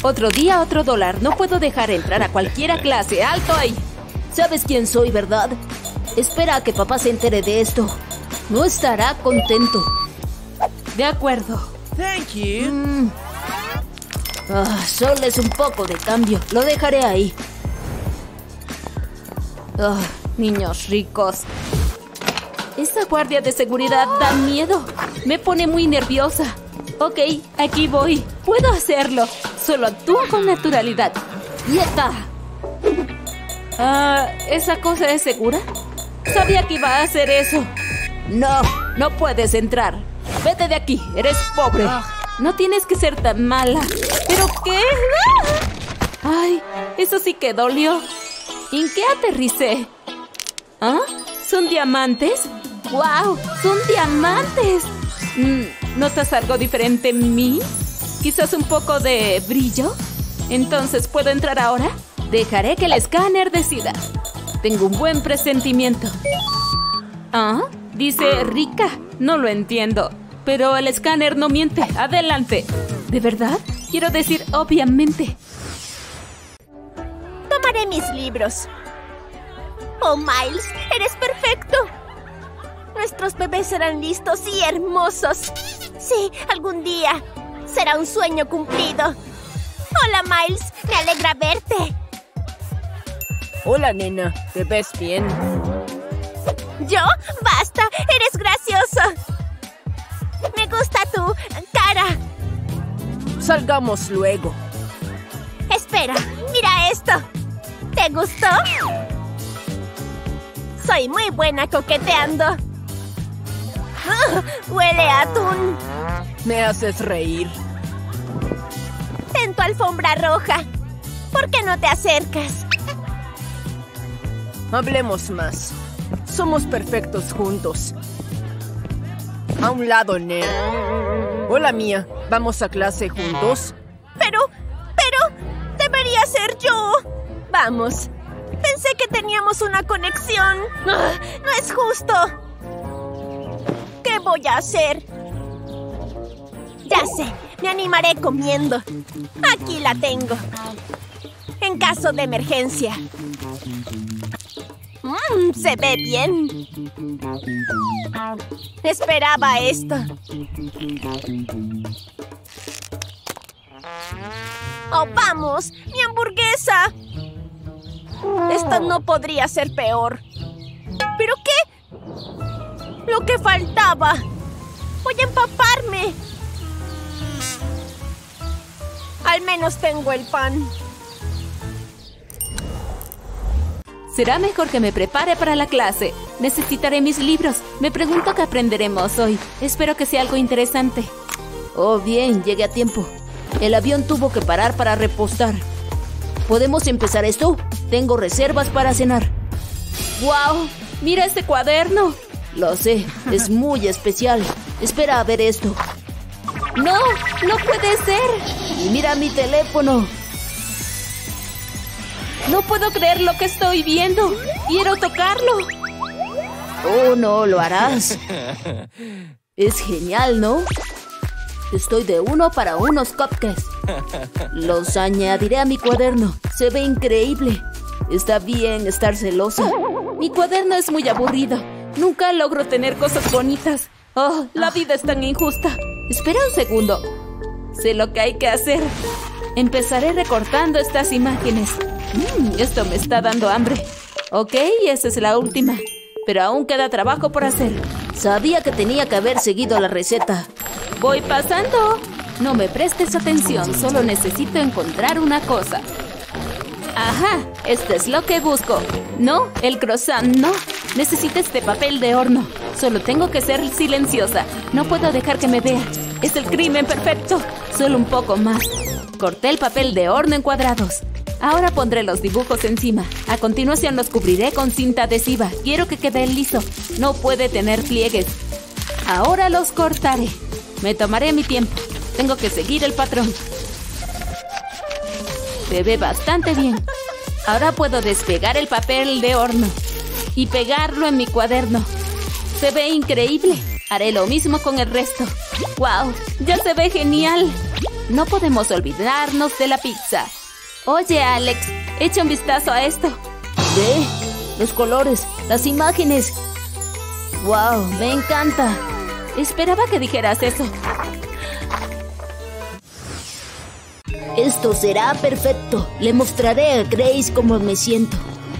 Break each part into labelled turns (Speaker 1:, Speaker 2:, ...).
Speaker 1: Otro día, otro dólar. No puedo dejar entrar a cualquiera clase. ¡Alto ahí! ¿Sabes quién soy, verdad? Espera a que papá se entere de esto. No estará contento. De acuerdo.
Speaker 2: Thank you.
Speaker 1: Solo es un poco de cambio. Lo dejaré ahí. Niños ricos. Esa guardia de seguridad da miedo. Me pone muy nerviosa. Ok, aquí voy. Puedo hacerlo. Solo actúo con naturalidad. ¡Yeta! ¿Esa cosa es segura? Sabía que iba a hacer eso. No, no puedes entrar. Vete de aquí, eres pobre. No tienes que ser tan mala. ¿Pero qué? Ay, eso sí que dolió. ¿En qué aterricé? ¿Ah? ¿Son diamantes? ¡Wow! ¡Son diamantes! ¿Notas algo diferente en mí? ¿Quizás un poco de brillo? Entonces, ¿puedo entrar ahora? Dejaré que el escáner decida. Tengo un buen presentimiento. ¿Ah? Dice rica. No lo entiendo. Pero el escáner no miente. Adelante. ¿De verdad? Quiero decir, obviamente.
Speaker 3: Tomaré mis libros. Oh, Miles, eres perfecto. Nuestros bebés serán listos y hermosos. Sí, algún día. Será un sueño cumplido. Hola, Miles. Me alegra verte.
Speaker 2: Hola, nena. ¿Te ves bien?
Speaker 3: ¿Yo? ¡Basta! ¡Eres gracioso! Me gusta tu cara.
Speaker 2: Salgamos luego.
Speaker 3: Espera, mira esto. ¿Te gustó? Soy muy buena coqueteando. ¡Huele a atún!
Speaker 2: Me haces reír.
Speaker 3: En tu alfombra roja. ¿Por qué no te acercas?
Speaker 2: Hablemos más. Somos perfectos juntos. A un lado, Ned. Hola, Mía. ¿Vamos a clase juntos?
Speaker 3: Pero... debería ser yo. Vamos. Pensé que teníamos una conexión. No es justo. ¿Qué voy a hacer? Ya sé. Me animaré comiendo. Aquí la tengo. En caso de emergencia. Se ve bien. Esperaba esto. ¡Oh, vamos! ¡Mi hamburguesa! Esto no podría ser peor. ¿Pero qué? Lo que faltaba. Voy a empaparme. Al menos tengo el pan.
Speaker 1: Será mejor que me prepare para la clase. Necesitaré mis libros. Me pregunto qué aprenderemos hoy. Espero que sea algo interesante. Oh, bien, llegué a tiempo. El avión tuvo que parar para repostar. ¿Podemos empezar esto? Tengo reservas para cenar. ¡Wow! ¡Mira este cuaderno! Lo sé, es muy especial. Espera a ver esto. ¡No! ¡No puede ser! Y mira mi teléfono. No puedo creer lo que estoy viendo. Quiero tocarlo. Oh, no, lo harás. Es genial, ¿no? Estoy de 1 para unos cupcakes. Los añadiré a mi cuaderno. Se ve increíble. Está bien estar celosa. Mi cuaderno es muy aburrido. Nunca logro tener cosas bonitas. Oh, la vida es tan injusta. Espera un segundo. Sé lo que hay que hacer. Empezaré recortando estas imágenes. Esto me está dando hambre. Ok, esa es la última. Pero aún queda trabajo por hacer. Sabía que tenía que haber seguido la receta. Voy pasando. No me prestes atención, solo necesito encontrar una cosa. Ajá, esto es lo que busco. No, el croissant, no. Necesito este papel de horno. Solo tengo que ser silenciosa. No puedo dejar que me vea. Es el crimen perfecto. Solo un poco más. Corté el papel de horno en cuadrados. Ahora pondré los dibujos encima. A continuación los cubriré con cinta adhesiva. Quiero que quede liso. No puede tener pliegues. Ahora los cortaré. Me tomaré mi tiempo. Tengo que seguir el patrón. Se ve bastante bien. Ahora puedo despegar el papel de horno y pegarlo en mi cuaderno. Se ve increíble. Haré lo mismo con el resto. ¡Wow! ¡Ya se ve genial! No podemos olvidarnos de la pizza. Oye, Alex, echa un vistazo a esto. ¿Qué? Los colores, las imágenes. ¡Wow! Me encanta. Esperaba que dijeras eso. Esto será perfecto. Le mostraré a Grace cómo me siento.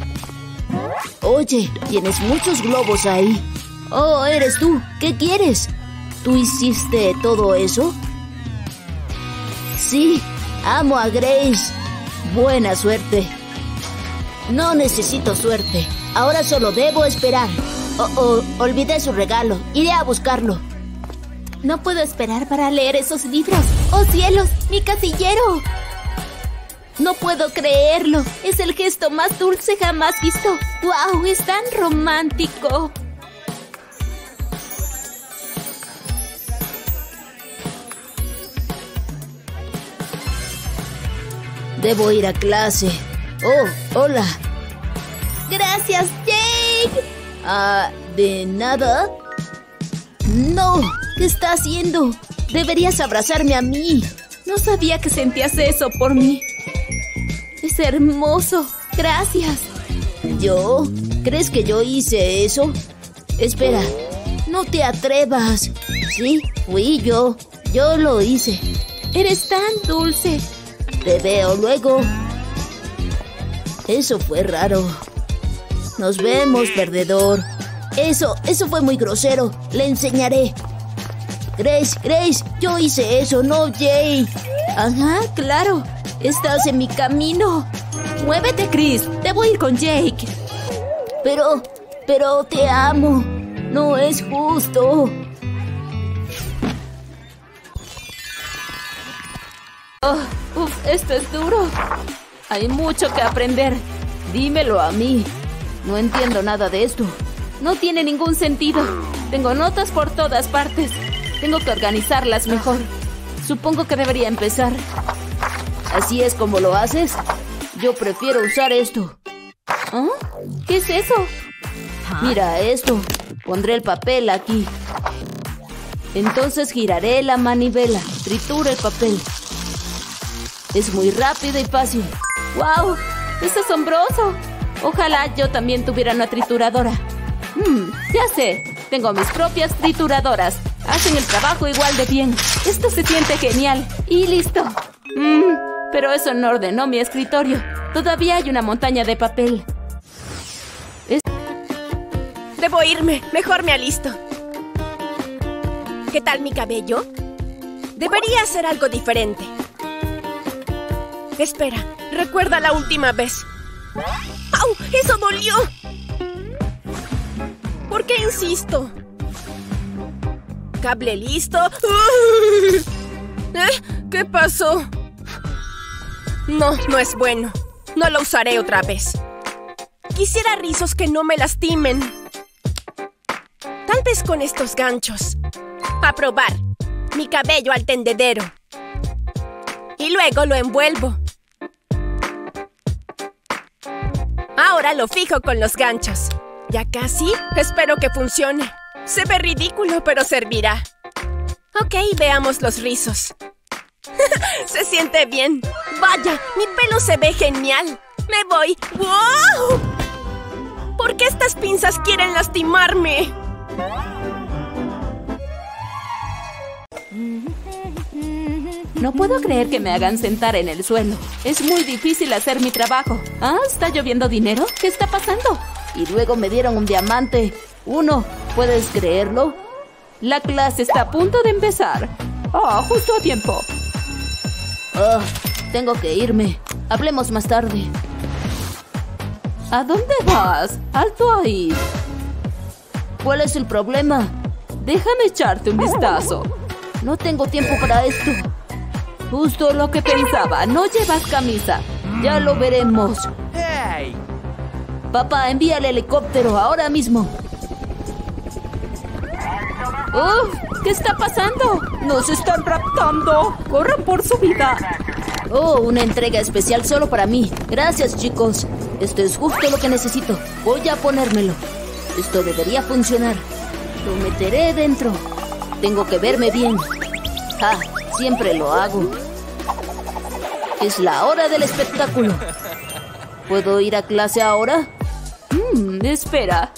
Speaker 1: Oye, tienes muchos globos ahí. Oh, eres tú. ¿Qué quieres? ¿Tú hiciste todo eso? Sí, amo a Grace. Buena suerte. No necesito suerte. Ahora solo debo esperar. Olvidé su regalo. Iré a buscarlo. No puedo esperar para leer esos libros. ¡Oh, cielos! ¡Mi casillero! No puedo creerlo. Es el gesto más dulce jamás visto. ¡Wow! Es tan romántico. Debo ir a clase. Oh, hola. Gracias, Jake. ¿De nada? No, ¿qué está haciendo? Deberías abrazarme a mí. No sabía que sentías eso por mí. Es hermoso. Gracias. ¿Yo? ¿Crees que yo hice eso? Espera, no te atrevas. Sí, fui yo. Yo lo hice. Eres tan dulce. Te veo luego. Eso fue raro. Nos vemos, perdedor. Eso fue muy grosero. Le enseñaré. Grace, yo hice eso, no Jake. Ajá, claro. Estás en mi camino. Muévete, Chris. Debo ir con Jake. Pero te amo. No es justo. Esto es duro. Hay mucho que aprender. Dímelo a mí. No entiendo nada de esto. No tiene ningún sentido. Tengo notas por todas partes. Tengo que organizarlas mejor. Supongo que debería empezar. ¿Así es como lo haces? Yo prefiero usar esto. ¿Ah? ¿Qué es eso? Mira esto. Pondré el papel aquí. Entonces giraré la manivela. Tritura el papel. Es muy rápido y fácil. ¡Wow! ¡Es asombroso! Ojalá yo también tuviera una trituradora. Ya sé. Tengo mis propias trituradoras. Hacen el trabajo igual de bien. Esto se siente genial. Y listo. Pero eso no ordenó mi escritorio. Todavía hay una montaña de papel.
Speaker 3: Debo irme. Mejor me alisto. ¿Qué tal mi cabello? Debería hacer algo diferente. Espera, recuerda la última vez. ¡Au! ¡Eso dolió! ¿Por qué insisto? ¿Cable listo? ¿Qué pasó? No es bueno. No lo usaré otra vez. Quisiera rizos que no me lastimen. Tal vez con estos ganchos. A probar. Mi cabello al tendedero. Y luego lo envuelvo. Ahora lo fijo con los ganchos. ¿Ya casi? Espero que funcione. Se ve ridículo, pero servirá. Ok, veamos los rizos. Se siente bien. ¡Vaya! ¡Mi pelo se ve genial! ¡Me voy! ¡Wow! ¿Por qué estas pinzas quieren lastimarme?
Speaker 1: No puedo creer que me hagan sentar en el suelo. Es muy difícil hacer mi trabajo. ¿Ah? ¿Está lloviendo dinero? ¿Qué está pasando? Y luego me dieron un diamante. 1. ¿Puedes creerlo? La clase está a punto de empezar. Justo a tiempo. Tengo que irme. Hablemos más tarde. ¿A dónde vas? ¡Alto ahí! ¿Cuál es el problema? Déjame echarte un vistazo. No tengo tiempo para esto. Justo lo que pensaba. No llevas camisa. Ya lo veremos.
Speaker 4: ¡Hey!
Speaker 1: Papá, envía el helicóptero ahora mismo. ¿Qué está pasando? ¡Nos están raptando! ¡Corran por su vida! Una entrega especial solo para mí. Gracias, chicos. Esto es justo lo que necesito. Voy a ponérmelo. Esto debería funcionar. Lo meteré dentro. Tengo que verme bien. Siempre lo hago. Es la hora del espectáculo. ¿Puedo ir a clase ahora? Espera.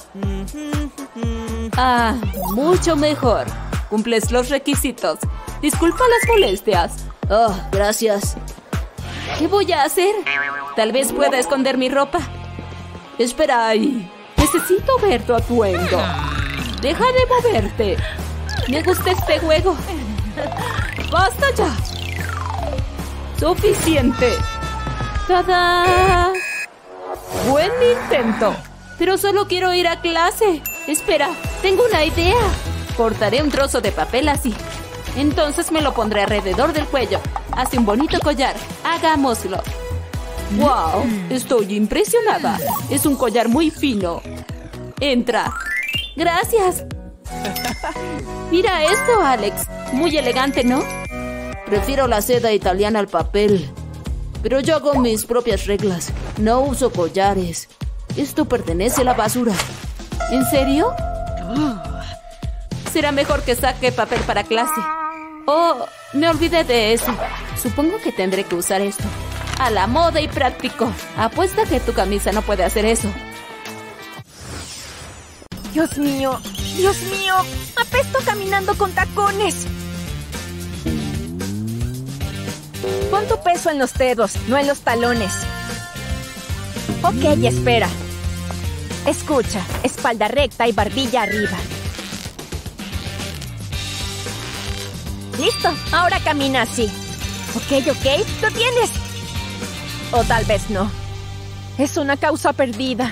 Speaker 1: Mucho mejor. Cumples los requisitos. Disculpa las molestias. Oh, gracias. ¿Qué voy a hacer? Tal vez pueda esconder mi ropa. Espera ahí. Necesito ver tu atuendo. Deja de moverte. Me gusta este juego. ¡Basta ya! ¡Suficiente! ¡Tada! ¡Buen intento! Pero solo quiero ir a clase. Espera, tengo una idea. Cortaré un trozo de papel así. Entonces me lo pondré alrededor del cuello. Hace un bonito collar. Hagámoslo. ¡Wow! Estoy impresionada. Es un collar muy fino. Entra. Gracias. Mira esto, Alex. Muy elegante, ¿no? Prefiero la seda italiana al papel. Pero yo hago mis propias reglas. No uso collares. Esto pertenece a la basura. ¿En serio? Será mejor que saque papel para clase. Oh, me olvidé de eso. Supongo que tendré que usar esto. A la moda y práctico. Apuesta que tu camisa no puede hacer eso.
Speaker 2: Dios mío, Dios mío. Apesto caminando con tacones. Pon tu peso en los dedos, no en los talones. Ok, espera. Escucha, espalda recta y barbilla arriba. Listo, ahora camina así. Ok, lo tienes. O tal vez no. Es una causa perdida.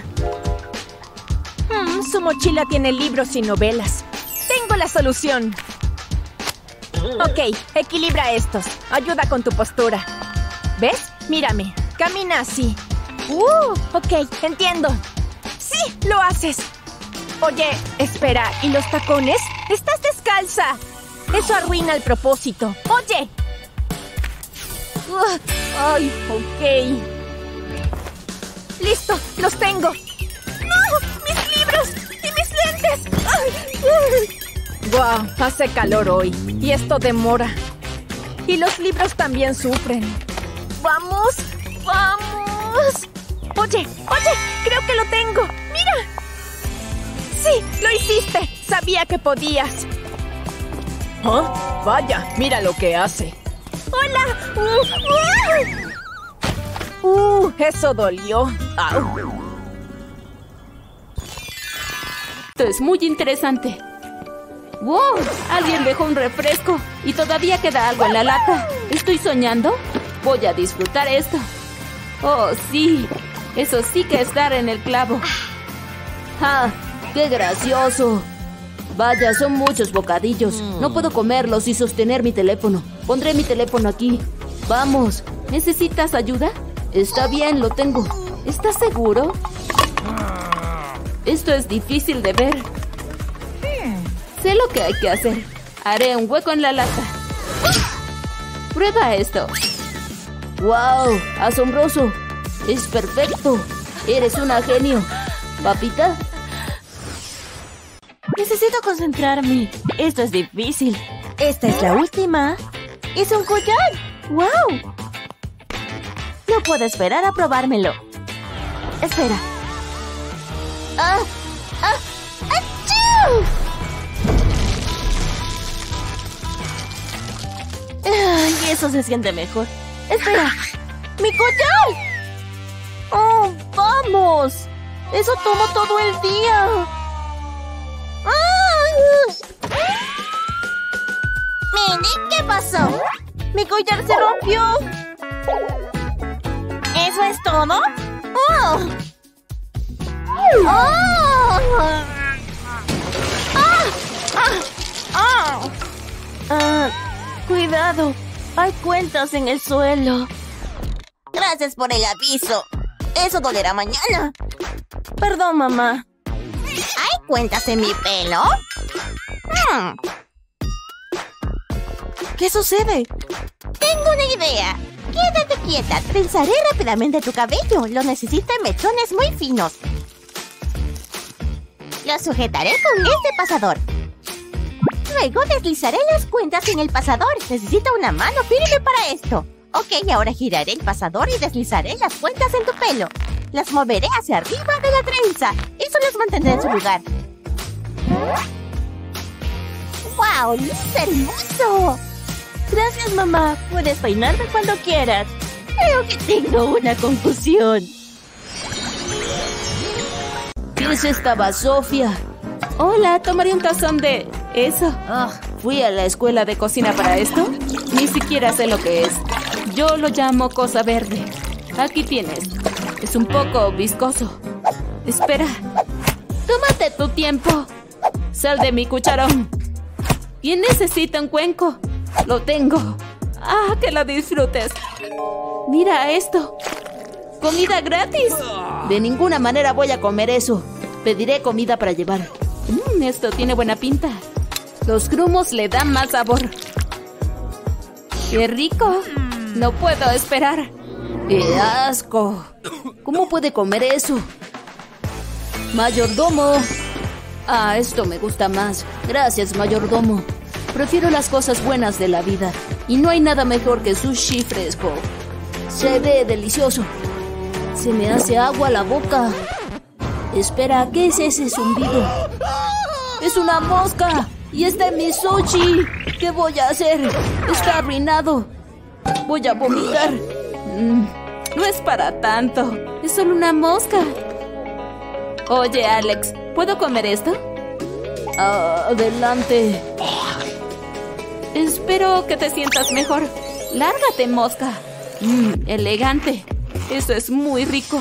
Speaker 2: Su mochila tiene libros y novelas. Tengo la solución. Ok, equilibra estos. Ayuda con tu postura. ¿Ves? Mírame. Camina así. Ok, entiendo. ¡Sí! ¡Lo haces! Oye, espera. ¿Y los tacones? ¡Estás descalza! Eso arruina el propósito. ¡Oye! ¡Ay, ok! ¡Listo! ¡Los tengo! ¡No! ¡Mis libros! ¡Y mis lentes! ¡Ay! ¡Guau! Hace calor hoy. Y esto demora. Y los libros también sufren. ¡Vamos! ¡Vamos! Oye, creo que lo tengo. ¡Mira! ¡Sí! ¡Lo hiciste! Sabía que podías. ¿Ah? Vaya, mira lo que hace. ¡Hola! Eso dolió. ¡Au!
Speaker 1: Esto es muy interesante. ¡Wow! Alguien dejó un refresco y todavía queda algo en la lata. ¿Estoy soñando? Voy a disfrutar esto. ¡Oh, sí! Eso sí que es dar en el clavo. ¡Ja! ¡Qué gracioso! Vaya, son muchos bocadillos. No puedo comerlos y sostener mi teléfono. Pondré mi teléfono aquí. Vamos. ¿Necesitas ayuda? Está bien, lo tengo. ¿Estás seguro? Esto es difícil de ver. Sé lo que hay que hacer. Haré un hueco en la lata. Prueba esto. ¡Wow! ¡Asombroso! ¡Es perfecto! ¡Eres una genio! ¿Papita?
Speaker 3: Necesito concentrarme. Esto es difícil. Esta es la última. ¡Es un collar! ¡Wow! No puedo esperar a probármelo. Espera. ¡Achú! Y eso se siente mejor. ¡Espera! ¡Mi collar! ¡Oh, vamos! ¡Eso tomo todo el día! Mindy, ¿qué pasó? ¡Mi collar se rompió! ¿Eso es todo? ¡Oh! ¡Oh! Cuidado. Hay cuentas en el suelo. Gracias por el aviso. Eso dolerá mañana. Perdón, mamá. ¿Hay cuentas en mi pelo? ¿Qué sucede? Tengo una idea. Quédate quieta. Trenzaré rápidamente tu cabello. Lo necesita mechones muy finos. Lo sujetaré con este pasador. Luego deslizaré las cuentas en el pasador. Necesito una mano firme para esto. Ok, ahora giraré el pasador y deslizaré las cuentas en tu pelo. Las moveré hacia arriba de la trenza. Eso las mantendrá en su lugar. ¡Wow! ¡Es hermoso! Gracias, mamá. Puedes peinarme cuando quieras. Creo que tengo una confusión.
Speaker 1: ¿Qué es esta basofia? Hola, tomaré un tazón de... eso. ¿Fui a la escuela de cocina para esto? Ni siquiera sé lo que es. Yo lo llamo cosa verde. Aquí tienes. Es un poco viscoso. Espera. Tómate tu tiempo. Sal de mi cucharón. ¿Quién necesita un cuenco? Lo tengo. ¡Ah, que lo disfrutes! Mira esto. ¡Comida gratis! De ninguna manera voy a comer eso. Pediré comida para llevar. Esto tiene buena pinta. Los grumos le dan más sabor. ¡Qué rico! No puedo esperar. ¡Qué asco! ¿Cómo puede comer eso? ¡Mayordomo! Ah, esto me gusta más. Gracias, mayordomo. Prefiero las cosas buenas de la vida. Y no hay nada mejor que sushi fresco. Se ve delicioso. Se me hace agua la boca. Espera, ¿qué es ese zumbido? ¡Es una mosca! ¡Y está en mi sushi! ¿Qué voy a hacer? Está arruinado. Voy a vomitar. No es para tanto. Es solo una mosca. Oye, Alex, ¿puedo comer esto? Adelante. Espero que te sientas mejor. Lárgate, mosca. Elegante. Eso es muy rico.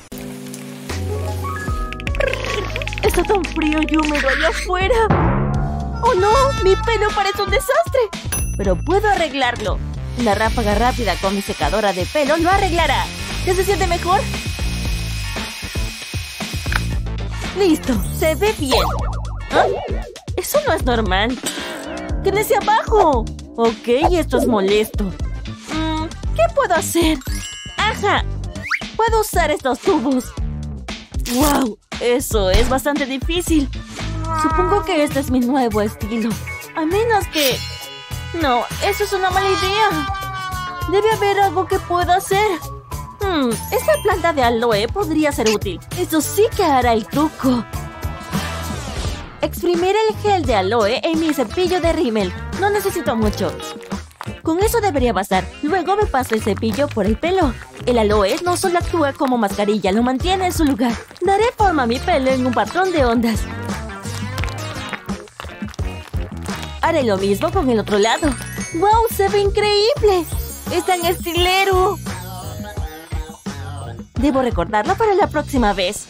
Speaker 3: Está tan frío y húmedo allá afuera. ¡Oh, no! ¡Mi pelo parece un desastre! Pero puedo arreglarlo. Una ráfaga rápida con mi secadora de pelo lo arreglará. ¿Ya se siente mejor? ¡Listo! ¡Se ve bien! ¿Ah? ¡Eso no es normal! ¡Quédese abajo! Ok, esto es molesto. ¿Qué puedo hacer? ¡Ajá! Puedo usar estos tubos. ¡Wow! Eso es bastante difícil. Supongo que este es mi nuevo estilo. A menos que... No, eso es una mala idea. Debe haber algo que pueda hacer. Esta planta de aloe podría ser útil. Eso sí que hará el truco. Exprimiré el gel de aloe en mi cepillo de rímel. No necesito mucho. Con eso debería bastar. Luego me paso el cepillo por el pelo. El aloe no solo actúa como mascarilla, lo mantiene en su lugar. Daré forma a mi pelo en un patrón de ondas. Haré lo mismo con el otro lado. ¡Wow! ¡Se ve increíble! ¡Es tan estilero! Debo recordarlo para la próxima vez.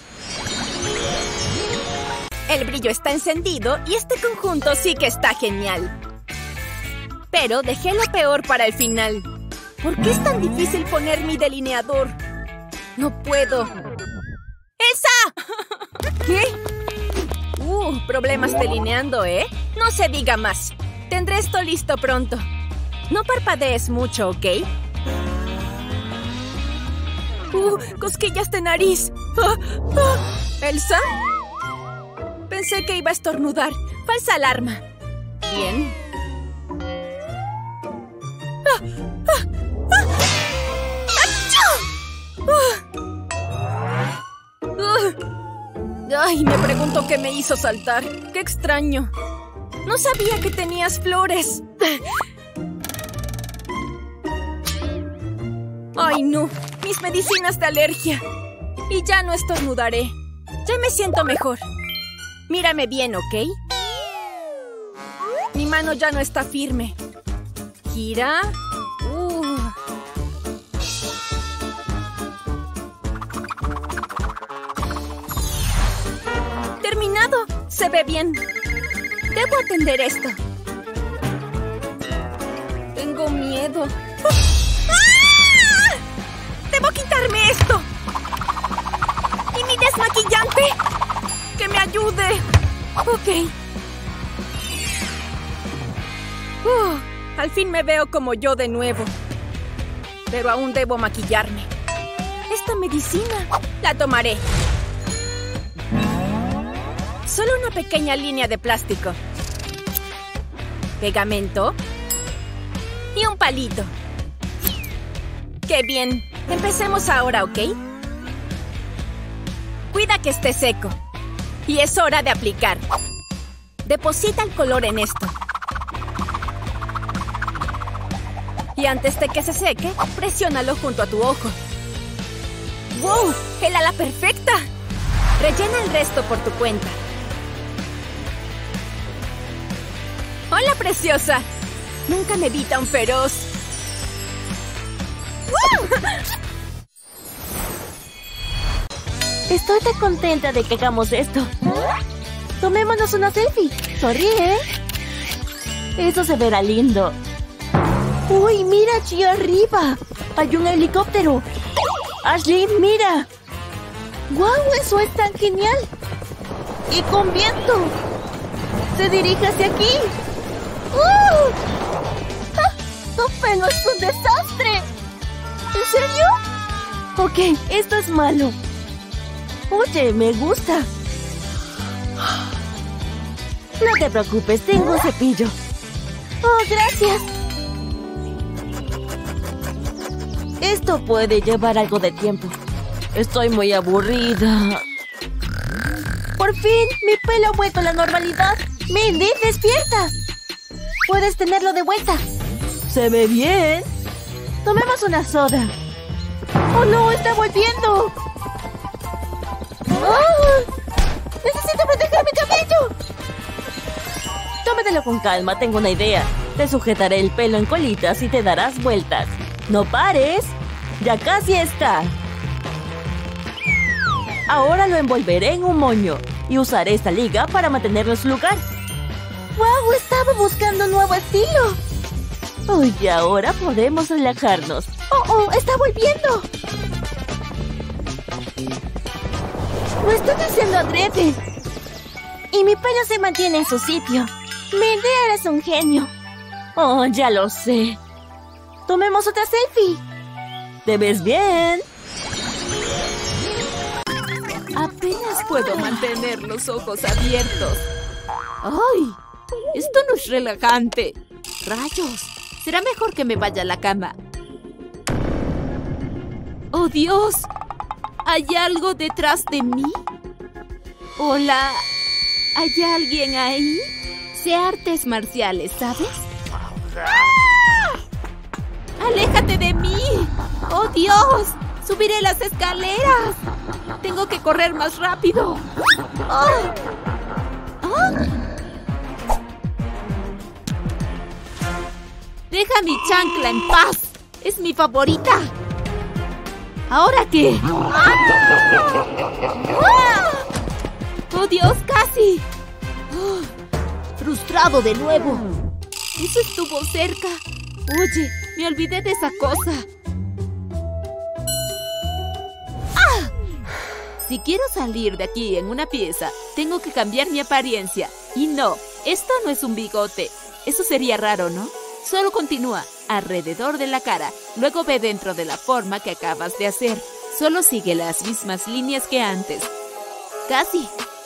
Speaker 2: El brillo está encendido y este conjunto sí que está genial. Pero dejé lo peor para el final. ¿Por qué es tan difícil poner mi delineador? No puedo. ¡Elsa! ¿Qué? Problemas delineando, ¿eh? No se diga más. Tendré esto listo pronto. No parpadees mucho, ¿ok? Cosquillas de nariz. ¿Elsa? Pensé que iba a estornudar. Falsa alarma. Bien. Ay, me pregunto qué me hizo saltar. ¡Qué extraño! No sabía que tenías flores. ¡Ay, no! Mis medicinas de alergia. Y ya no estornudaré. Ya me siento mejor. Mírame bien, ¿ok? Mi mano ya no está firme. Gira. ¡Terminado! Se ve bien. Debo atender esto. Tengo miedo. ¡Ah! ¡Debo quitarme esto! ¿Y mi desmaquillante? ¡Que me ayude! Ok. Al fin me veo como yo de nuevo. Pero aún debo maquillarme. Esta medicina la tomaré. Solo una pequeña línea de plástico. Pegamento. Y un palito. ¡Qué bien! Empecemos ahora, ¿ok? Cuida que esté seco. Y es hora de aplicar. Deposita el color en esto. Y antes de que se seque, presiónalo junto a tu ojo. ¡Wow! ¡El ala perfecta! Rellena el resto por tu cuenta. ¡Hola, preciosa! Nunca me vi tan feroz.
Speaker 1: Estoy tan contenta de que hagamos esto. Tomémonos una selfie. Sonríe. Eso se verá lindo. ¡Uy, mira allí arriba! ¡Hay un helicóptero! ¡Ashley, mira! ¡Guau! ¡Eso es tan genial! ¡Y con viento! ¡Se dirige hacia aquí! ¡Ah! ¡Tu pelo es un desastre! ¿En serio? Ok, esto es malo. Oye, me gusta. No te preocupes, tengo un cepillo. ¡Oh, gracias! Esto puede llevar algo de tiempo. Estoy muy aburrida. ¡Por fin! ¡Mi pelo ha vuelto a la normalidad! ¡Mindy, despierta! Puedes tenerlo de vuelta. ¡Se ve bien! Tomemos una soda. ¡Oh, no! ¡Está volviendo! ¡Oh! ¡Necesito proteger mi cabello! Tómatelo con calma, tengo una idea. Te sujetaré el pelo en colitas y te darás vueltas. ¡No pares! ¡Ya casi está! Ahora lo envolveré en un moño y usaré esta liga para mantenerlo en su lugar. ¡Wow! Estaba buscando un nuevo estilo. Uy, y ahora podemos relajarnos. ¡Oh! ¡Está volviendo! Lo estoy haciendo adrede. Y mi pelo se mantiene en su sitio. Mindy, eres un genio. Oh, ya lo sé. Tomemos otra selfie. ¿Te ves bien?
Speaker 2: Apenas puedo mantener los ojos abiertos. ¡Ay! Esto no es relajante. ¡Rayos! Será mejor que me vaya a la cama. ¡Oh, Dios! ¿Hay algo detrás de mí? Hola. ¿Hay alguien ahí? Sé artes marciales, ¿sabes? ¡Ah! ¡Aléjate de mí! ¡Oh, Dios! ¡Subiré las escaleras! ¡Tengo que correr más rápido! ¡Oh! ¡Oh! ¡Deja mi chancla en paz! ¡Es mi favorita! ¿Ahora qué? ¡Ah! ¡Ah! ¡Oh, Dios! ¡Casi! ¡Oh! ¡Frustrado de nuevo! ¡Eso estuvo cerca! Oye, me olvidé de esa cosa. ¡Ah! Si quiero salir de aquí en una pieza, tengo que cambiar mi apariencia. Y no, esto no es un bigote. Eso sería raro, ¿no? Solo continúa alrededor de la cara. Luego ve dentro de la forma que acabas de hacer. Solo sigue las mismas líneas que antes. Casi.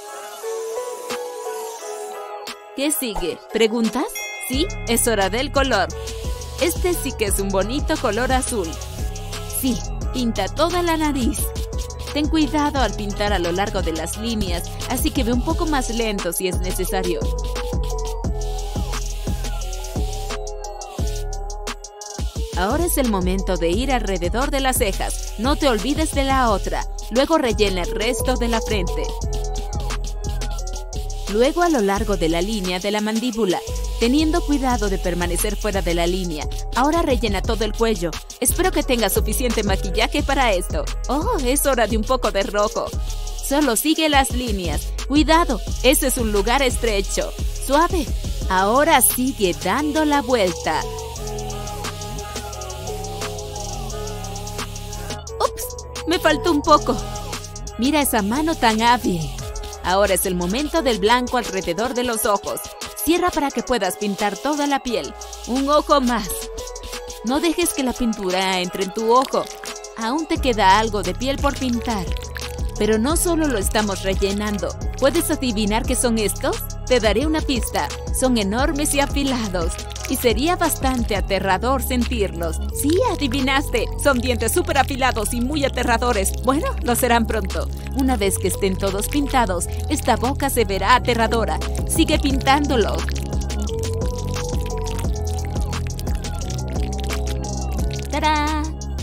Speaker 2: ¿Qué sigue? ¿Preguntas? Sí, es hora del color. Este sí que es un bonito color azul. Sí, pinta toda la nariz. Ten cuidado al pintar a lo largo de las líneas, así que ve un poco más lento si es necesario. Ahora es el momento de ir alrededor de las cejas. No te olvides de la otra. Luego rellena el resto de la frente. Luego a lo largo de la línea de la mandíbula, teniendo cuidado de permanecer fuera de la línea. Ahora rellena todo el cuello. Espero que tengas suficiente maquillaje para esto. Oh, es hora de un poco de rojo. Solo sigue las líneas. Cuidado, ese es un lugar estrecho. Suave. Ahora sigue dando la vuelta. Ups, me faltó un poco. Mira esa mano tan hábil. Ahora es el momento del blanco alrededor de los ojos. Cierra para que puedas pintar toda la piel. Un ojo más. No dejes que la pintura entre en tu ojo. Aún te queda algo de piel por pintar. Pero no solo lo estamos rellenando. ¿Puedes adivinar qué son estos? Te daré una pista. Son enormes y afilados.
Speaker 1: Y sería bastante aterrador sentirlos. Sí, adivinaste. Son dientes súper afilados y muy aterradores. Bueno, lo serán pronto. Una vez que estén todos pintados, esta boca se verá aterradora. Sigue pintándolo. ¡Tarán!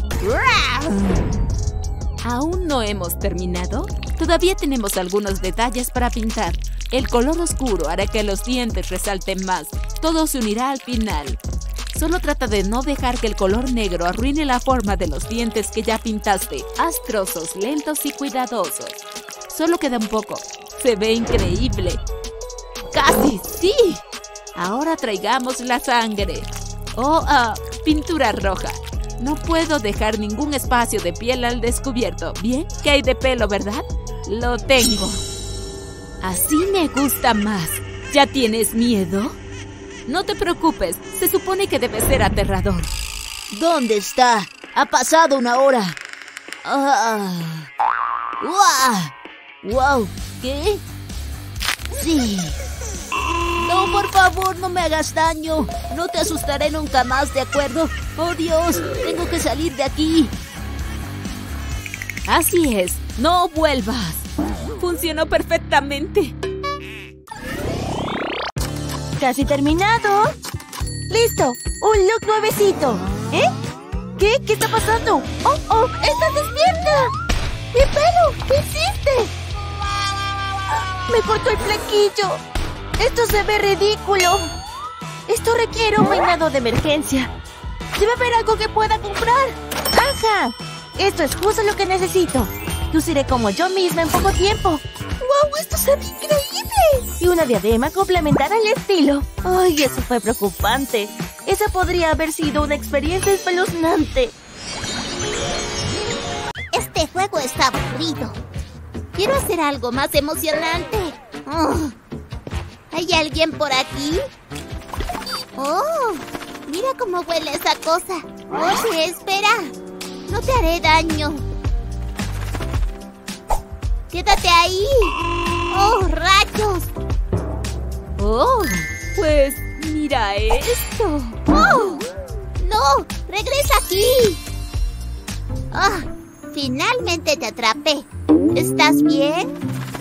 Speaker 1: ¿Aún no hemos terminado? Todavía tenemos algunos detalles para pintar. El color oscuro hará que los dientes resalten más. Todo se unirá al final. Solo trata de no dejar que el color negro arruine la forma de los dientes que ya pintaste. Haz trozos lentos y cuidadosos. Solo queda un poco. Se ve increíble. ¡Casi! ¡Sí! Ahora traigamos la sangre. Pintura roja. No puedo dejar ningún espacio de piel al descubierto. Bien, ¿qué hay de pelo, verdad? Lo tengo. Así me gusta más. ¿Ya tienes miedo? No te preocupes, se supone que debe ser aterrador.
Speaker 4: ¿Dónde está? Ha pasado una hora. ¡Wow! ¿Qué? Sí. No, por favor, no me hagas daño. No te asustaré nunca más, ¿de acuerdo? ¡Oh, Dios! Tengo que salir de aquí.
Speaker 1: Así es, no vuelvas. Funcionó perfectamente.
Speaker 3: ¡Casi terminado! ¡Listo! ¡Un look nuevecito! ¿Eh? ¿Qué? ¿Qué está pasando? ¡Oh! ¡Estás despierta! ¡Mi pelo! ¿Qué hiciste? ¡Me cortó el flequillo! ¡Esto se ve ridículo! Esto requiere un peinado de emergencia. Debe haber algo que pueda comprar. ¡Ajá! Esto es justo lo que necesito. Luciré como yo misma en poco tiempo. ¡Wow! ¡Esto se ve increíble! Y una diadema complementará el estilo. ¡Ay! Eso fue preocupante. Esa podría haber sido una experiencia espeluznante.
Speaker 4: Este juego está aburrido. Quiero hacer algo más emocionante. ¿Hay alguien por aquí? ¡Oh! Mira cómo huele esa cosa. Oye, espera. No te haré daño. ¡Quédate ahí! ¡Oh, rayos!
Speaker 1: ¡Oh! Pues mira esto.
Speaker 4: ¡Oh! ¡No! ¡Regresa aquí! ¡Ah! Finalmente te atrapé. ¿Estás bien?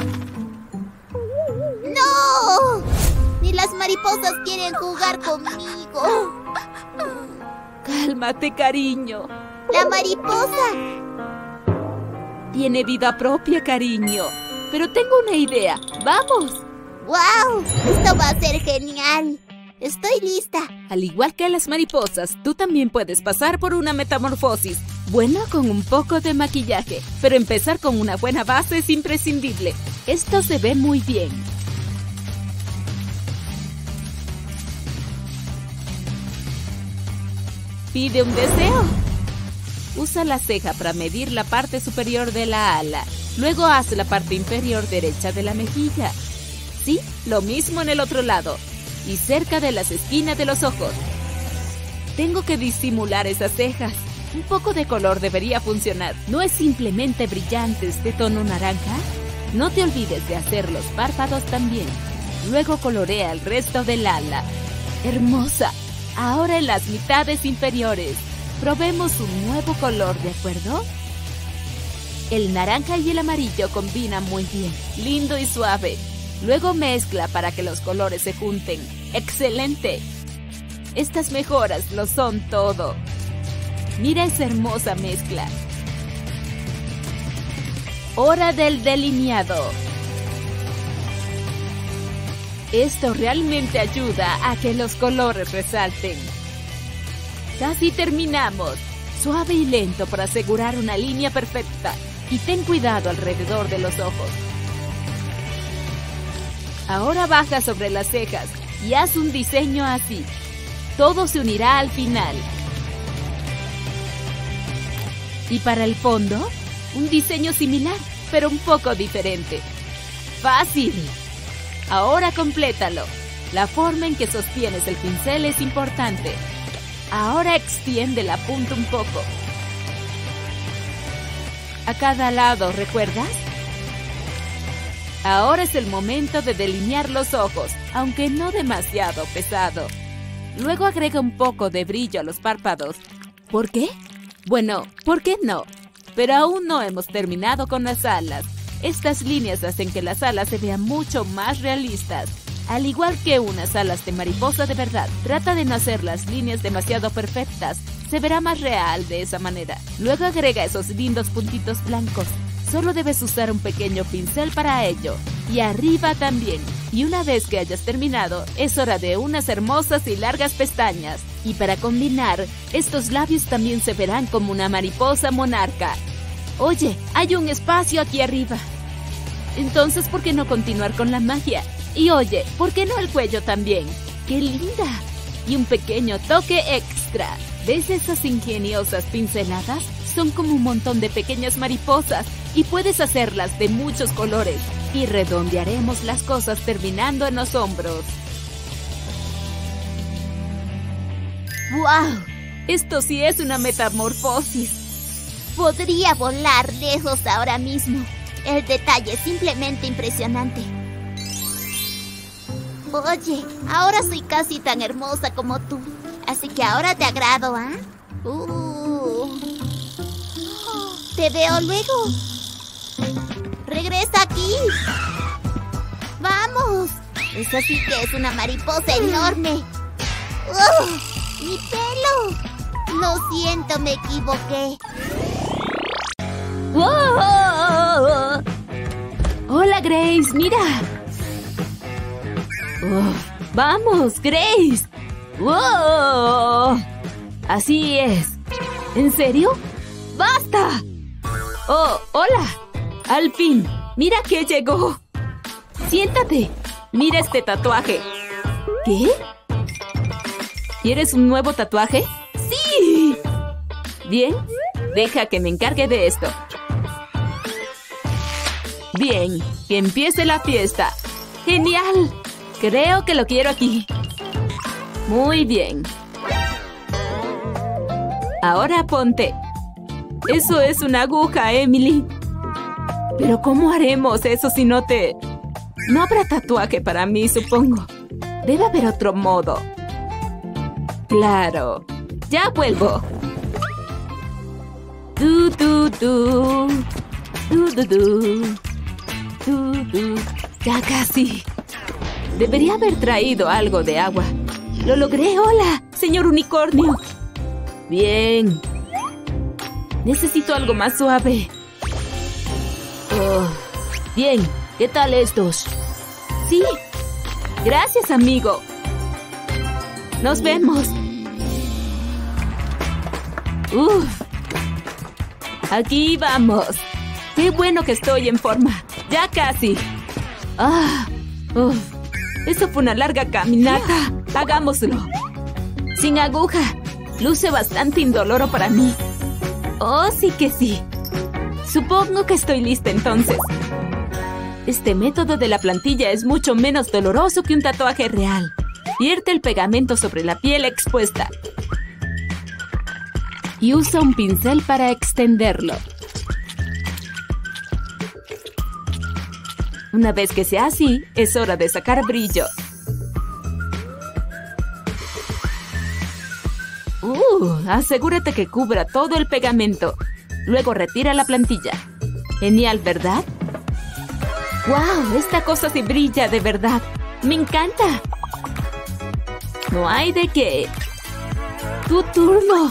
Speaker 4: ¡No! Ni las mariposas quieren jugar conmigo.
Speaker 1: Cálmate, cariño.
Speaker 4: ¡La mariposa!
Speaker 1: Tiene vida propia, cariño. Pero tengo una idea. ¡Vamos!
Speaker 4: ¡Wow! Esto va a ser genial. Estoy lista.
Speaker 1: Al igual que las mariposas, tú también puedes pasar por una metamorfosis. Bueno, con un poco de maquillaje. Pero empezar con una buena base es imprescindible. Esto se ve muy bien. Pide un deseo. Usa la ceja para medir la parte superior de la ala. Luego haz la parte inferior derecha de la mejilla. Sí, lo mismo en el otro lado. Y cerca de las esquinas de los ojos. Tengo que disimular esas cejas. Un poco de color debería funcionar. ¿No es simplemente brillantes de tono naranja? No te olvides de hacer los párpados también. Luego colorea el resto del ala. ¡Hermosa! Ahora en las mitades inferiores. Probemos un nuevo color, ¿de acuerdo? El naranja y el amarillo combinan muy bien. Lindo y suave. Luego mezcla para que los colores se junten. ¡Excelente! Estas mejoras lo son todo. Mira esa hermosa mezcla. Hora del delineado. Esto realmente ayuda a que los colores resalten. Casi terminamos. Suave y lento para asegurar una línea perfecta. Y ten cuidado alrededor de los ojos. Ahora baja sobre las cejas y haz un diseño así. Todo se unirá al final. Y para el fondo, un diseño similar, pero un poco diferente. ¡Fácil! Ahora complétalo. La forma en que sostienes el pincel es importante. Ahora extiende la punta un poco. A cada lado, ¿recuerdas? Ahora es el momento de delinear los ojos, aunque no demasiado pesado. Luego agrega un poco de brillo a los párpados. ¿Por qué? Bueno, ¿por qué no? Pero aún no hemos terminado con las alas. Estas líneas hacen que las alas se vean mucho más realistas. Al igual que unas alas de mariposa de verdad, trata de no hacer las líneas demasiado perfectas. Se verá más real de esa manera. Luego agrega esos lindos puntitos blancos. Solo debes usar un pequeño pincel para ello. Y arriba también. Y una vez que hayas terminado, es hora de unas hermosas y largas pestañas. Y para combinar, estos labios también se verán como una mariposa monarca. Oye, hay un espacio aquí arriba. Entonces, ¿por qué no continuar con la magia? Y oye, ¿por qué no el cuello también? ¡Qué linda! Y un pequeño toque extra. ¿Ves esas ingeniosas pinceladas? Son como un montón de pequeñas mariposas y puedes hacerlas de muchos colores. Y redondearemos las cosas terminando en los hombros.
Speaker 4: ¡Wow!
Speaker 1: Esto sí es una metamorfosis.
Speaker 3: Podría volar lejos ahora mismo. El detalle es simplemente impresionante. Oye, ahora soy casi tan hermosa como tú. Así que ahora te agrado, ¿ah? Te veo luego. Regresa aquí. ¡Vamos! Esa sí que es una mariposa enorme. ¡Mi pelo! Lo siento, me equivoqué.
Speaker 1: ¡Wow! Hola, Grace, mira. ¡Vamos, Grace! ¡Wow! Así es. ¿En serio? ¡Basta! ¡Oh, hola! Al fin, mira que llegó. Siéntate. Mira este tatuaje. ¿Qué? ¿Quieres un nuevo tatuaje? ¡Sí! Bien, deja que me encargue de esto. Bien, que empiece la fiesta. ¡Genial! Creo que lo quiero aquí. Muy bien. Ahora ponte. Eso es una aguja, Emily. Pero ¿cómo haremos eso si no te...? No habrá tatuaje para mí, supongo. Debe haber otro modo. Claro. Ya vuelvo. Ya casi. Debería haber traído algo de agua. ¡Lo logré! ¡Hola, señor unicornio! Bien. Necesito algo más suave. Bien, ¿qué tal estos? Sí. Gracias, amigo. Nos vemos. Aquí vamos. Qué bueno que estoy en forma. Ya casi. Eso fue una larga caminata. Hagámoslo. Sin aguja. Luce bastante indoloro para mí. Oh, sí que sí. Supongo que estoy lista entonces. Este método de la plantilla es mucho menos doloroso que un tatuaje real. Vierte el pegamento sobre la piel expuesta. Y usa un pincel para extenderlo. Una vez que sea así, es hora de sacar brillo. Asegúrate que cubra todo el pegamento. Luego retira la plantilla. Genial, ¿verdad? ¡Wow! Esta cosa sí brilla de verdad. ¡Me encanta! No hay de qué. ¡Tu turno!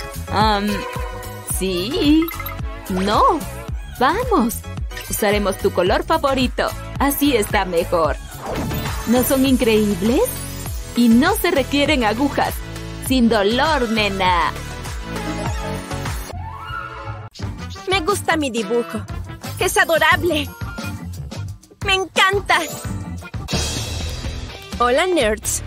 Speaker 1: Sí. No. Vamos. Usaremos tu color favorito. Así está mejor. ¿No son increíbles? Y no se requieren agujas. Sin dolor, nena.
Speaker 2: Me gusta mi dibujo. ¡Es adorable! ¡Me encanta! Hola, nerds.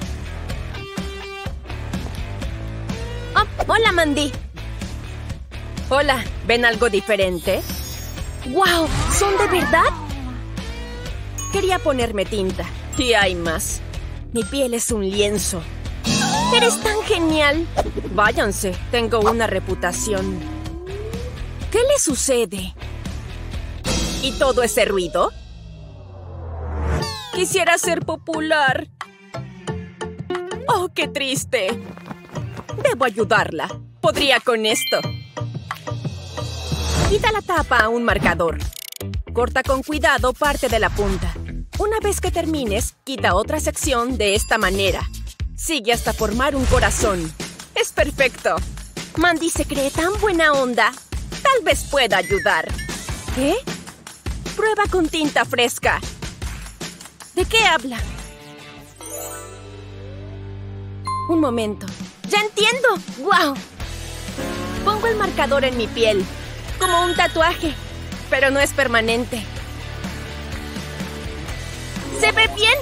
Speaker 2: Oh, hola, Mandy. Hola, ¿ven algo diferente? ¡Wow! ¿Son de verdad? Quería ponerme tinta. Y hay más. Mi piel es un lienzo. ¡Eres tan genial! Váyanse, tengo una reputación. ¿Qué le sucede? ¿Y todo ese ruido? Quisiera ser popular. ¡Oh, ¡Qué triste! Debo ayudarla. Podría con esto. Quita la tapa a un marcador. Corta con cuidado parte de la punta. Una vez que termines, quita otra sección de esta manera. Sigue hasta formar un corazón. ¡Es perfecto! Mandy se cree tan buena onda. Tal vez pueda ayudar. ¿Qué? Prueba con tinta fresca. ¿De qué habla? Un momento. ¡Ya entiendo! ¡Guau! Pongo el marcador en mi piel, como un tatuaje, pero no es permanente. ¡Se ve bien!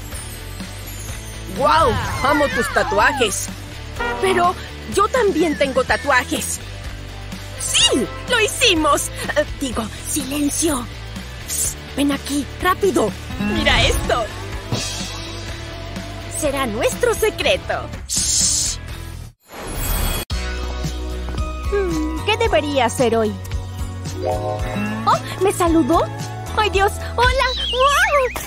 Speaker 2: ¡Guau! ¡Amo tus tatuajes! Pero yo también tengo tatuajes. ¡Sí! ¡Lo hicimos! Digo, silencio. Psst, ven aquí, rápido. ¡Mira esto! Será nuestro secreto. ¡Shh! ¿Qué debería hacer hoy? ¡Oh! ¿Me saludó? ¡Ay, Dios! ¡Hola!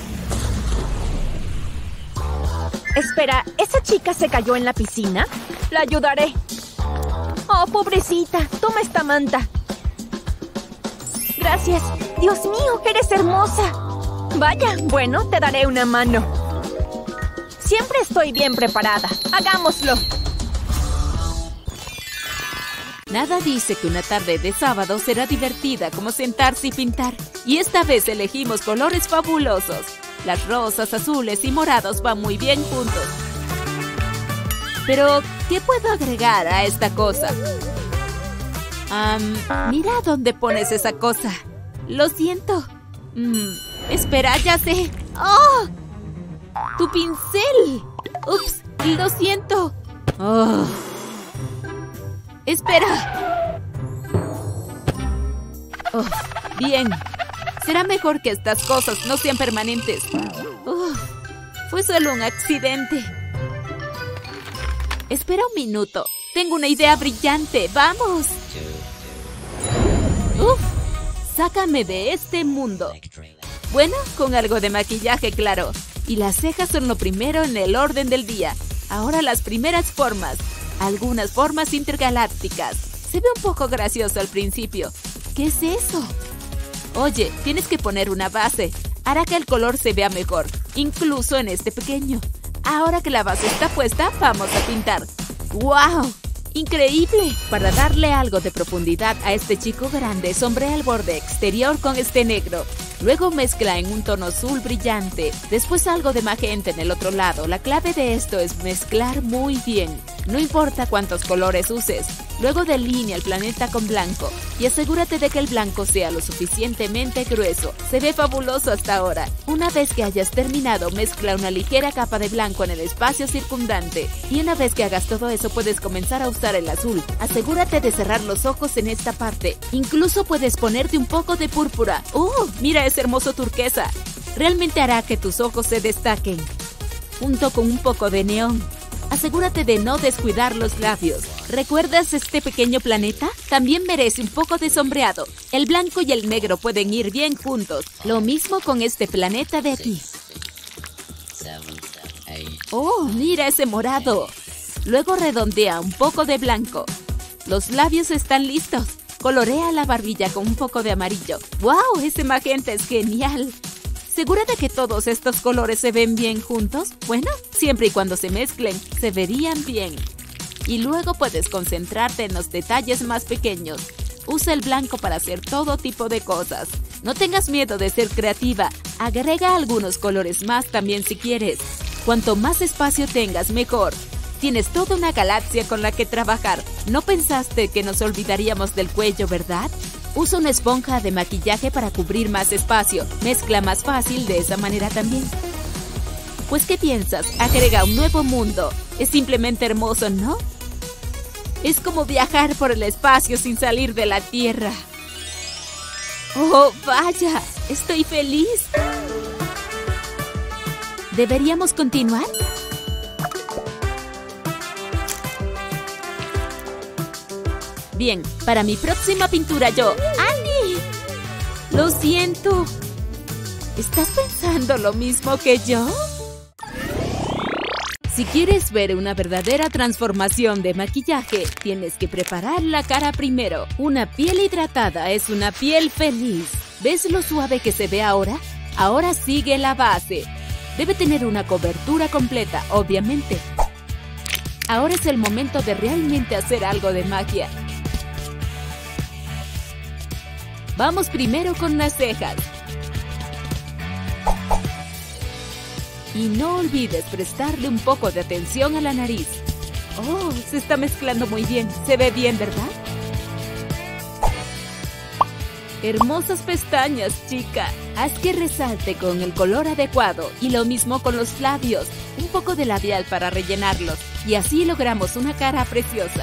Speaker 2: ¡Wow! Espera, ¿esa chica se cayó en la piscina? La ayudaré. ¡Oh, pobrecita! Toma esta manta. Gracias. Dios mío, eres hermosa. Vaya, bueno, te daré una mano. Siempre estoy bien preparada. ¡Hagámoslo!
Speaker 1: Nada dice que una tarde de sábado será divertida como sentarse y pintar. Y esta vez elegimos colores fabulosos. Las rosas, azules y morados van muy bien juntos. Pero, ¿qué puedo agregar a esta cosa? Mira dónde pones esa cosa. Lo siento. Espera, ya sé. ¡Oh! ¡Tu pincel! ¡Ups! ¡Lo siento! ¡Oh! ¡Espera! Oh, bien. Será mejor que estas cosas no sean permanentes. Fue solo un accidente. Espera un minuto. Tengo una idea brillante. ¡Vamos! ¡Uf! Sácame de este mundo. Bueno, con algo de maquillaje, claro. Y las cejas son lo primero en el orden del día. Ahora las primeras formas. Algunas formas intergalácticas. Se ve un poco gracioso al principio. ¿Qué es eso? Oye, tienes que poner una base. Hará que el color se vea mejor, incluso en este pequeño. Ahora que la base está puesta, vamos a pintar. ¡Wow! ¡Increíble! Para darle algo de profundidad a este chico grande, sombrea el borde exterior con este negro. Luego mezcla en un tono azul brillante. Después algo de magenta en el otro lado. La clave de esto es mezclar muy bien. No importa cuántos colores uses. Luego delinea el planeta con blanco. Y asegúrate de que el blanco sea lo suficientemente grueso. Se ve fabuloso hasta ahora. Una vez que hayas terminado, mezcla una ligera capa de blanco en el espacio circundante. Y una vez que hagas todo eso, puedes comenzar a usar el azul. Asegúrate de cerrar los ojos en esta parte. Incluso puedes ponerte un poco de púrpura. ¡Mira ese hermoso turquesa! Realmente hará que tus ojos se destaquen. Junto con un poco de neón. Asegúrate de no descuidar los labios. ¿Recuerdas este pequeño planeta? También merece un poco de sombreado. El blanco y el negro pueden ir bien juntos. Lo mismo con este planeta de aquí. ¡Oh, mira ese morado! Luego redondea un poco de blanco. Los labios están listos. Colorea la barbilla con un poco de amarillo. ¡Wow! Ese magenta es genial. ¿Segura de que todos estos colores se ven bien juntos? Bueno, siempre y cuando se mezclen, se verían bien. Y luego puedes concentrarte en los detalles más pequeños. Usa el blanco para hacer todo tipo de cosas. No tengas miedo de ser creativa. Agrega algunos colores más también si quieres. Cuanto más espacio tengas, mejor. Tienes toda una galaxia con la que trabajar. ¿No pensaste que nos olvidaríamos del cuello, verdad? Usa una esponja de maquillaje para cubrir más espacio. Mezcla más fácil de esa manera también. Pues, ¿qué piensas? Agrega un nuevo mundo. Es simplemente hermoso, ¿no? Es como viajar por el espacio sin salir de la Tierra. ¡Oh, vaya! ¡Estoy feliz! ¿Deberíamos continuar? Bien, para mi próxima pintura yo... ¡Annie! Lo siento. ¿Estás pensando lo mismo que yo? Si quieres ver una verdadera transformación de maquillaje, tienes que preparar la cara primero. Una piel hidratada es una piel feliz. ¿Ves lo suave que se ve ahora? Ahora sigue la base. Debe tener una cobertura completa, obviamente. Ahora es el momento de realmente hacer algo de magia. Vamos primero con las cejas. Y no olvides prestarle un poco de atención a la nariz. Oh, se está mezclando muy bien. Se ve bien, ¿verdad? Hermosas pestañas, chica. Haz que resalte con el color adecuado y lo mismo con los labios. Un poco de labial para rellenarlos y así logramos una cara preciosa.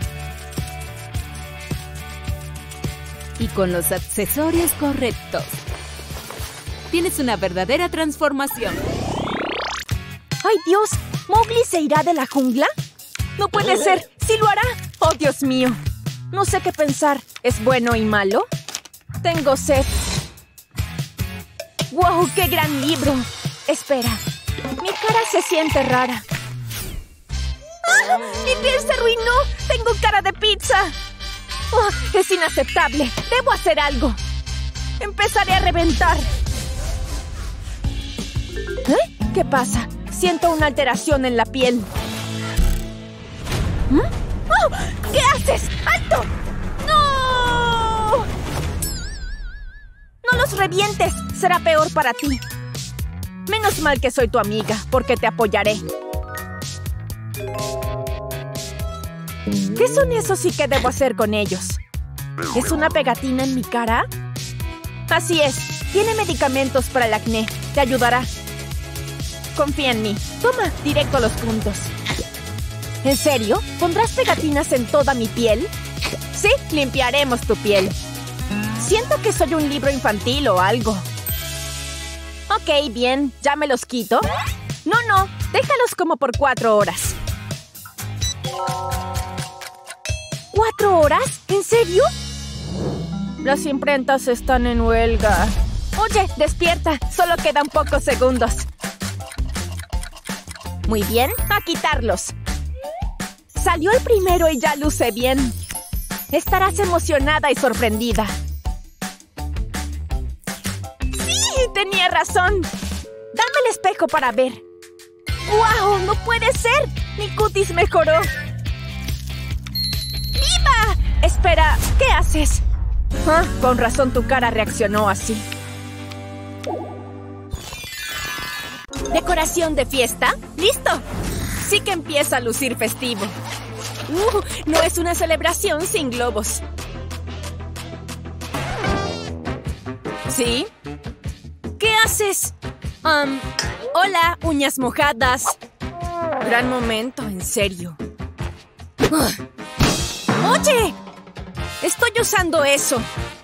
Speaker 1: Y con los accesorios correctos, tienes una verdadera transformación.
Speaker 2: ¡Ay, Dios! ¿Mowgli se irá de la jungla? ¡No puede ser! ¡Sí lo hará! ¡Oh, Dios mío! No sé qué pensar. ¿Es bueno y malo? Tengo sed. ¡Wow! ¡Qué gran libro! Espera. Mi cara se siente rara. ¡Ah! ¡Mi piel se arruinó! ¡Tengo cara de pizza! ¡Oh! ¡Es inaceptable! ¡Debo hacer algo! ¡Empezaré a reventar! ¿Eh? ¿Qué pasa? Siento una alteración en la piel. ¿Mm? ¡Oh! ¿Qué haces? ¡Alto! ¡No! ¡No los revientes! Será peor para ti. Menos mal que soy tu amiga, porque te apoyaré. ¿Qué son esos y qué debo hacer con ellos? ¿Es una pegatina en mi cara? Así es. Tiene medicamentos para el acné. Te ayudará. Confía en mí. Toma, directo a los puntos. ¿En serio? ¿Pondrás pegatinas en toda mi piel? Sí, limpiaremos tu piel. Siento que soy un libro infantil o algo. Ok, bien. ¿Ya me los quito? No. Déjalos como por 4 horas. ¿4 horas? ¿En serio? Las imprentas están en huelga. Oye, despierta. Solo quedan pocos segundos. Muy bien, a quitarlos. Salió el primero y ya luce bien. Estarás emocionada y sorprendida. ¡Sí! Tenía razón. Dame el espejo para ver. ¡Wow! ¡No puede ser! Mi cutis mejoró. ¡Viva! Espera, ¿qué haces? Ah, con razón tu cara reaccionó así. ¿Decoración de fiesta? ¡Listo! Sí que empieza a lucir festivo. No es una celebración sin globos. ¿Sí? ¿Qué haces? Hola, uñas mojadas. Gran momento, en serio. ¡Oye! Estoy usando eso.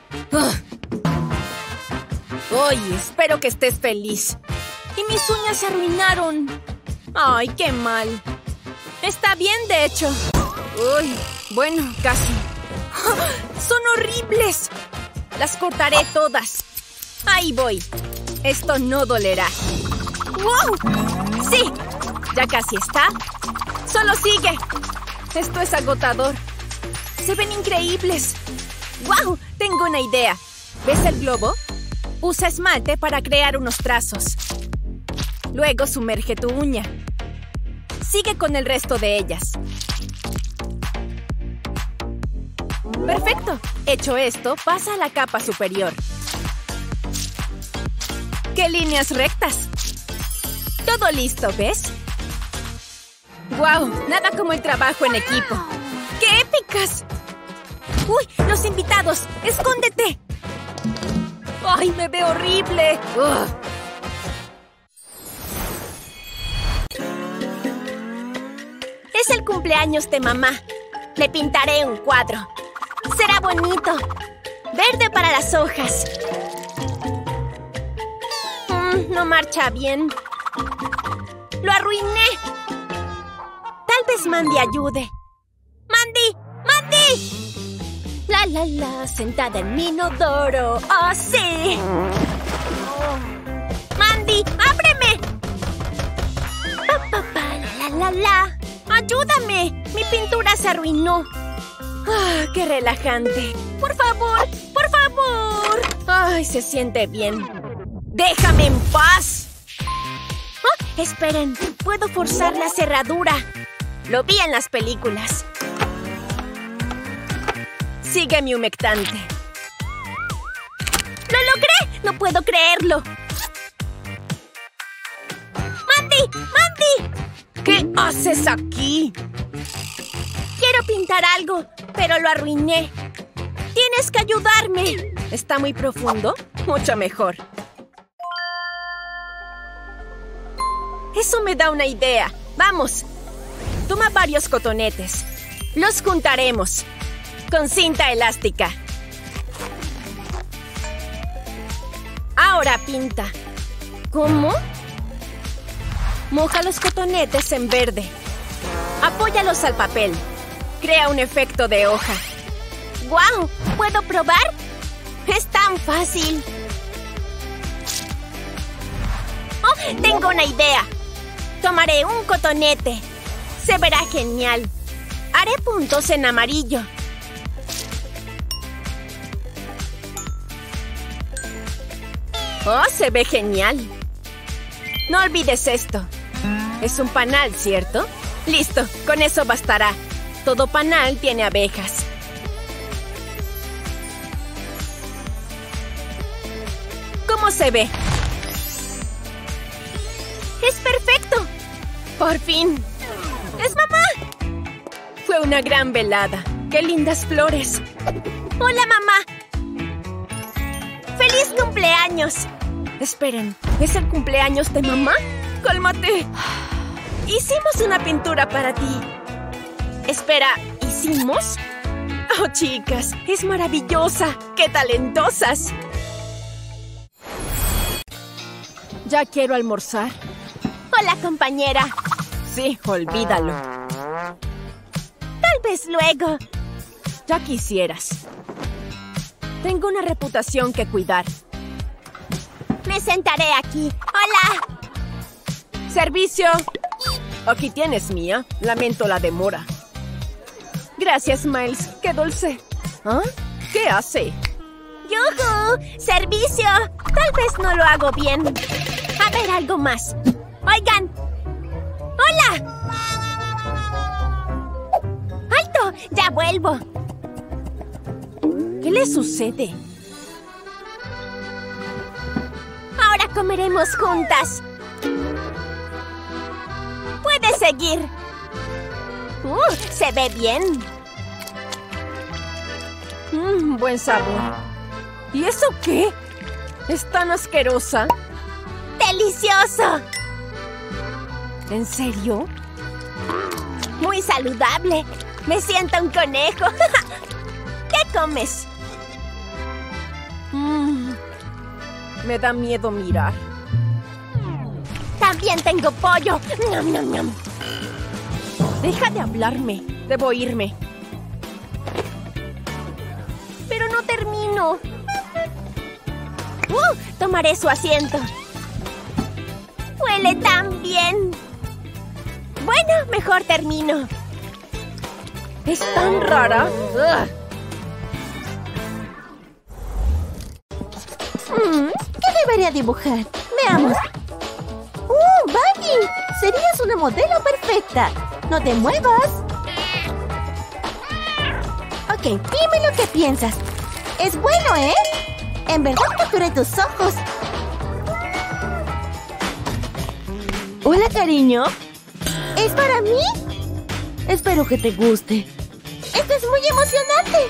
Speaker 2: Oye, espero que estés feliz. Y mis uñas se arruinaron. ¡Ay, qué mal! Está bien, de hecho. Uy, bueno, casi. ¡Son horribles! Las cortaré todas. Ahí voy. Esto no dolerá. ¡Wow! ¡Sí! Ya casi está. ¡Solo sigue! Esto es agotador. ¡Se ven increíbles! ¡Wow! Tengo una idea. ¿Ves el globo? Usa esmalte para crear unos trazos. Luego sumerge tu uña. Sigue con el resto de ellas. ¡Perfecto! Hecho esto, pasa a la capa superior. ¡Qué líneas rectas! Todo listo, ¿ves? ¡Guau! Nada como el trabajo en equipo. ¡Qué épicas! ¡Uy! ¡Los invitados! ¡Escóndete! ¡Ay, me veo horrible! ¡Ugh! Es el cumpleaños de mamá. Le pintaré un cuadro. Será bonito. Verde para las hojas. No marcha bien. ¡Lo arruiné! Tal vez Mandy ayude. ¡Mandy! ¡Mandy! La, sentada en mi inodoro. ¡Oh, sí! ¡Mandy, ábreme!
Speaker 3: Hola, ayúdame. Mi pintura se arruinó.
Speaker 2: ¡Ah, qué relajante! ¡Por favor! ¡Por favor! ¡Ay, se siente bien! ¡Déjame en paz!
Speaker 3: Oh, esperen, puedo forzar la cerradura. Lo vi en las películas.
Speaker 2: Sigue mi humectante.
Speaker 3: ¡Lo logré! ¡No puedo creerlo! ¡Mandy! ¡Mandy!
Speaker 2: ¿Qué haces aquí?
Speaker 3: Quiero pintar algo, pero lo arruiné. Tienes que ayudarme.
Speaker 2: ¿Está muy profundo? Mucho mejor. Eso me da una idea. ¡Vamos! Toma varios cotonetes. Los juntaremos con cinta elástica. Ahora pinta. ¿Cómo? Moja los cotonetes en verde. Apóyalos al papel. Crea un efecto de hoja.
Speaker 3: ¡Guau! ¿Puedo probar? Es tan fácil. ¡Oh! Tengo una idea. Tomaré un cotonete. Se verá genial. Haré puntos en amarillo.
Speaker 2: ¡Oh, se ve genial! No olvides esto. Es un panal, ¿cierto? ¡Listo! Con eso bastará. Todo panal tiene abejas. ¿Cómo se ve?
Speaker 3: ¡Es perfecto!
Speaker 2: ¡Por fin!
Speaker 3: ¡Es mamá!
Speaker 2: Fue una gran velada. ¡Qué lindas flores!
Speaker 3: ¡Hola, mamá! ¡Feliz cumpleaños!
Speaker 2: Esperen, ¿es el cumpleaños de mamá? ¡Cálmate! Hicimos una pintura para ti. Espera, ¿hicimos? ¡Oh, chicas! ¡Es maravillosa! ¡Qué talentosas! ¿Ya quiero almorzar?
Speaker 3: Hola, compañera.
Speaker 2: Sí, olvídalo.
Speaker 3: Tal vez luego.
Speaker 2: Ya quisieras. Tengo una reputación que cuidar.
Speaker 3: Me sentaré aquí. ¡Hola!
Speaker 2: ¡Servicio! Aquí tienes, Mía. Lamento la demora. Gracias, Miles. ¡Qué dulce! ¿Ah? ¿Qué hace?
Speaker 3: ¡Yujú! ¡Servicio! Tal vez no lo hago bien. A ver, algo más. ¡Oigan! ¡Hola! ¡Alto! ¡Ya vuelvo!
Speaker 2: ¿Qué le sucede?
Speaker 3: Ahora comeremos juntas. Puedes seguir. Se ve bien.
Speaker 2: Buen sabor. ¿Y eso qué? ¿Es tan asquerosa?
Speaker 3: ¡Delicioso!
Speaker 2: ¿En serio?
Speaker 3: Muy saludable. Me siento un conejo. ¿Qué comes?
Speaker 2: Me da miedo mirar.
Speaker 3: También tengo pollo. ¡Nam, nam, nam!
Speaker 2: Deja de hablarme. Debo irme.
Speaker 3: Pero no termino. Tomaré su asiento. Huele tan bien. Bueno, mejor termino.
Speaker 2: Es tan rara.
Speaker 4: ¿Qué debería dibujar? Veamos. ¡Bunny! Serías una modelo perfecta. ¡No te muevas! Ok, dime lo que piensas. Es bueno, ¿eh? En verdad capturé tus ojos. Hola, cariño. ¿Es para mí? Espero que te guste. Esto es muy emocionante.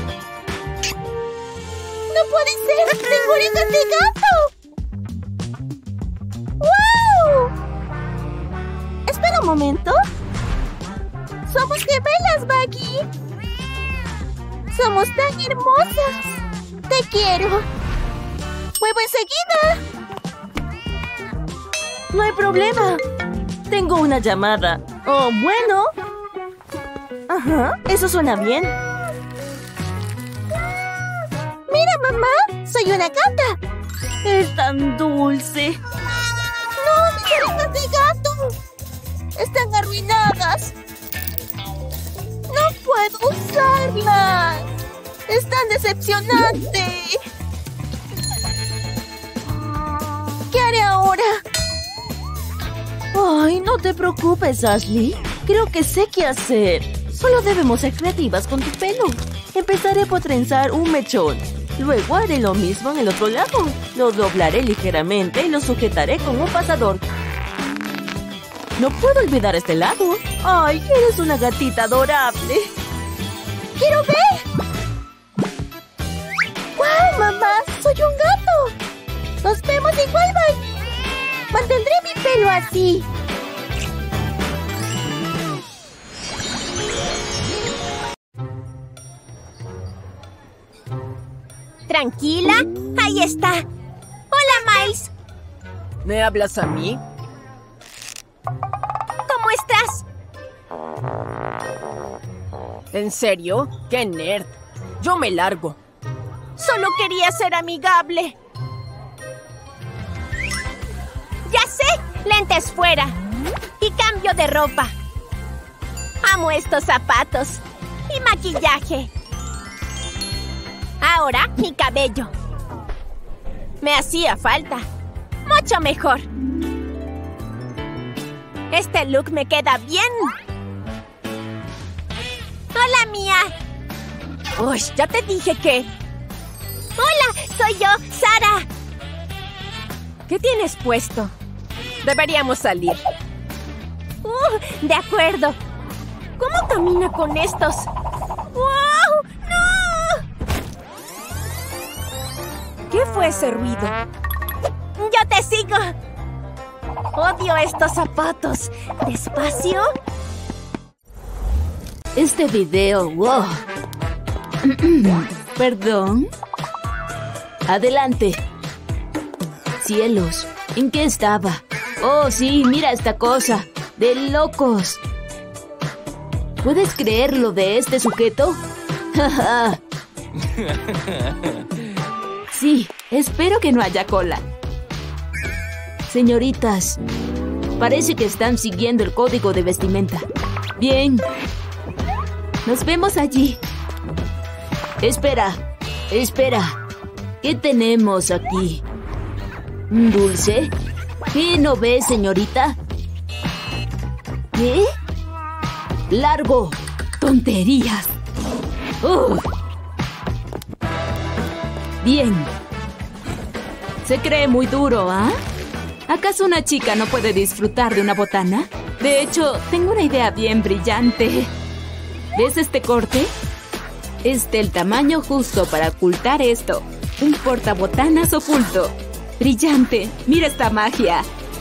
Speaker 4: ¡No puede ser! ¡Tengo orejas de gato! ¡Wow! Espera un momento. ¡Somos gemelas, Bucky! ¡Somos tan hermosas! ¡Te quiero! ¡Vuelvo enseguida! No hay problema. Tengo una llamada. Oh, bueno. Ajá, eso suena bien. ¡Mira, mamá! ¡Soy una gata! ¡Es tan dulce! ¡No, mis orejas de gato!
Speaker 3: están arruinadas. No puedo usarlas. Es tan decepcionante. ¿Qué haré ahora?
Speaker 1: Ay, no te preocupes, Ashley. Creo que sé qué hacer. Solo debemos ser creativas con tu pelo. Empezaré por trenzar un mechón. Luego haré lo mismo en el otro lado. Lo doblaré ligeramente y lo sujetaré con un pasador. No puedo olvidar este lado. ¡Ay, eres una gatita adorable!
Speaker 3: ¡Quiero ver! ¡Guau, mamá! ¡Soy un gato! ¡Nos vemos en Walmart! ¡Mantendré mi pelo así! ¿Tranquila? ¡Ahí está! ¡Hola, Miles!
Speaker 2: ¿Me hablas a mí?
Speaker 3: ¿Cómo estás?
Speaker 2: ¿En serio? ¡Qué nerd! Yo me largo.
Speaker 3: Solo quería ser amigable. ¡Ya sé! Lentes fuera. Y cambio de ropa. Amo estos zapatos. Y maquillaje. Ahora, mi cabello. Me hacía falta. Mucho mejor. Este look me queda bien. Hola, Mía.
Speaker 2: ¡Uy! Ya te dije que...
Speaker 3: Hola, soy yo, Sara.
Speaker 2: ¿Qué tienes puesto? Deberíamos salir.
Speaker 3: De acuerdo. ¿Cómo camina con estos? ¡Wow! ¡No!
Speaker 2: ¿Qué fue ese ruido?
Speaker 3: ¡Yo te sigo! Odio estos zapatos. ¿Despacio?
Speaker 1: Este video, wow. ¿Perdón? Adelante. Cielos, ¿en qué estaba? Oh, sí, mira esta cosa. ¡De locos! ¿Puedes creer lo de este sujeto? Sí, espero que no haya cola. Señoritas, parece que están siguiendo el código de vestimenta. Bien. Nos vemos allí. Espera. ¿Qué tenemos aquí? ¿Un dulce? ¿Qué no ves, señorita? ¿Qué? ¡Largo! ¡Tonterías! Bien. Se cree muy duro, ¿ah? ¿Acaso una chica no puede disfrutar de una botana? De hecho, tengo una idea bien brillante. ¿Ves este corte? Es del tamaño justo para ocultar esto. Un portabotanas oculto. ¡Brillante! ¡Mira esta magia!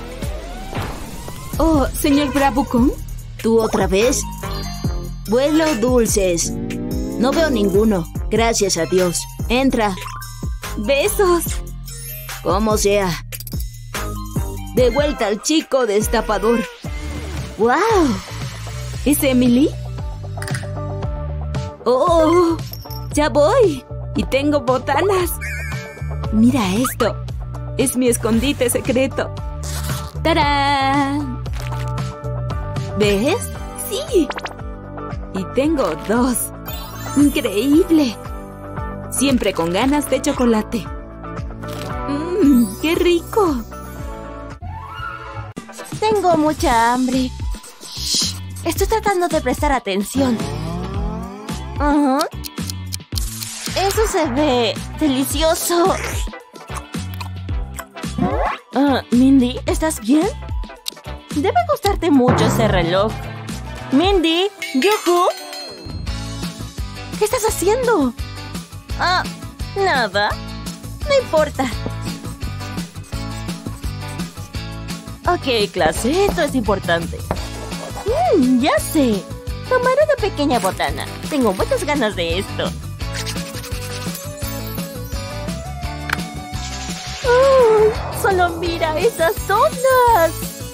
Speaker 1: Oh, señor Bravucon. ¿Tú otra vez? Vuelo dulces. No veo ninguno. Gracias a Dios. Entra. ¡Besos! Como sea. De vuelta al chico destapador. ¡Wow! ¿Es Emily? ¡Oh! ¡Ya voy! Y tengo botanas. Mira esto. Es mi escondite secreto. ¡Tarán! ¿Ves? ¡Sí! Y tengo 2. ¡Increíble! Siempre con ganas de chocolate. ¡Qué rico!
Speaker 3: Tengo mucha hambre. Shh, estoy tratando de prestar atención. Eso se ve delicioso. Mindy, ¿estás bien? Debe gustarte mucho ese reloj. Mindy, ¿Yuhu? ¿Qué estás haciendo? Nada. No importa. Ok, clase, esto es importante. Ya sé. Tomar una pequeña botana. Tengo muchas ganas de esto. ¡Solo mira esas donas!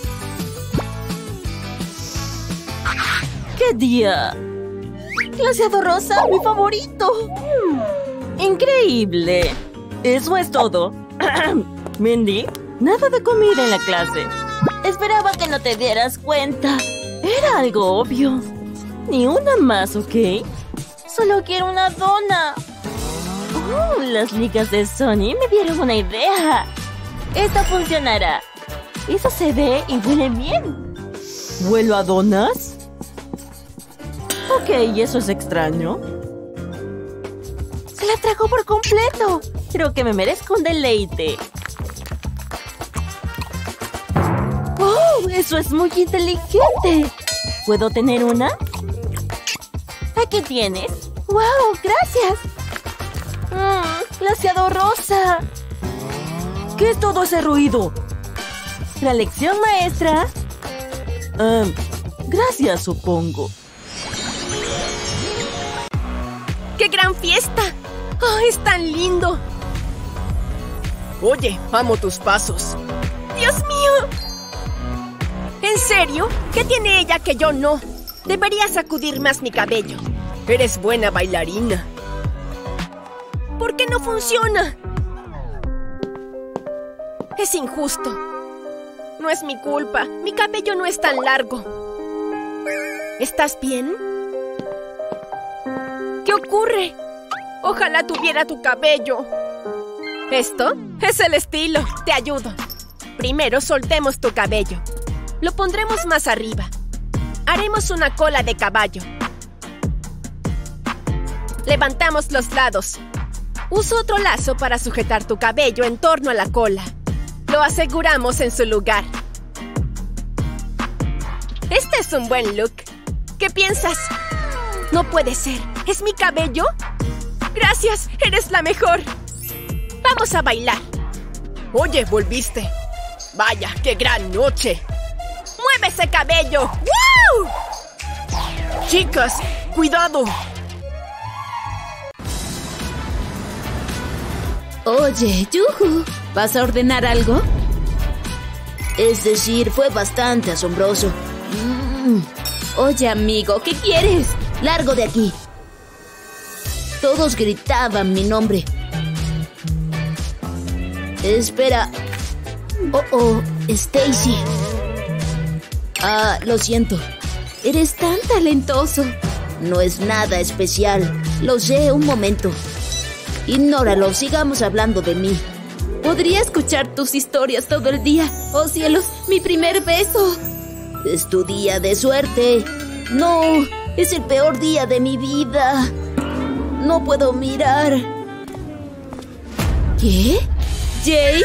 Speaker 3: ¡Qué día! Glaseado rosa, mi favorito. Increíble. Eso es todo. Mindy, nada de comida en la clase. Espera
Speaker 5: Esperaba que no te dieras cuenta. Era algo obvio. Ni una más, ¿ok? Solo quiero una dona. Las ligas de Sony me dieron una idea. Esto funcionará. Eso se ve y huele bien. ¿Huelo a donas? Ok, eso es extraño. Se la tragó por completo. Creo que me merezco un deleite. ¡Oh! Eso es muy inteligente. ¿Puedo tener una? Aquí tienes. ¡Wow! ¡Gracias! ¡Glaseado rosa! ¿Qué es todo ese ruido? ¿La lección, maestra? Gracias, supongo.
Speaker 2: ¡Qué gran fiesta! ¡Oh, es tan lindo! Oye, amo tus pasos. ¡Dios mío! ¿En serio? ¿Qué tiene ella que yo no? Deberías sacudir más mi cabello. Eres buena bailarina. ¿Por qué no funciona? Es injusto. No es mi culpa. Mi cabello no es tan largo. ¿Estás bien? ¿Qué ocurre? Ojalá tuviera tu cabello. Esto es el estilo. Te ayudo. Primero soltemos tu cabello. Lo pondremos más arriba. Haremos una cola de caballo. Levantamos los lados. Uso otro lazo para sujetar tu cabello en torno a la cola. Lo aseguramos en su lugar. Este es un buen look. ¿Qué piensas? No puede ser. ¿Es mi cabello? Gracias, eres la mejor. Vamos a bailar. Oye, volviste. Vaya, qué gran noche. ¡Mueve ese cabello! ¡Woo! Chicas, cuidado.
Speaker 1: Oye, Yuhu, ¿vas a ordenar algo?
Speaker 4: Es decir, fue bastante asombroso.
Speaker 1: Oye, amigo, ¿qué quieres?
Speaker 4: Largo de aquí. Todos gritaban mi nombre. Espera. Oh, Stacy. Lo siento.
Speaker 1: Eres tan talentoso.
Speaker 4: No es nada especial. Lo sé, un momento. Ignóralo, sigamos hablando de mí.
Speaker 1: Podría escuchar tus historias todo el día. ¡Oh, cielos! ¡Mi primer beso!
Speaker 4: Es tu día de suerte. No, es el peor día de mi vida. No puedo mirar.
Speaker 1: ¿Qué? ¿Jake?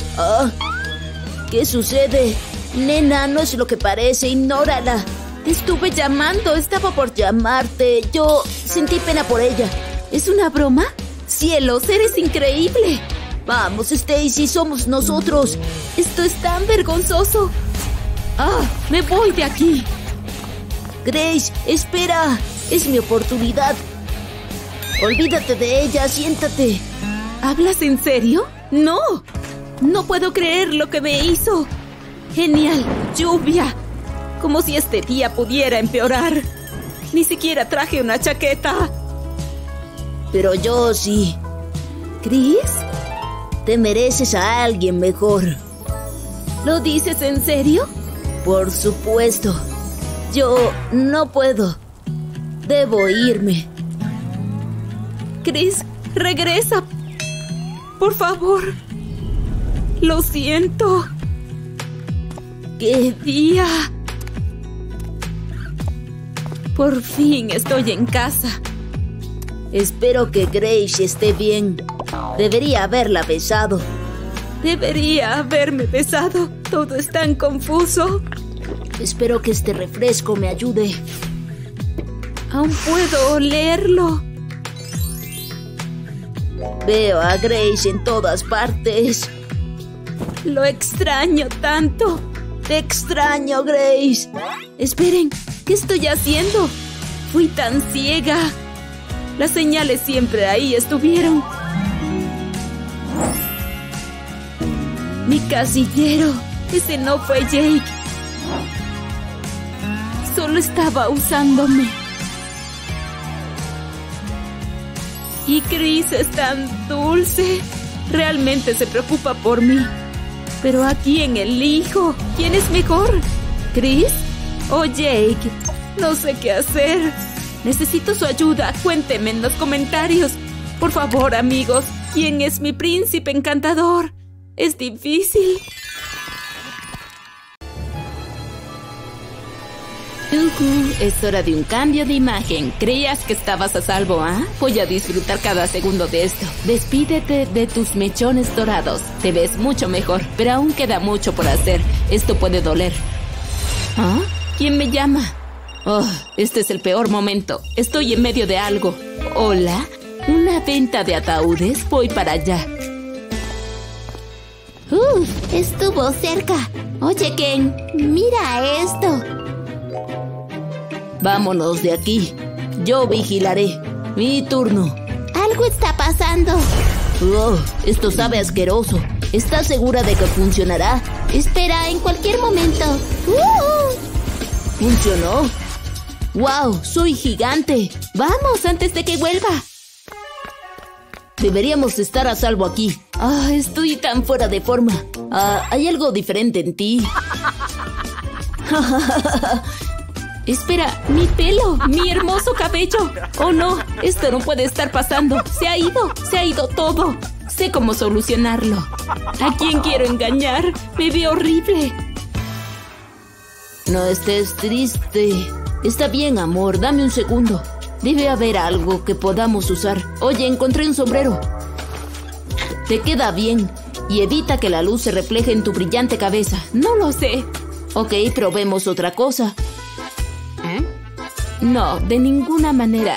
Speaker 4: ¿Qué sucede? Nena, no es lo que parece, ignórala.
Speaker 1: Te estuve llamando, estaba por llamarte. Yo
Speaker 4: sentí pena por ella.
Speaker 1: ¿Es una broma? ¡Cielos, eres increíble!
Speaker 4: Vamos, Stacy, somos nosotros.
Speaker 1: Esto es tan vergonzoso. Me voy de aquí.
Speaker 4: Grace, espera. Es mi oportunidad. Olvídate de ella, siéntate.
Speaker 1: ¿Hablas en serio? ¡No! No puedo creer lo que me hizo. ¡Genial! ¡Lluvia! Como si este día pudiera empeorar. Ni siquiera traje una chaqueta.
Speaker 4: Pero yo sí.
Speaker 1: ¿Chris?
Speaker 4: Te mereces a alguien mejor.
Speaker 1: ¿Lo dices en serio?
Speaker 4: Por supuesto. Yo no puedo. Debo irme.
Speaker 1: Chris, regresa. Por favor. Lo siento. ¡Qué día! Por fin estoy en casa.
Speaker 4: Espero que Grace esté bien. Debería haberla besado.
Speaker 1: Debería haberme besado. Todo es tan confuso.
Speaker 4: Espero que este refresco me ayude.
Speaker 1: Aún puedo olerlo.
Speaker 4: Veo a Grace en todas partes.
Speaker 1: Lo extraño tanto.
Speaker 4: Te extraño, Grace.
Speaker 1: Esperen, ¿qué estoy haciendo? Fui tan ciega. Las señales siempre ahí estuvieron. Mi casillero. Ese no fue Jake. Solo estaba usándome. Y Chris es tan dulce. Realmente se preocupa por mí. ¿Pero a quién elijo? ¿Quién es mejor? ¿Chris o Jake? No sé qué hacer. Necesito su ayuda. Cuéntenme en los comentarios. Por favor, amigos. ¿Quién es mi príncipe encantador? Es difícil. Es hora de un cambio de imagen. ¿Creías que estabas a salvo, ah? Voy a disfrutar cada segundo de esto. Despídete de tus mechones dorados. Te ves mucho mejor, pero aún queda mucho por hacer. Esto puede doler. ¿Ah? ¿Quién me llama? Oh, este es el peor momento. Estoy en medio de algo. ¿Hola? ¿Una venta de ataúdes? Voy para allá.
Speaker 4: Estuvo cerca. Oye, Ken, mira esto.
Speaker 1: Vámonos de aquí. Yo vigilaré. Mi turno.
Speaker 4: Algo está pasando.
Speaker 1: Oh, esto sabe asqueroso. ¿Estás segura de que funcionará?
Speaker 4: Espera, en cualquier momento.
Speaker 1: ¿Funcionó? ¡Wow! ¡Soy gigante! ¡Vamos antes de que vuelva! Deberíamos estar a salvo aquí. Estoy tan fuera de forma. ¿Hay algo diferente en ti? Espera, mi pelo, mi hermoso cabello. Oh no, esto no puede estar pasando. Se ha ido todo. Sé cómo solucionarlo. ¿A quién quiero engañar? Me veo horrible. No estés triste. Está bien, amor, dame un segundo. Debe haber algo que podamos usar. Oye, encontré un sombrero. Te queda bien y evita que la luz se refleje en tu brillante cabeza. No lo sé. Ok, probemos otra cosa. No, de ninguna manera.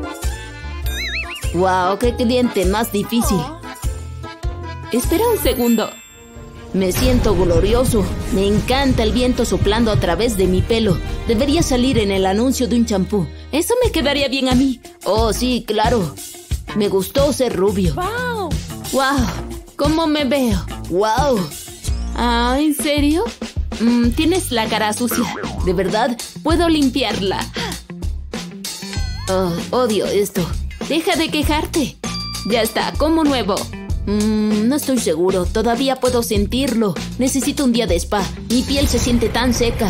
Speaker 1: Wow, qué cliente más difícil. Espera un segundo. Me siento glorioso. Me encanta el viento soplando a través de mi pelo. Debería salir en el anuncio de un champú. Eso me quedaría bien a mí. Oh, sí, claro. Me gustó ser rubio. ¡Wow! ¡Wow! ¿Cómo me veo? ¡Wow! ¿En serio? Tienes la cara sucia. ¿De verdad? ¿Puedo limpiarla? Oh, odio esto. Deja de quejarte. Ya está, como nuevo. No estoy seguro. Todavía puedo sentirlo. Necesito un día de spa. Mi piel se siente tan seca.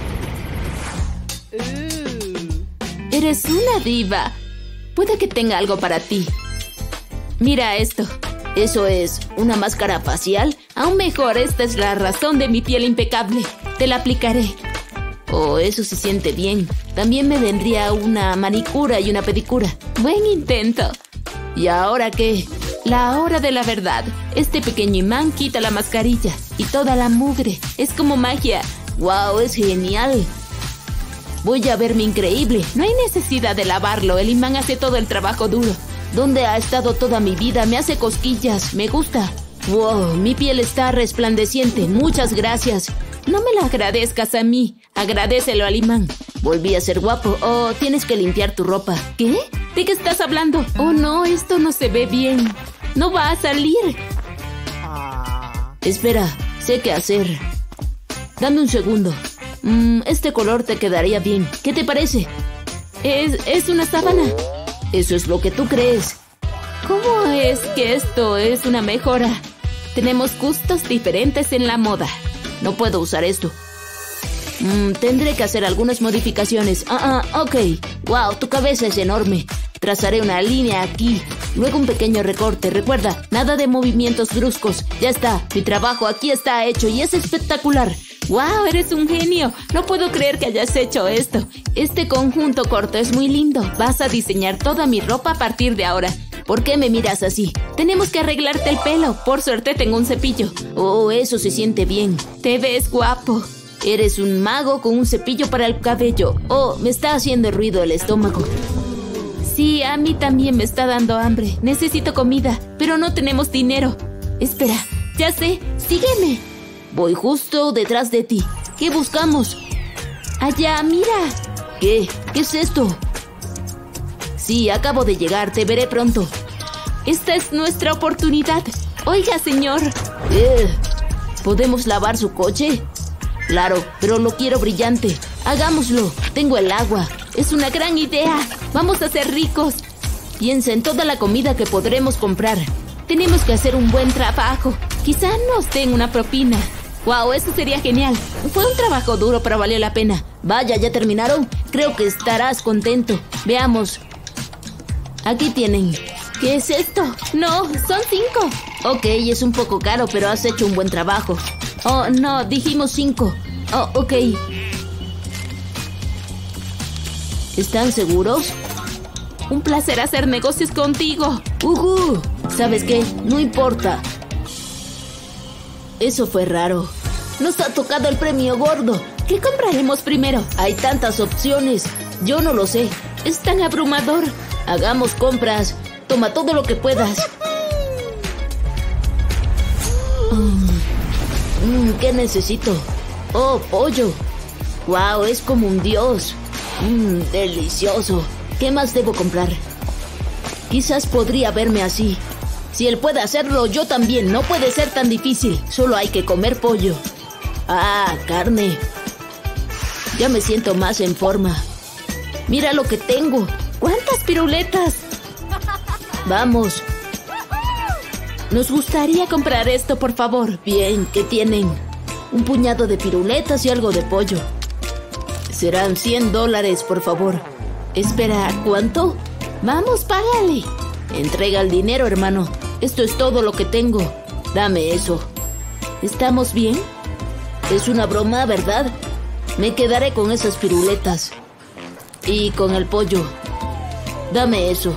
Speaker 1: Eres una diva. Puede que tenga algo para ti. Mira esto. ¿Eso es una máscara facial? Aún mejor, esta es la razón de mi piel impecable. Te la aplicaré. Oh, eso se siente bien. También me vendría una manicura y una pedicura. Buen intento. ¿Y ahora qué? La hora de la verdad. Este pequeño imán quita la mascarilla y toda la mugre. Es como magia. ¡Wow! Es genial. Voy a verme increíble. No hay necesidad de lavarlo. El imán hace todo el trabajo duro. ¿Dónde ha estado toda mi vida? Me hace cosquillas. Me gusta. ¡Wow! Mi piel está resplandeciente. Muchas gracias. No me la agradezcas a mí. Agradécelo al imán. Volví a ser guapo. Oh, tienes que limpiar tu ropa. ¿Qué? ¿De qué estás hablando? Oh, no, esto no se ve bien. No va a salir. Espera, sé qué hacer. Dame un segundo. Este color te quedaría bien. ¿Qué te parece? Es una sábana. Eso es lo que tú crees. ¿Cómo es que esto es una mejora? Tenemos gustos diferentes en la moda. No puedo usar esto. Tendré que hacer algunas modificaciones. Ok. Wow, tu cabeza es enorme. Trazaré una línea aquí. Luego un pequeño recorte. Recuerda, nada de movimientos bruscos. Ya está. Mi trabajo aquí está hecho y es espectacular. ¡Wow! ¡Eres un genio! No puedo creer que hayas hecho esto. Este conjunto corto es muy lindo. Vas a diseñar toda mi ropa a partir de ahora. ¿Por qué me miras así? Tenemos que arreglarte el pelo. Por suerte tengo un cepillo. Oh, eso se siente bien. Te ves guapo. Eres un mago con un cepillo para el cabello. Oh, me está haciendo ruido el estómago. Sí, a mí también me está dando hambre. Necesito comida, pero no tenemos dinero. Espera, ya sé. Sígueme. Voy justo detrás de ti. ¿Qué buscamos? Allá, mira. ¿Qué? ¿Qué es esto? Sí, acabo de llegar. Te veré pronto. Esta es nuestra oportunidad. Oiga, señor. ¿Podemos lavar su coche? Claro, pero lo quiero brillante. Hagámoslo. Tengo el agua. Es una gran idea. Vamos a ser ricos. Piensa en toda la comida que podremos comprar. Tenemos que hacer un buen trabajo. Quizá nos den una propina. ¡Wow! Eso sería genial. Fue un trabajo duro, pero valió la pena. Vaya, ¿ya terminaron? Creo que estarás contento. Veamos. Aquí tienen. ¿Qué es esto? No, son 5. Ok, es un poco caro, pero has hecho un buen trabajo. Oh, no, dijimos 5. Oh, ok. ¿Están seguros? Un placer hacer negocios contigo. ¿Sabes qué? No importa. Eso fue raro. Nos ha tocado el premio gordo. ¿Qué compraremos primero? Hay tantas opciones. Yo no lo sé. Es tan abrumador. Hagamos compras. Toma todo lo que puedas. ¿Qué necesito? Oh, pollo. Wow, es como un dios. Delicioso. ¿Qué más debo comprar? Quizás podría verme así. Si él puede hacerlo, yo también. No puede ser tan difícil. Solo hay que comer pollo. Ah, carne. Ya me siento más en forma. Mira lo que tengo. ¿Cuántas piruletas? Vamos. Nos gustaría comprar esto, por favor. Bien, ¿qué tienen? Un puñado de piruletas y algo de pollo. Serán $100, por favor. Espera, ¿cuánto? Vamos, págale. Entrega el dinero, hermano. Esto es todo lo que tengo. Dame eso. ¿Estamos bien? Es una broma, ¿verdad? Me quedaré con esas piruletas. Y con el pollo. Dame eso.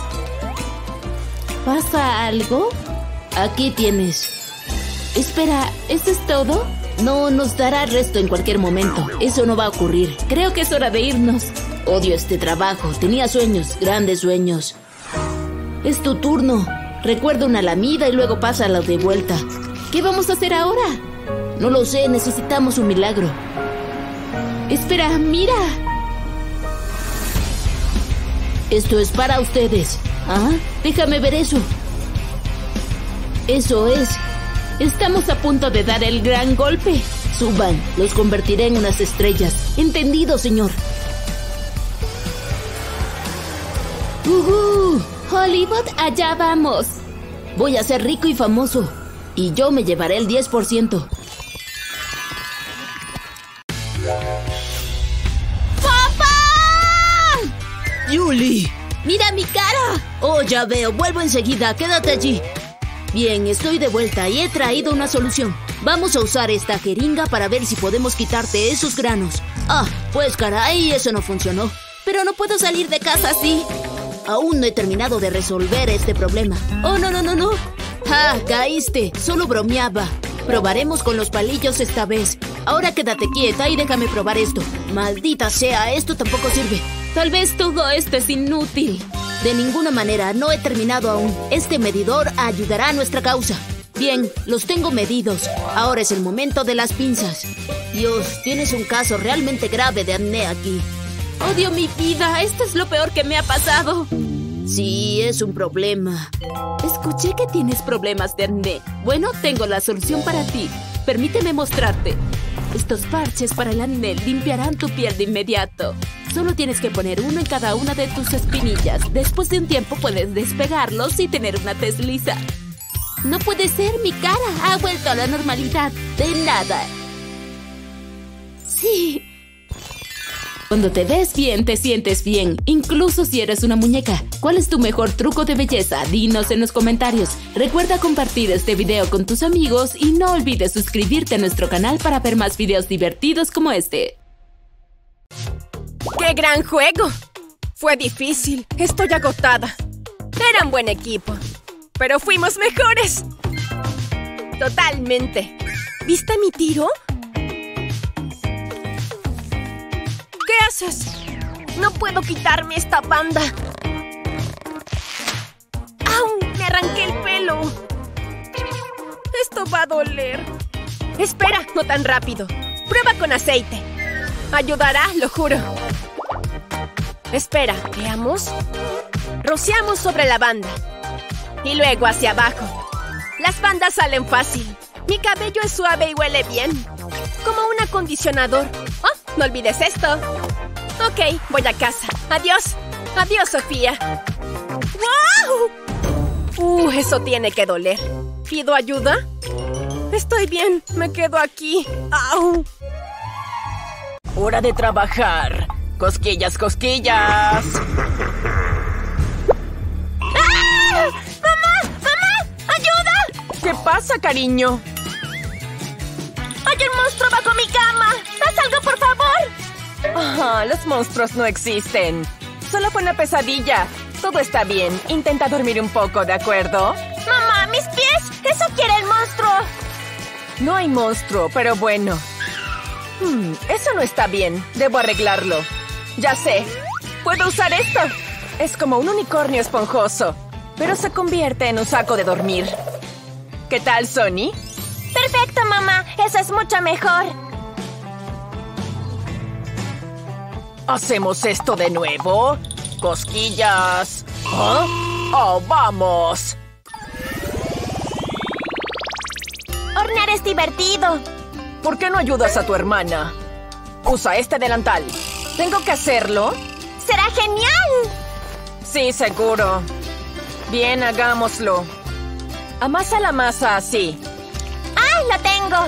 Speaker 1: ¿Pasa algo? Aquí tienes. Espera, ¿eso es todo? No, nos dará el resto en cualquier momento. Eso no va a ocurrir. Creo que es hora de irnos. Odio este trabajo. Tenía sueños, grandes sueños. Es tu turno. Recuerda una lamida y luego pásala de vuelta. ¿Qué vamos a hacer ahora? No lo sé, necesitamos un milagro. Espera, mira. Esto es para ustedes. ¿Ah? Déjame ver eso. Eso es. Estamos a punto de dar el gran golpe. Suban, los convertiré en unas estrellas. Entendido, señor. Hollywood, allá vamos. Voy a ser rico y famoso. Y yo me llevaré el 10%. ¡Papá! ¡Julie! ¡Mira mi cara! Oh, ya veo. Vuelvo enseguida. Quédate allí. Bien, estoy de vuelta y he traído una solución. Vamos a usar esta jeringa para ver si podemos quitarte esos granos. Ah, pues caray, eso no funcionó. Pero no puedo salir de casa así. Aún no he terminado de resolver este problema. Oh, no. ¡Ja! Caíste. Solo bromeaba. Probaremos con los palillos esta vez. Ahora quédate quieta y déjame probar esto. Maldita sea, esto tampoco sirve. Tal vez todo esto es inútil. De ninguna manera, no he terminado aún. Este medidor ayudará a nuestra causa. Bien, los tengo medidos. Ahora es el momento de las pinzas. Dios, tienes un caso realmente grave de acné aquí. Odio mi vida. Esto es lo peor que me ha pasado. Sí, es un problema. Escuché que tienes problemas de acné. Bueno, tengo la solución para ti. Permíteme mostrarte. Estos parches para el acné limpiarán tu piel de inmediato. Solo tienes que poner uno en cada una de tus espinillas. Después de un tiempo puedes despegarlos y tener una tez lisa. No puede ser, mi cara ha vuelto a la normalidad. De nada. Sí. Cuando te ves bien, te sientes bien, incluso si eres una muñeca. ¿Cuál es tu mejor truco de belleza? Dinos en los comentarios. Recuerda compartir este video con tus amigos y no olvides suscribirte a nuestro canal para ver más videos divertidos como este.
Speaker 2: ¡Qué gran juego! Fue difícil, estoy agotada. Eran buen equipo, pero fuimos mejores. Totalmente. ¿Viste mi tiro? ¿Qué haces? No puedo quitarme esta banda. ¡Au! Me arranqué el pelo. Esto va a doler. Espera, no tan rápido. Prueba con aceite. Ayudará, lo juro. Espera, veamos. Rociamos sobre la banda. Y luego hacia abajo. Las bandas salen fácil. Mi cabello es suave y huele bien. Como un acondicionador. Oh, no olvides esto. Ok, voy a casa. Adiós. Adiós, Sofía. ¡Wow! Eso tiene que doler. ¿Pido ayuda? Estoy bien, me quedo aquí. ¡Au!
Speaker 5: ¡Hora de trabajar! ¡Cosquillas, cosquillas!
Speaker 3: ¡Ah! ¡Mamá! ¡Mamá! ¡Ayuda!
Speaker 2: ¿Qué pasa, cariño?
Speaker 3: ¡Hay un monstruo bajo mi cama! ¡Haz algo, por favor!
Speaker 2: Los monstruos no existen. Solo fue una pesadilla. Todo está bien. Intenta dormir un poco, ¿de acuerdo?
Speaker 3: ¡Mamá, mis pies! ¡Eso quiere el monstruo!
Speaker 2: No hay monstruo, pero bueno. Eso no está bien. Debo arreglarlo. Ya sé. Puedo usar esto. Es como un unicornio esponjoso, pero se convierte en un saco de dormir. ¿Qué tal, Sony?
Speaker 3: ¡Perfecto, mamá! ¡Eso es mucho mejor!
Speaker 2: ¿Hacemos esto de nuevo? ¡Cosquillas! ¿Ah? ¡Oh, vamos!
Speaker 3: Hornear es divertido.
Speaker 2: ¿Por qué no ayudas a tu hermana? Usa este delantal. ¿Tengo que hacerlo?
Speaker 3: ¡Será genial!
Speaker 2: Sí, seguro. Bien, hagámoslo. Amasa la masa así.
Speaker 3: ¡Ah, lo tengo!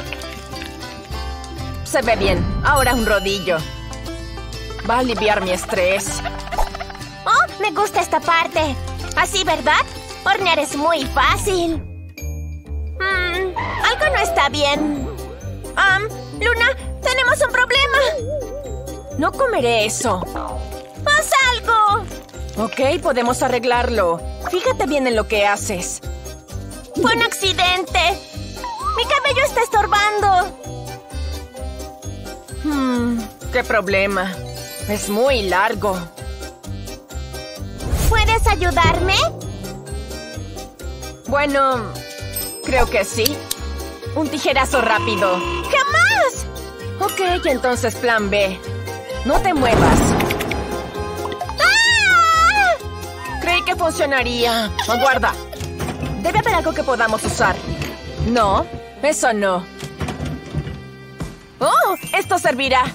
Speaker 2: Se ve bien. Ahora un rodillo. Va a aliviar mi estrés.
Speaker 3: ¡Oh, me gusta esta parte! Así, ¿verdad? Hornear es muy fácil. Algo no está bien. Luna, tenemos un problema.
Speaker 2: No comeré eso.
Speaker 3: ¡Haz algo!
Speaker 2: Ok, podemos arreglarlo. Fíjate bien en lo que haces.
Speaker 3: Fue un accidente. Mi cabello está estorbando.
Speaker 2: ¿Qué problema? Es muy largo.
Speaker 3: ¿Puedes ayudarme?
Speaker 2: Bueno, creo que sí. Un tijerazo rápido.
Speaker 3: ¡Jamás!
Speaker 2: Ok, entonces plan B. No te muevas.
Speaker 3: ¡Ah!
Speaker 2: Creí que funcionaría. Aguarda. Debe haber algo que podamos usar. No, eso no. ¡Oh! Esto servirá.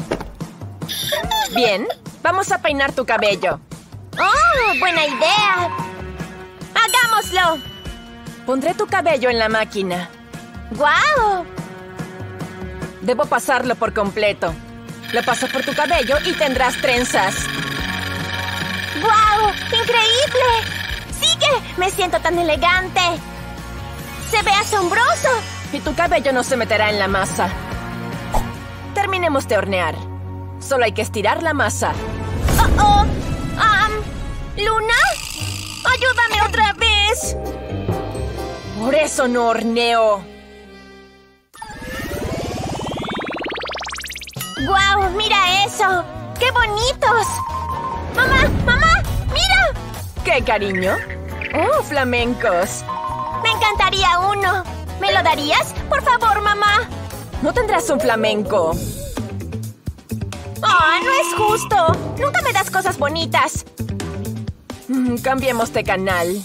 Speaker 2: Bien, vamos a peinar tu cabello.
Speaker 3: ¡Oh, buena idea! ¡Hagámoslo!
Speaker 2: Pondré tu cabello en la máquina.
Speaker 3: ¡Guau!
Speaker 2: Debo pasarlo por completo. Lo paso por tu cabello y tendrás trenzas.
Speaker 3: ¡Guau! ¡Increíble! ¡Sigue! ¡Me siento tan elegante! ¡Se ve asombroso!
Speaker 2: Y tu cabello no se meterá en la masa. Terminemos de hornear. Solo hay que estirar la masa.
Speaker 3: ¡Oh! ¿Luna? ¡Ayúdame otra vez!
Speaker 2: Por eso no horneo.
Speaker 3: ¡Guau! ¡Mira eso! ¡Qué bonitos! ¡Mamá! ¡Mamá! ¡Mira!
Speaker 2: ¿Qué, cariño? ¡Oh, flamencos!
Speaker 3: ¡Me encantaría uno! ¿Me lo darías? ¡Por favor, mamá!
Speaker 2: ¿No tendrás un flamenco?
Speaker 3: ¡Ah, no es justo! ¡Nunca me das cosas bonitas!
Speaker 2: Cambiemos de canal.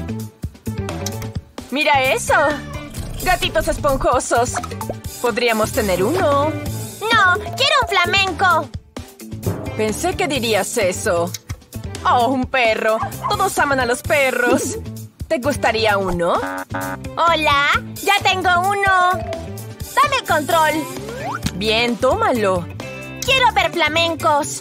Speaker 2: ¡Mira eso! ¡Gatitos esponjosos! ¿Podríamos tener uno?
Speaker 3: ¡No! ¡Quiero un flamenco!
Speaker 2: Pensé que dirías eso. ¡Oh, un perro! Todos aman a los perros. ¿Te gustaría uno?
Speaker 3: ¡Hola! ¡Ya tengo uno! ¡Dame el control!
Speaker 2: Bien, tómalo.
Speaker 3: ¡Quiero ver flamencos!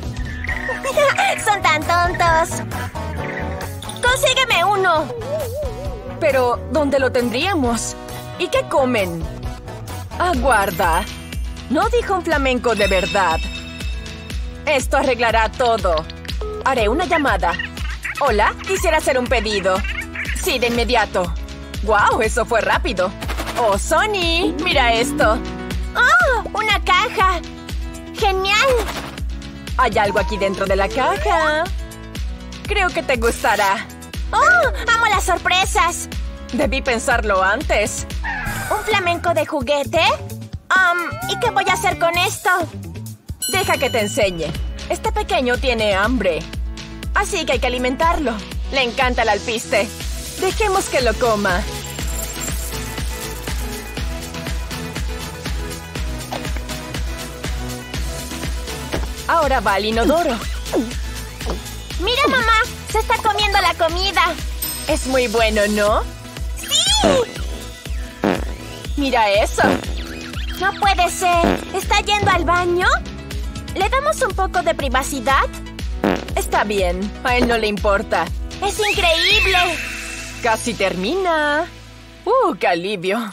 Speaker 3: ¡Son tan tontos! ¡Consígueme uno!
Speaker 2: Pero, ¿dónde lo tendríamos? ¿Y qué comen? Aguarda. No dijo un flamenco de verdad. Esto arreglará todo. Haré una llamada. Hola, quisiera hacer un pedido. Sí, de inmediato. ¡Guau! Eso fue rápido. ¡Oh, Sony! ¡Mira esto!
Speaker 3: ¡Oh! ¡Una caja! ¡Genial!
Speaker 2: Hay algo aquí dentro de la caja. Creo que te gustará.
Speaker 3: ¡Oh! ¡Amo las sorpresas!
Speaker 2: Debí pensarlo antes.
Speaker 3: ¿Un flamenco de juguete? ¿Y qué voy a hacer con esto?
Speaker 2: Deja que te enseñe. Este pequeño tiene hambre. Así que hay que alimentarlo. Le encanta el alpiste. Dejemos que lo coma. Ahora va al inodoro.
Speaker 3: ¡Mira, mamá! ¡Se está comiendo la comida!
Speaker 2: Es muy bueno, ¿no?
Speaker 3: ¡Sí!
Speaker 2: ¡Mira eso!
Speaker 3: No puede ser. ¿Está yendo al baño? ¿Le damos un poco de privacidad?
Speaker 2: Está bien. A él no le importa.
Speaker 3: ¡Es increíble!
Speaker 2: Casi termina. ¡Qué alivio!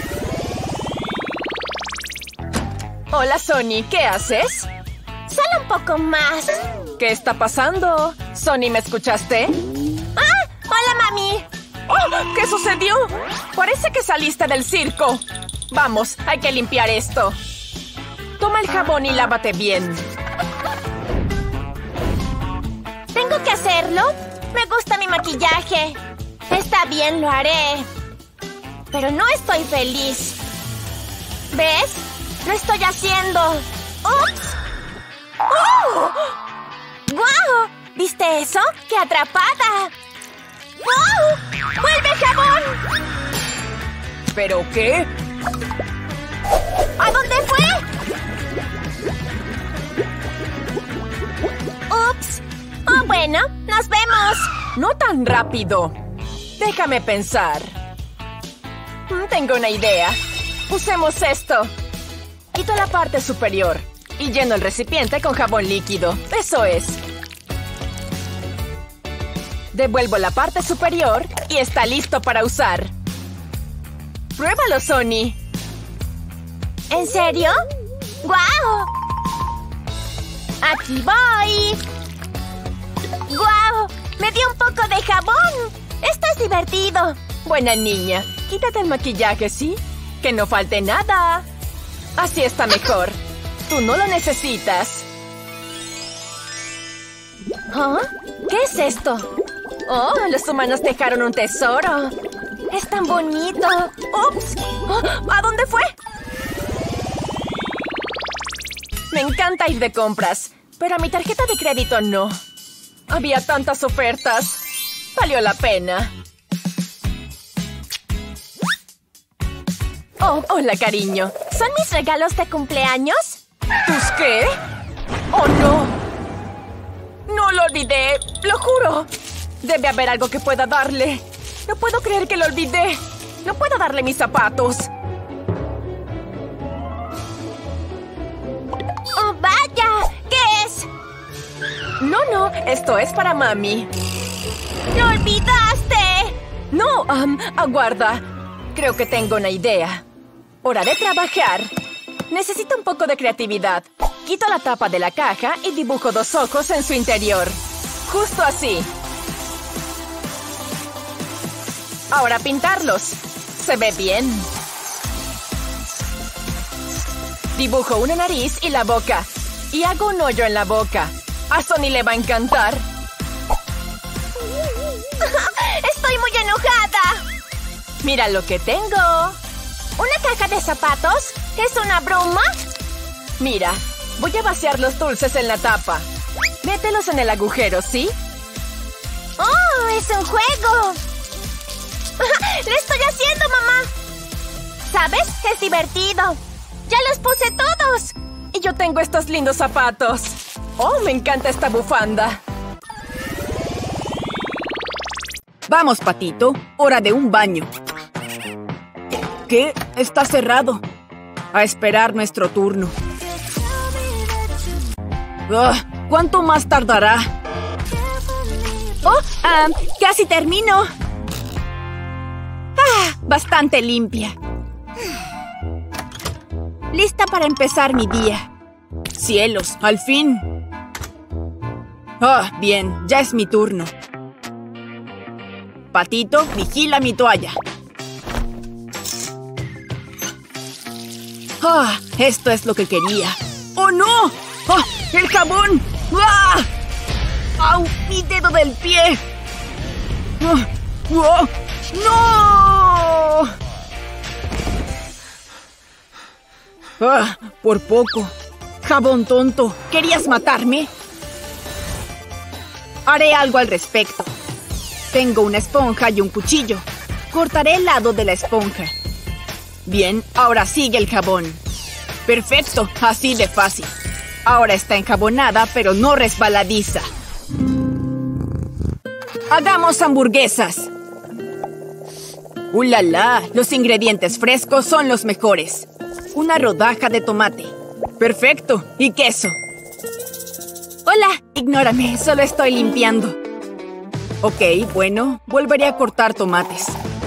Speaker 2: Hola, Sonny. ¿Qué haces?
Speaker 3: Solo un poco más.
Speaker 2: ¿Qué está pasando? Sonny, ¿me escuchaste?
Speaker 3: ¡Ah! ¡Hola, mami!
Speaker 2: ¡Oh! ¿Qué sucedió? Parece que saliste del circo. Vamos, hay que limpiar esto. Toma el jabón y lávate bien.
Speaker 3: ¿Tengo que hacerlo? Me gusta mi maquillaje. Está bien, lo haré. Pero no estoy feliz. ¿Ves? Lo estoy haciendo. ¡Ups! ¡Oh! ¡Guau! ¿Viste eso? ¡Qué atrapada! ¡Oh! ¡Vuelve el jabón!
Speaker 2: ¿Pero qué?
Speaker 3: ¿A dónde fue? ¡Ups! Oh, bueno, nos vemos.
Speaker 2: No tan rápido. Déjame pensar. Tengo una idea. Usemos esto. Quito la parte superior y lleno el recipiente con jabón líquido. Eso es. Devuelvo la parte superior y está listo para usar. ¡Pruébalo, Sonny!
Speaker 3: ¿En serio? ¡Guau! ¡Aquí voy! ¡Guau! ¡Me dio un poco de jabón! ¡Esto es divertido!
Speaker 2: Buena niña. Quítate el maquillaje, ¿sí? Que no falte nada. Así está mejor. Tú no lo necesitas. ¿Ah? ¿Qué es esto? ¡Oh! Los humanos dejaron un tesoro. ¡Es tan bonito! ¡Ups! Oh, ¿a dónde fue? Me encanta ir de compras, pero a mi tarjeta de crédito no. Había tantas ofertas. Valió la pena. Oh, hola, cariño.
Speaker 3: ¿Son mis regalos de cumpleaños?
Speaker 2: ¿Tus qué? ¡Oh, no! ¡No lo olvidé! ¡Lo juro! Debe haber algo que pueda darle. No puedo creer que lo olvidé. No puedo darle mis zapatos.
Speaker 3: ¡Oh, vaya! ¿Qué es?
Speaker 2: No, esto es para mami.
Speaker 3: ¡Lo olvidaste!
Speaker 2: No, aguarda. Creo que tengo una idea. Hora de trabajar. Necesito un poco de creatividad. Quito la tapa de la caja y dibujo 2 ojos en su interior. Justo así. Ahora pintarlos. Se ve bien. Dibujo una nariz y la boca. Y hago un hoyo en la boca. A Sonny le va a encantar.
Speaker 3: ¡Estoy muy enojada!
Speaker 2: Mira lo que tengo.
Speaker 3: ¿Una caja de zapatos? ¿Es una broma?
Speaker 2: Mira, voy a vaciar los dulces en la tapa. Mételos en el agujero, ¿sí?
Speaker 3: ¡Oh, es un juego! ¡Lo estoy haciendo, mamá! ¿Sabes? Es divertido. ¡Ya los puse todos!
Speaker 2: Y yo tengo estos lindos zapatos. ¡Oh, me encanta esta bufanda!
Speaker 6: Vamos, Patito. Hora de un baño. ¿Qué? Está cerrado. A esperar nuestro turno. ¿Cuánto más tardará? Casi termino. Bastante limpia. Lista para empezar mi día. ¡Cielos! ¡Al fin! Bien. Ya es mi turno. Patito, vigila mi toalla. Esto es lo que quería. ¡Oh, no! ¡El jabón! ¡Au! ¡Mi dedo del pie! ¡No! Por poco. Jabón tonto. ¿Querías matarme? Haré algo al respecto. Tengo una esponja y un cuchillo. Cortaré el lado de la esponja. Bien, ahora sigue el jabón. Perfecto, así de fácil. Ahora está enjabonada, pero no resbaladiza. Hagamos hamburguesas. ¡Ulala! Los ingredientes frescos son los mejores. Una rodaja de tomate. ¡Perfecto! Y queso. Hola, ignórame, solo estoy limpiando. Ok, bueno, volveré a cortar tomates.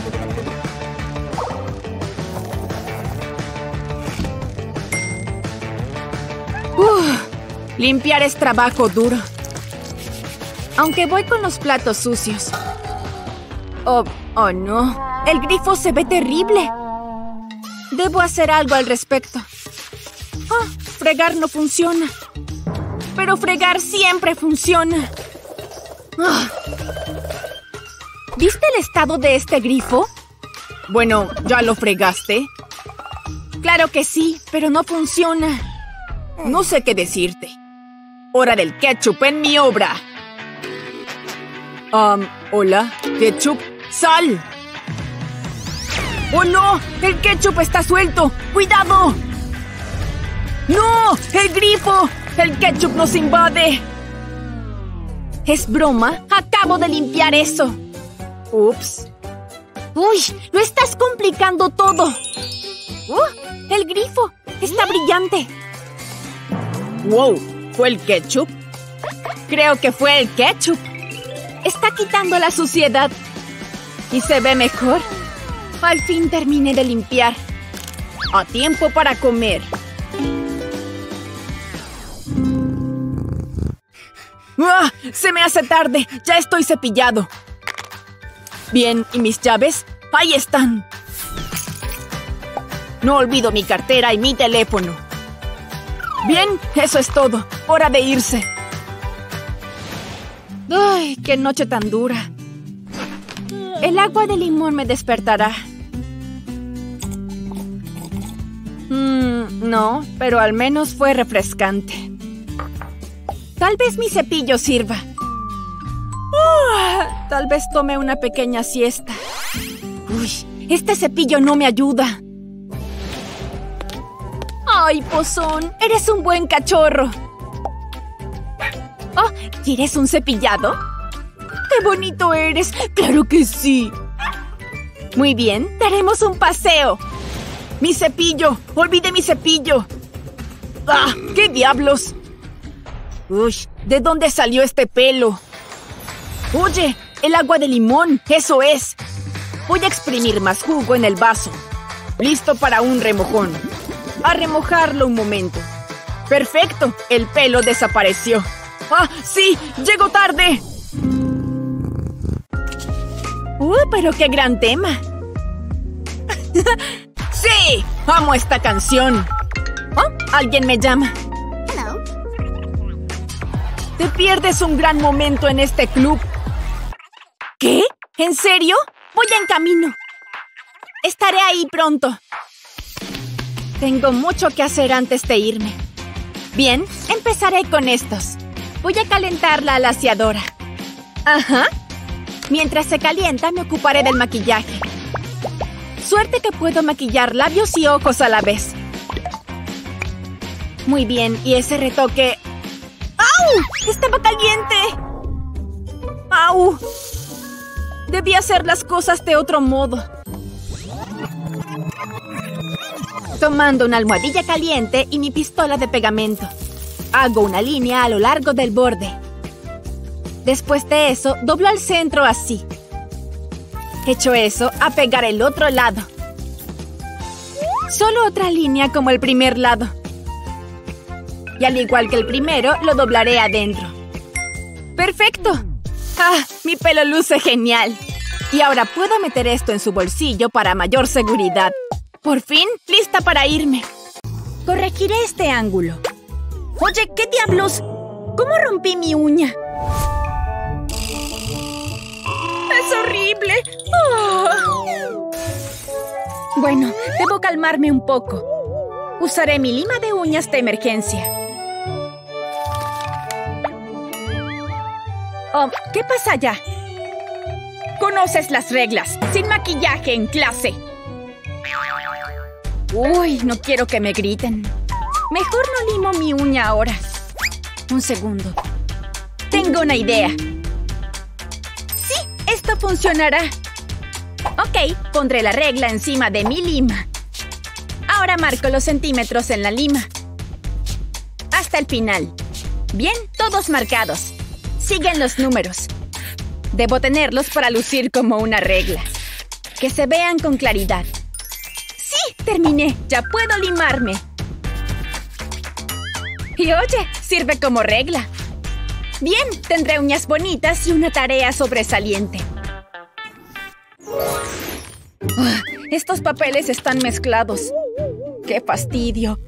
Speaker 6: Limpiar es trabajo duro. Aunque voy con los platos sucios. Oh no. El grifo se ve terrible. Debo hacer algo al respecto. Fregar no funciona. Pero fregar siempre funciona. ¿Viste el estado de este grifo? Bueno, ¿ya lo fregaste? Claro que sí, pero no funciona. No sé qué decirte. Hora del ketchup en mi obra. Hola, ketchup, sal. ¡Oh no! ¡El ketchup está suelto! ¡Cuidado! ¡No! ¡El grifo! ¡El ketchup nos invade! ¿Es broma? Acabo de limpiar eso. Ups. ¡Uy! ¡Lo estás complicando todo! ¡El grifo! ¡Está brillante! ¡Wow! ¿Fue el ketchup? Creo que fue el ketchup. Está quitando la suciedad. ¿Y se ve mejor? Al fin terminé de limpiar. A tiempo para comer. ¡Se me hace tarde! ¡Ya estoy cepillado! Bien, ¿y mis llaves? ¡Ahí están! No olvido mi cartera y mi teléfono. Bien, eso es todo. Hora de irse. ¡Ay, qué noche tan dura! El agua de limón me despertará. No, pero al menos fue refrescante. Tal vez mi cepillo sirva. Tal vez tome una pequeña siesta. Uy, este cepillo no me ayuda. ¡Ay, Pozón! ¡Eres un buen cachorro! ¿Quieres un cepillado? ¡Qué bonito eres! ¡Claro que sí! Muy bien, daremos un paseo. ¡Mi cepillo! ¡Olvidé mi cepillo! ¡Qué diablos! ¡Uy! ¿De dónde salió este pelo? ¡Oye! ¡El agua de limón! ¡Eso es! Voy a exprimir más jugo en el vaso. Listo para un remojón. A remojarlo un momento. ¡Perfecto! El pelo desapareció. ¡Sí! ¡Llego tarde! ¡Pero qué gran tema! ¡Sí! ¡Amo esta canción! Alguien me llama.
Speaker 3: Hello.
Speaker 6: Te pierdes un gran momento en este club. ¿Qué? ¿En serio? Voy en camino. Estaré ahí pronto. Tengo mucho que hacer antes de irme. Bien, empezaré con estos. Voy a calentar la alaciadora. Ajá. Mientras se calienta, me ocuparé del maquillaje. Suerte que puedo maquillar labios y ojos a la vez. Muy bien, y ese retoque... ¡Au! ¡Estaba caliente! ¡Au! Debí hacer las cosas de otro modo. Tomando una almohadilla caliente y mi pistola de pegamento, hago una línea a lo largo del borde. Después de eso, doblo al centro así. Hecho eso, a pegar el otro lado. Solo otra línea como el primer lado. Y al igual que el primero, lo doblaré adentro. ¡Perfecto! Mi pelo luce genial. Y ahora puedo meter esto en su bolsillo para mayor seguridad. Por fin, lista para irme. Corregiré este ángulo. Oye, ¿qué diablos? ¿Cómo rompí mi uña? ¡Es horrible! Bueno, debo calmarme un poco. Usaré mi lima de uñas de emergencia. ¿Qué pasa allá? Conoces las reglas. Sin maquillaje en clase. Uy, no quiero que me griten. Mejor no limo mi uña ahora. Un segundo. Tengo una idea. ¡Sí! ¡Esto funcionará!
Speaker 2: Ok, pondré la regla encima de mi lima. Ahora marco los centímetros en la lima. Hasta el final. Bien, todos marcados. Siguen los números. Debo tenerlos para lucir como una regla. Que se vean con claridad. ¡Sí! ¡Terminé! ¡Ya puedo limarme! Y oye, sirve como regla. Bien, tendré uñas bonitas y una tarea sobresaliente. Estos papeles están mezclados. ¡Qué fastidio!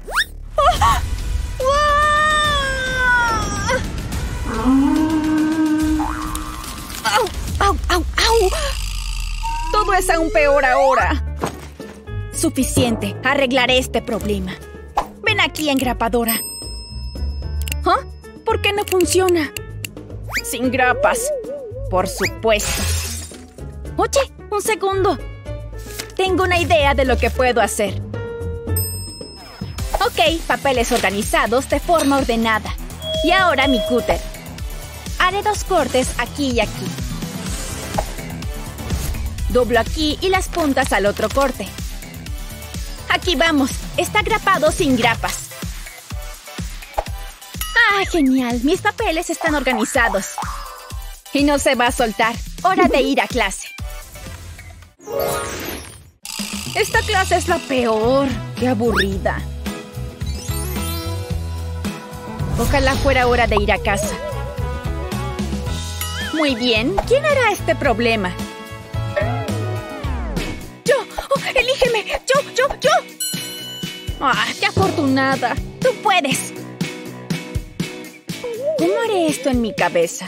Speaker 2: ¡Au, au, au, au! Todo es aún peor ahora. Suficiente. Arreglaré este problema. Ven aquí, engrapadora. ¿Ah? ¿Por qué no funciona? Sin grapas. Por supuesto. Oye, un segundo. Tengo una idea de lo que puedo hacer. Ok, papeles organizados de forma ordenada. Y ahora mi cúter. Haré 2 cortes aquí y aquí. Doblo aquí y las puntas al otro corte. Aquí vamos. Está grapado sin grapas. ¡Ah, genial! Mis papeles están organizados. Y no se va a soltar. Hora de ir a clase. Esta clase es la peor. ¡Qué aburrida! Ojalá fuera hora de ir a casa. Muy bien. ¿Quién hará este problema? ¡Yo! ¡Oh, elígeme! ¡Yo! ¡Ah, qué afortunada! ¡Tú puedes! ¿Cómo haré esto en mi cabeza?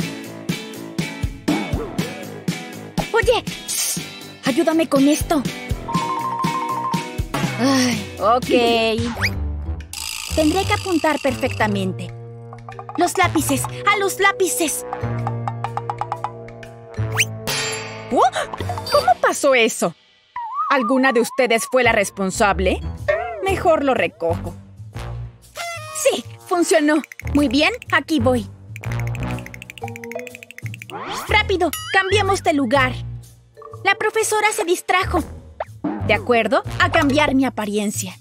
Speaker 2: Oye, ayúdame con esto. Ay, ok. Tendré que apuntar perfectamente. ¡Los lápices! ¡A los lápices! ¿Cómo pasó eso? ¿Alguna de ustedes fue la responsable? Mejor lo recojo. ¡Sí! ¡Funcionó! Muy bien, aquí voy. ¡Rápido! ¡Cambiemos de lugar! La profesora se distrajo. ¿De acuerdo? A cambiar mi apariencia.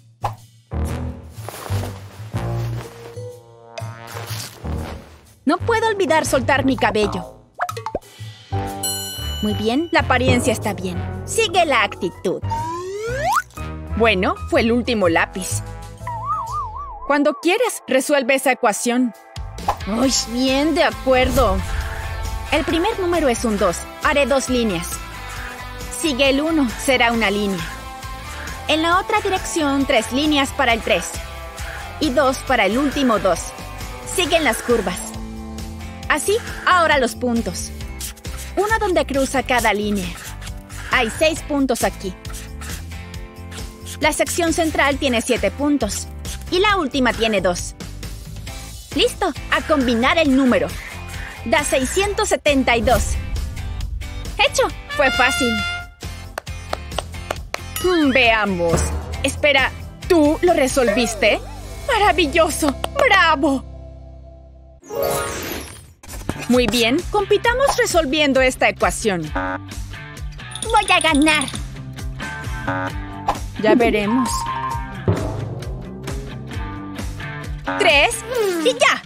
Speaker 2: No puedo olvidar soltar mi cabello. Muy bien, la apariencia está bien. Sigue la actitud. Bueno, fue el último lápiz. Cuando quieras, resuelve esa ecuación. ¡Ay, bien, de acuerdo! El primer número es un 2. Haré 2 líneas. Sigue el 1, será una línea. En la otra dirección, 3 líneas para el 3. Y 2 para el último 2. Siguen las curvas. Así, ahora los puntos. Uno donde cruza cada línea. Hay 6 puntos aquí. La sección central tiene 7 puntos. Y la última tiene 2. ¡Listo! A combinar el número. Da 672. ¡Hecho! Fue fácil. Veamos. Espera, ¿tú lo resolviste? ¡Maravilloso! ¡Bravo! Muy bien, compitamos resolviendo esta ecuación.
Speaker 3: ¡Voy a ganar!
Speaker 2: Ya veremos. 3 y ya.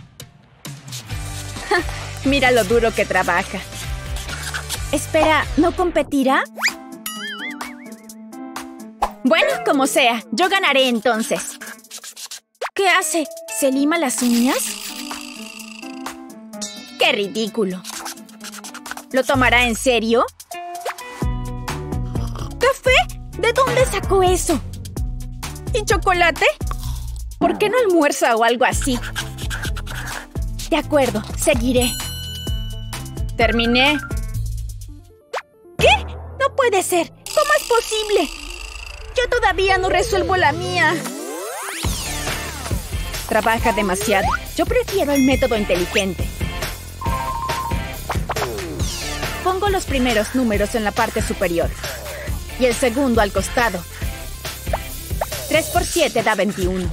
Speaker 2: Mira lo duro que trabaja. Espera, ¿no competirá? Bueno, como sea, yo ganaré entonces. ¿Qué hace? ¿Se lima las uñas? ¡Qué ridículo! ¿Lo tomará en serio? ¿Café? ¿De dónde sacó eso? ¿Y chocolate? ¿Por qué no almuerza o algo así? De acuerdo, seguiré. Terminé. ¿Qué? No puede ser. ¿Cómo es posible? Yo todavía no resuelvo la mía. Trabaja demasiado. Yo prefiero el método inteligente. Pongo los primeros números en la parte superior. Y el segundo al costado. 3 por 7 da 21.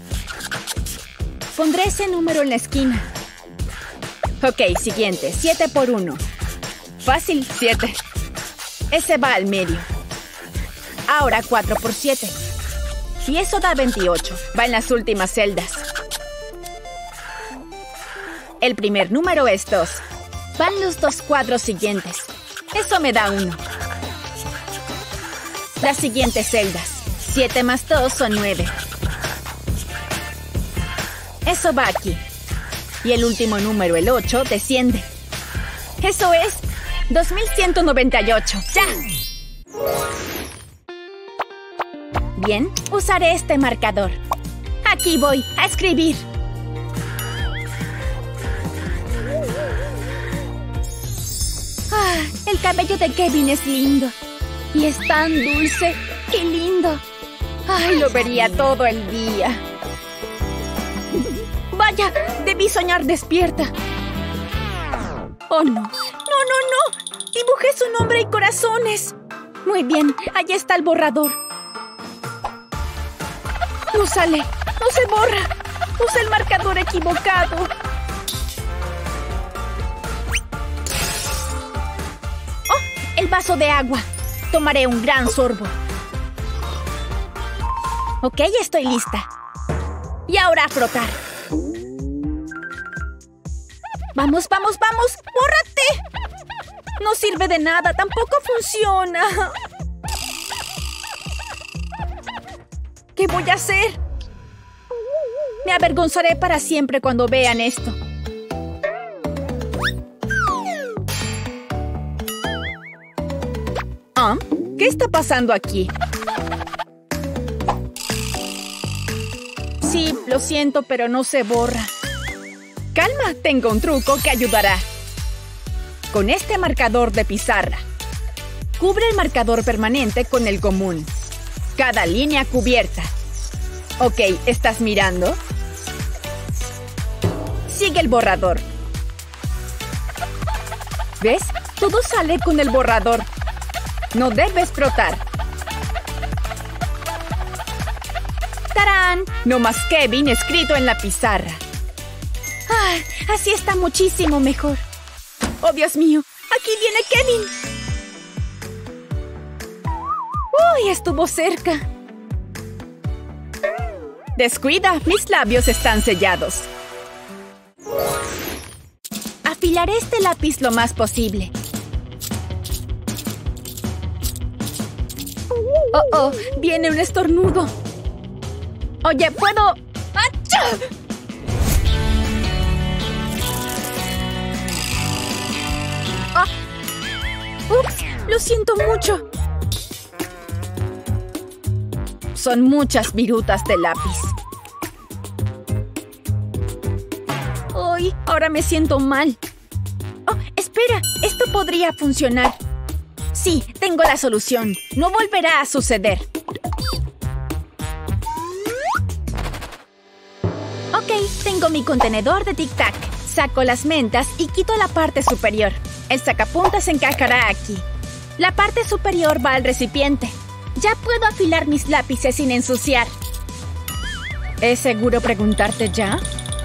Speaker 2: Pondré ese número en la esquina. Ok, siguiente. 7 por 1. Fácil, 7. Ese va al medio. Ahora 4 por 7. Y eso da 28. Va en las últimas celdas. El primer número es 2. Van los 2 cuadros siguientes. Eso me da 1. Las siguientes celdas. 7 más 2 son 9. Eso va aquí. Y el último número, el 8, desciende. Eso es 2198. ¡Ya! Bien, usaré este marcador. Aquí voy a escribir. El cabello de Kevin es lindo. Y es tan dulce. ¡Qué lindo! ¡Ay, lo vería todo el día! ¡Vaya! Debí soñar despierta. ¡Oh, no! ¡No, no, no! Dibujé su nombre y corazones. Muy bien, allá está el borrador. ¡Úsale! ¡No se borra! ¡Usa el marcador equivocado! El vaso de agua. Tomaré un gran sorbo. Ok, estoy lista. Y ahora a frotar. ¡Vamos, vamos, vamos! ¡Bórrate! No sirve de nada, tampoco funciona. ¿Qué voy a hacer? Me avergonzaré para siempre cuando vean esto. ¿Qué está pasando aquí? Sí, lo siento, pero no se borra. Calma, tengo un truco que ayudará. Con este marcador de pizarra. Cubre el marcador permanente con el común. Cada línea cubierta. Ok, ¿estás mirando? Sigue el borrador. ¿Ves? Todo sale con el borrador. No debes frotar. ¡Tarán! No más Kevin escrito en la pizarra. Así está muchísimo mejor. ¡Oh, Dios mío! ¡Aquí viene Kevin! ¡Uy! Estuvo cerca. Descuida, mis labios están sellados. Afilaré este lápiz lo más posible. ¡Oh! Viene un estornudo. Oye, ¿puedo? ¡Achá! ¡Ups! Lo siento mucho. Son muchas virutas de lápiz. ¡Ay! Ahora me siento mal. ¡Oh! Espera, esto podría funcionar. Sí, tengo la solución. No volverá a suceder. Ok, tengo mi contenedor de tic-tac. Saco las mentas y quito la parte superior. El sacapuntas encajará aquí. La parte superior va al recipiente. Ya puedo afilar mis lápices sin ensuciar. ¿Es seguro preguntarte ya?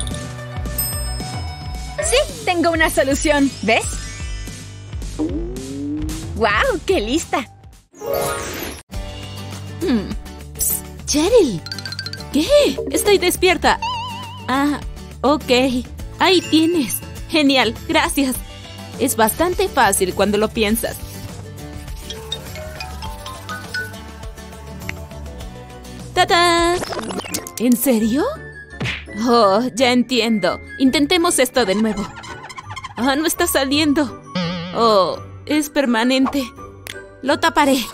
Speaker 2: Sí, tengo una solución. ¿Ves? ¡Guau! ¡Qué lista!
Speaker 1: Psst, Cheryl. ¿Qué? Estoy despierta. Ok. Ahí tienes. Genial, gracias. Es bastante fácil cuando lo piensas. ¡Tadá! ¿En serio? Oh, ya entiendo. Intentemos esto de nuevo. No está saliendo. Oh, es permanente. Lo taparé.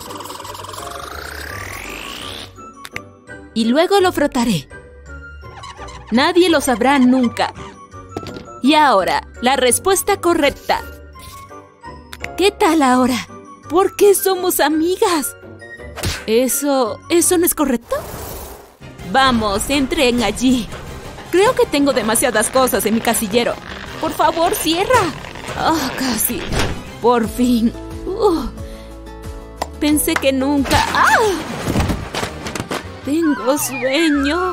Speaker 1: Y luego lo frotaré. Nadie lo sabrá nunca. Y ahora, la respuesta correcta. ¿Qué tal ahora? ¿Por qué somos amigas? ¿Eso no es correcto? Vamos, entren allí. Creo que tengo demasiadas cosas en mi casillero. Por favor, cierra. Casi. Por fin. Pensé que nunca... Tengo sueño.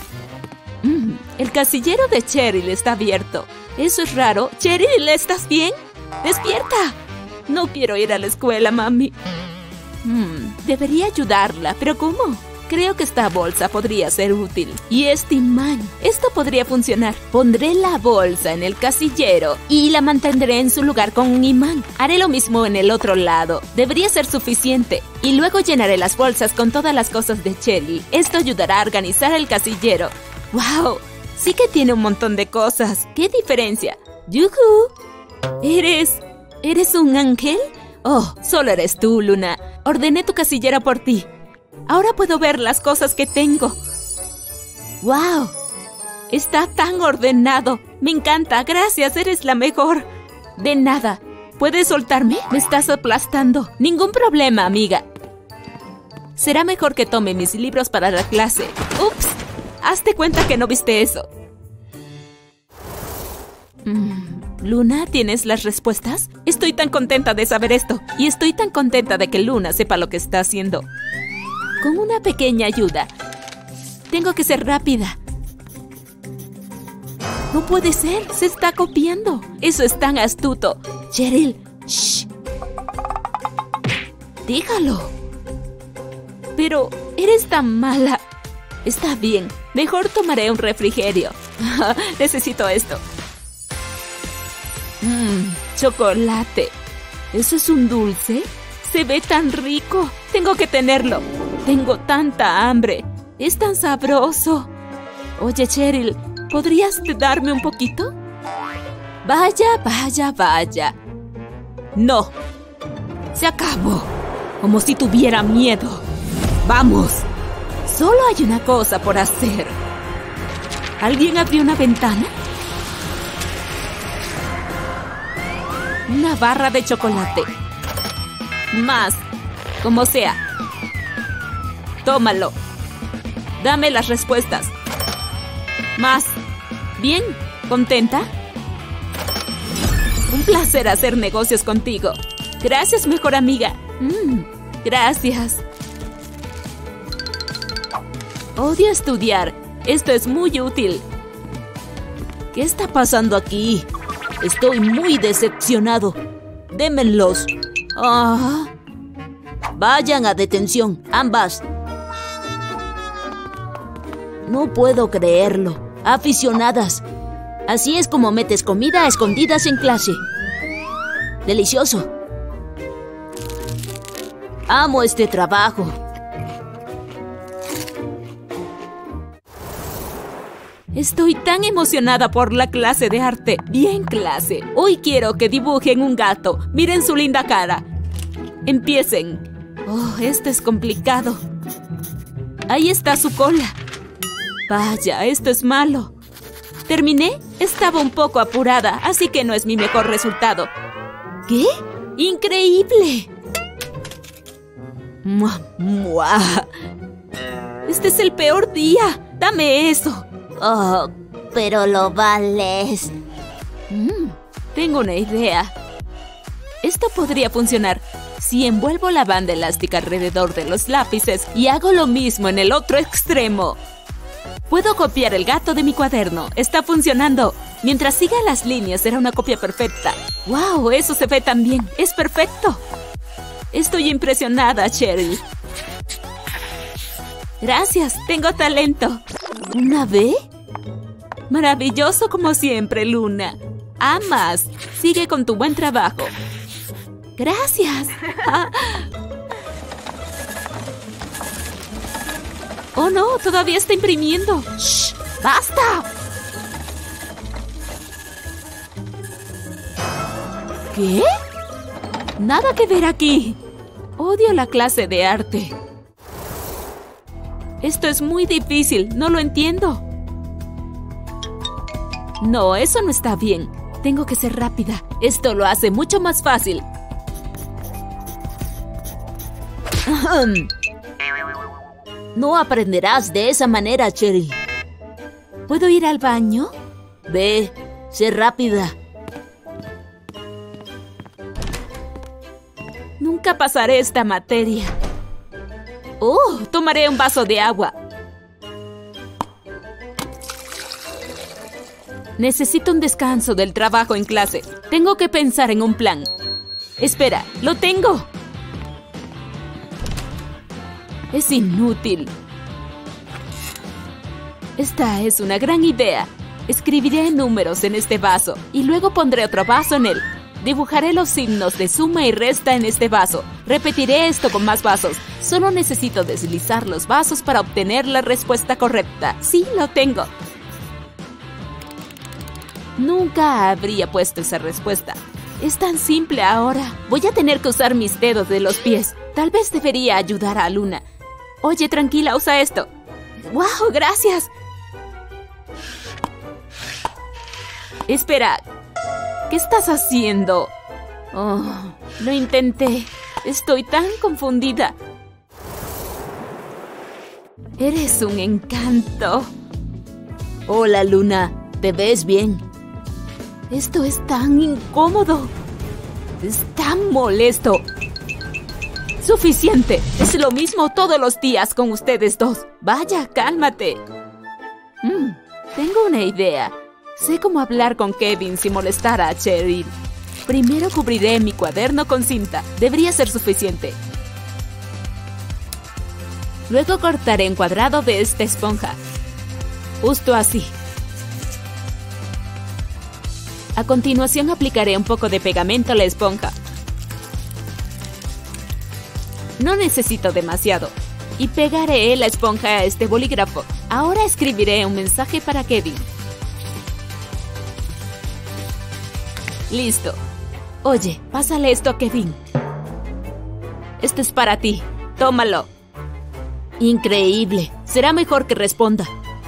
Speaker 1: El casillero de Cheryl está abierto. Eso es raro. Cheryl, ¿estás bien? ¡Despierta! No quiero ir a la escuela, mami. Debería ayudarla, pero ¿cómo? Creo que esta bolsa podría ser útil. Y este imán. Esto podría funcionar. Pondré la bolsa en el casillero y la mantendré en su lugar con un imán. Haré lo mismo en el otro lado. Debería ser suficiente. Y luego llenaré las bolsas con todas las cosas de Cheryl. Esto ayudará a organizar el casillero. ¡Wow! Sí que tiene un montón de cosas. ¿Qué diferencia? ¡Yujú! ¿Eres un ángel? Oh, solo eres tú, Luna. Ordené tu casillero por ti. Ahora puedo ver las cosas que tengo. ¡Wow! Está tan ordenado. Me encanta. Gracias, eres la mejor. De nada. ¿Puedes soltarme? Me estás aplastando. Ningún problema, amiga. Será mejor que tome mis libros para la clase. ¡Ups! Hazte cuenta que no viste eso. Luna, ¿tienes las respuestas? Estoy tan contenta de saber esto. Y estoy tan contenta de que Luna sepa lo que está haciendo. Con una pequeña ayuda. Tengo que ser rápida. No puede ser, se está copiando. Eso es tan astuto. Cheryl, shh. Déjalo. Pero eres tan mala. Está bien, mejor tomaré un refrigerio. Necesito esto. Chocolate. ¿Eso es un dulce? Se ve tan rico. Tengo que tenerlo. Tengo tanta hambre. Es tan sabroso. Oye, Cheryl, ¿podrías darme un poquito? Vaya. No. Se acabó. Como si tuviera miedo. Vamos. Solo hay una cosa por hacer. ¿Alguien abrió una ventana? Una barra de chocolate. Más. Como sea. Tómalo. Dame las respuestas. Más. Bien. ¿Contenta? Un placer hacer negocios contigo. Gracias, mejor amiga. Gracias. Odio estudiar. Esto es muy útil. ¿Qué está pasando aquí? Estoy muy decepcionado. Démenlos. Vayan a detención, ambas. No puedo creerlo. Aficionadas. Así es como metes comida a escondidas en clase. Delicioso. Amo este trabajo. Estoy tan emocionada por la clase de arte. Bien, clase. Hoy quiero que dibujen un gato. Miren su linda cara. Empiecen. Oh, esto es complicado. Ahí está su cola. Vaya, esto es malo. ¿Terminé? Estaba un poco apurada, así que no es mi mejor resultado. ¿Qué? ¡Increíble! Este es el peor día. Dame eso.
Speaker 3: Oh, pero lo vales.
Speaker 1: Tengo una idea. Esto podría funcionar si envuelvo la banda elástica alrededor de los lápices y hago lo mismo en el otro extremo. Puedo copiar el gato de mi cuaderno. Está funcionando. Mientras siga las líneas, será una copia perfecta. ¡Wow! Eso se ve tan bien. ¡Es perfecto! Estoy impresionada, Cheryl. Gracias. Tengo talento. ¿Una B? Maravilloso como siempre, Luna. Amas. Sigue con tu buen trabajo. Gracias. Oh, no. Todavía está imprimiendo. ¡Shh! ¡Basta! ¿Qué? Nada que ver aquí. Odio la clase de arte. Esto es muy difícil. No lo entiendo. No, eso no está bien. Tengo que ser rápida. Esto lo hace mucho más fácil. No aprenderás de esa manera, Cheryl. ¿Puedo ir al baño? Ve, sé rápida. Nunca pasaré esta materia. Oh, tomaré un vaso de agua. Necesito un descanso del trabajo en clase. Tengo que pensar en un plan. Espera, lo tengo. Es inútil. Esta es una gran idea. Escribiré números en este vaso y luego pondré otro vaso en él. Dibujaré los signos de suma y resta en este vaso. Repetiré esto con más vasos. Solo necesito deslizar los vasos para obtener la respuesta correcta. Sí, lo tengo. Nunca habría puesto esa respuesta. Es tan simple ahora. Voy a tener que usar mis dedos de los pies. Tal vez debería ayudar a Luna. Oye, tranquila, usa esto. ¡Wow! ¡Gracias! Espera. ¿Qué estás haciendo? Oh, lo intenté. Estoy tan confundida. Eres un encanto.
Speaker 4: Hola, Luna. ¿Te ves bien?
Speaker 1: Esto es tan incómodo. Es tan molesto. Suficiente. Es lo mismo todos los días con ustedes dos. Vaya, cálmate. Tengo una idea. Sé cómo hablar con Kevin sin molestar a Cheryl. Primero cubriré mi cuaderno con cinta. Debería ser suficiente. Luego cortaré un cuadrado de esta esponja. Justo así. A continuación aplicaré un poco de pegamento a la esponja. No necesito demasiado. Y pegaré la esponja a este bolígrafo. Ahora escribiré un mensaje para Kevin. Listo. Oye, pásale esto a Kevin. Esto es para ti. Tómalo.
Speaker 4: Increíble.
Speaker 1: Será mejor que responda.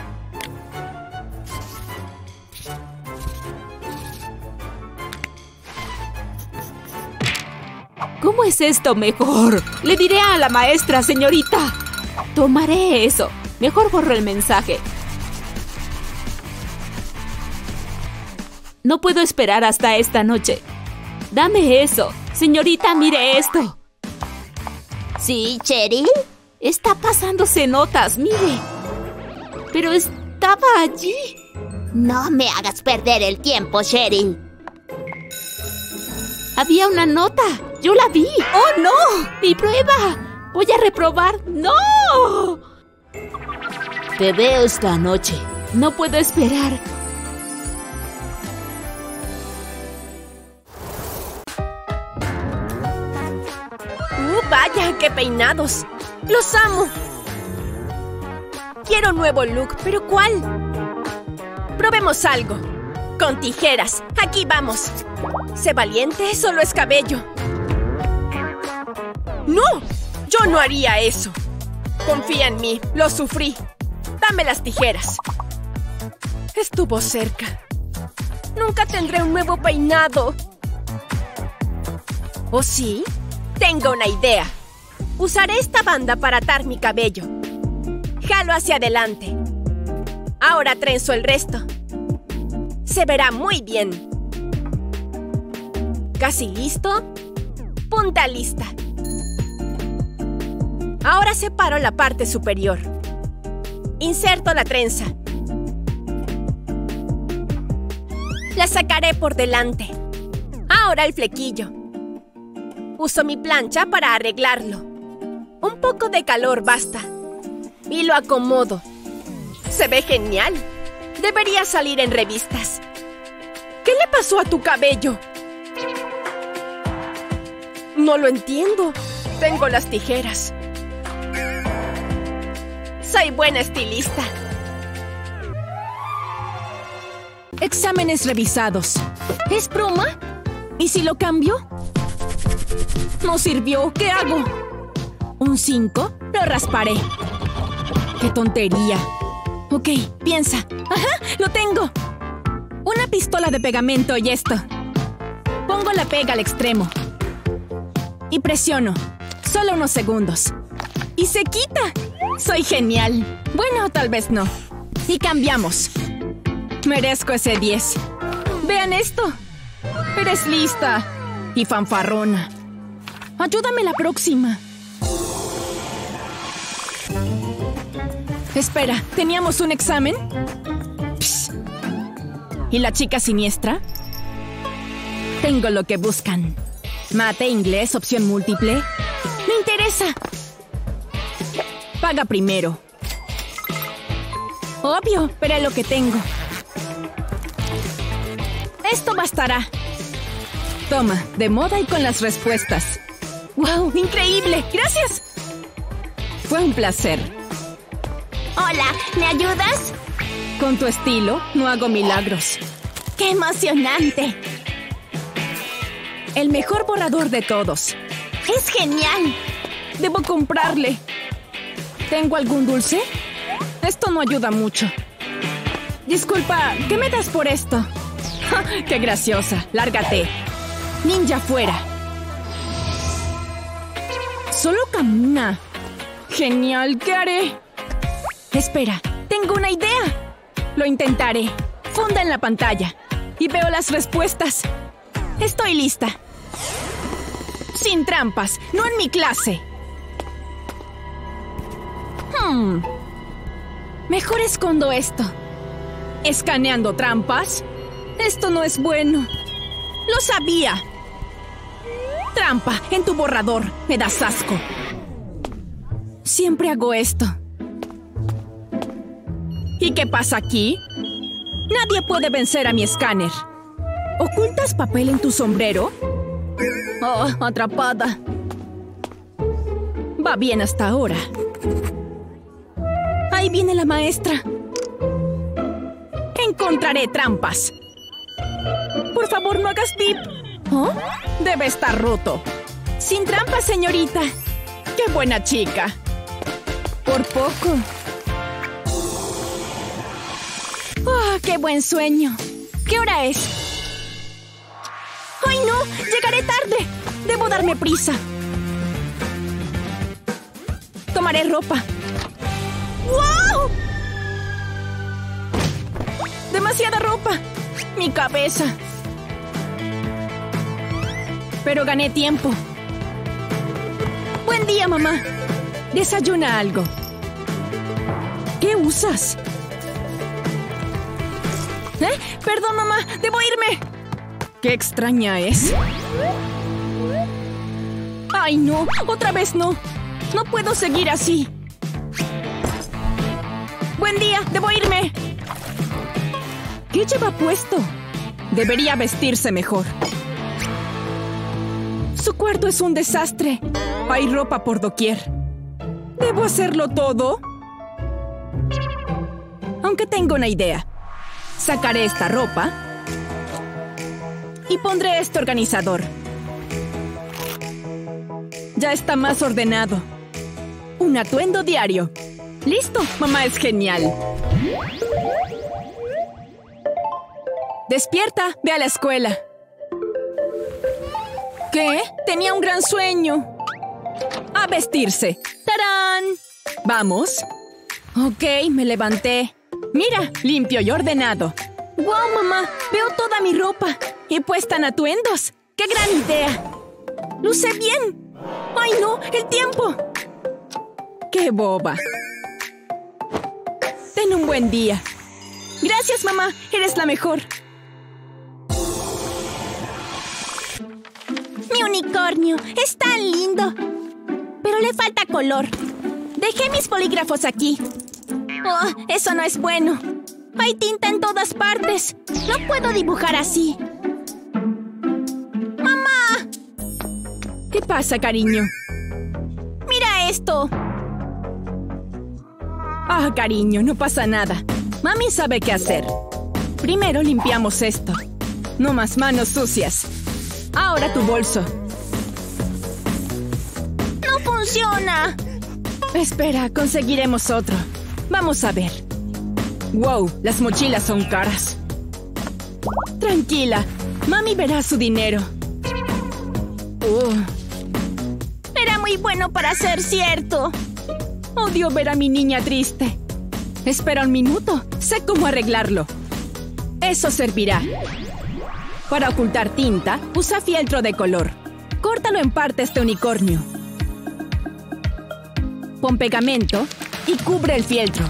Speaker 1: ¿Cómo es esto mejor? Le diré a la maestra, señorita. Tomaré eso. Mejor borro el mensaje. No puedo esperar hasta esta noche. Dame eso. Señorita, mire esto.
Speaker 3: ¿Sí, Cheryl?
Speaker 1: Está pasándose notas, mire. Pero estaba allí.
Speaker 3: No me hagas perder el tiempo, Cheryl.
Speaker 1: Había una nota. Yo la vi. ¡Oh, no! ¡Mi prueba! Voy a reprobar. ¡No!
Speaker 4: Te veo esta noche.
Speaker 1: No puedo esperar.
Speaker 2: ¡Vaya, qué peinados! ¡Los amo! Quiero un nuevo look, ¿pero cuál? Probemos algo. Con tijeras. Aquí vamos. Sé valiente, solo es cabello. ¡No! Yo no haría eso. Confía en mí, lo sufrí. Dame las tijeras. Estuvo cerca. Nunca tendré un nuevo peinado. ¿Oh, sí? Tengo una idea. Usaré esta banda para atar mi cabello. Jalo hacia adelante. Ahora trenzo el resto. Se verá muy bien. ¿Casi listo? Punta lista. Ahora separo la parte superior. Inserto la trenza. La sacaré por delante. Ahora el flequillo. Uso mi plancha para arreglarlo. Un poco de calor basta. Y lo acomodo. Se ve genial. Debería salir en revistas. ¿Qué le pasó a tu cabello? No lo entiendo. Tengo las tijeras. Soy buena estilista. Exámenes revisados. ¿Es broma? ¿Y si lo cambio? No sirvió. ¿Qué hago? ¿Un 5? Lo rasparé. ¡Qué tontería! Ok, piensa. ¡Ajá! ¡Lo tengo! Una pistola de pegamento y esto. Pongo la pega al extremo. Y presiono. Solo unos segundos. ¡Y se quita! ¡Soy genial! Bueno, tal vez no. Y cambiamos. Merezco ese 10. ¡Vean esto! ¡Eres lista! Y fanfarrona. Ayúdame la próxima. Espera, ¿teníamos un examen? Psst. ¿Y la chica siniestra? Tengo lo que buscan. Mate, inglés, opción múltiple. ¡Me interesa! Paga primero. Obvio, veré lo que tengo. Esto bastará. Toma, de moda y con las respuestas. ¡Wow! ¡Increíble! ¡Gracias! Fue un placer.
Speaker 3: Hola, ¿me ayudas?
Speaker 2: Con tu estilo, no hago milagros.
Speaker 3: ¡Qué emocionante!
Speaker 2: El mejor borrador de todos.
Speaker 3: ¡Es genial!
Speaker 2: Debo comprarle. ¿Tengo algún dulce? Esto no ayuda mucho. Disculpa, ¿qué me das por esto? ¡Ja! ¡Qué graciosa! ¡Lárgate! ¡Ninja fuera! Solo camina. ¡Genial! ¿Qué haré? Espera, tengo una idea. Lo intentaré. Funda en la pantalla. Y veo las respuestas. Estoy lista. Sin trampas, no en mi clase. Mejor escondo esto. ¿Escaneando trampas? Esto no es bueno. ¡Lo sabía! Trampa en tu borrador. Me das asco. Siempre hago esto. ¿Y qué pasa aquí? Nadie puede vencer a mi escáner. ¿Ocultas papel en tu sombrero? Oh, atrapada. Va bien hasta ahora. Ahí viene la maestra. Encontraré trampas. Por favor, no hagas pip. ¿Oh? Debe estar roto. Sin trampas, señorita. ¡Qué buena chica! Por poco. ¡Oh, qué buen sueño! ¿Qué hora es? ¡Ay, no! ¡Llegaré tarde! Debo darme prisa. Tomaré ropa. ¡Wow! ¡Demasiada ropa! ¡Mi cabeza! Pero gané tiempo. ¡Buen día, mamá! Desayuna algo. ¿Qué usas? Perdón, mamá. ¡Debo irme! ¡Qué extraña es! ¡Ay, no! ¡Otra vez no! ¡No puedo seguir así! ¡Buen día! ¡Debo irme! ¿Qué lleva puesto? Debería vestirse mejor. Su cuarto es un desastre. Hay ropa por doquier. ¿Debo hacerlo todo? Aunque tengo una idea. Sacaré esta ropa y pondré este organizador. Ya está más ordenado. Un atuendo diario. ¡Listo! Mamá es genial. ¡Despierta! ¡Ve a la escuela! ¿Qué? Tenía un gran sueño. ¡A vestirse! ¡Tarán! ¿Vamos? Ok, me levanté. Mira, limpio y ordenado. ¡Guau, mamá! Veo toda mi ropa. Y puesta en atuendos. ¡Qué gran idea! ¡Luce bien! ¡Ay, no! ¡El tiempo! ¡Qué boba! Ten un buen día. Gracias, mamá. Eres la mejor.
Speaker 3: Mi unicornio es tan lindo. Pero le falta color. Dejé mis bolígrafos aquí. Oh, eso no es bueno. Hay tinta en todas partes. No puedo dibujar así. ¡Mamá!
Speaker 2: ¿Qué pasa, cariño?
Speaker 3: ¡Mira esto!
Speaker 2: Ah, cariño, no pasa nada. Mami sabe qué hacer. Primero limpiamos esto. No más manos sucias. Ahora tu bolso.
Speaker 3: ¡No funciona!
Speaker 2: Espera, conseguiremos otro. Vamos a ver. Wow, las mochilas son caras. Tranquila, mami verá su dinero.
Speaker 3: Era muy bueno para ser cierto.
Speaker 2: Odio ver a mi niña triste. Espera un minuto, sé cómo arreglarlo. Eso servirá. Para ocultar tinta, usa fieltro de color. Córtalo en partes de unicornio. Pon pegamento y cubre el fieltro.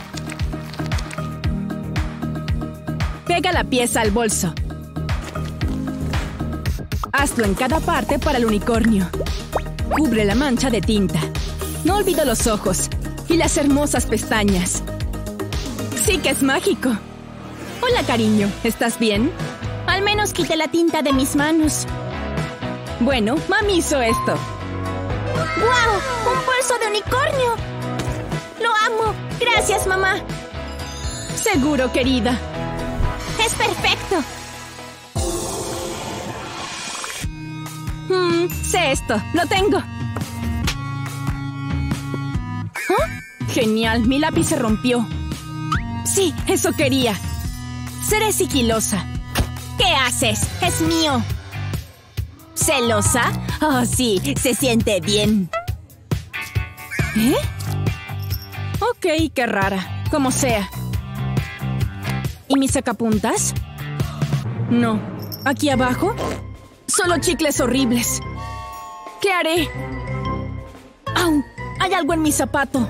Speaker 2: Pega la pieza al bolso. Hazlo en cada parte para el unicornio. Cubre la mancha de tinta. No olvido los ojos y las hermosas pestañas. Sí que es mágico. Hola, cariño. ¿Estás bien?
Speaker 3: Al menos quité la tinta de mis manos.
Speaker 2: Bueno, mami hizo esto.
Speaker 3: ¡Guau! ¡Un bolso de unicornio! ¡Lo amo! ¡Gracias, mamá!
Speaker 2: Seguro, querida.
Speaker 3: ¡Es perfecto!
Speaker 2: Sé esto. Lo tengo. ¿Oh? Genial. Mi lápiz se rompió. Sí, eso quería. Seré sigilosa.
Speaker 3: ¿Qué haces? ¡Es mío! ¿Celosa? Oh, sí. Se siente bien.
Speaker 2: ¿Eh? Ok, qué rara. Como sea. ¿Y mis sacapuntas? No. ¿Aquí abajo? Solo chicles horribles. ¿Qué haré? ¡Au! Hay algo en mi zapato.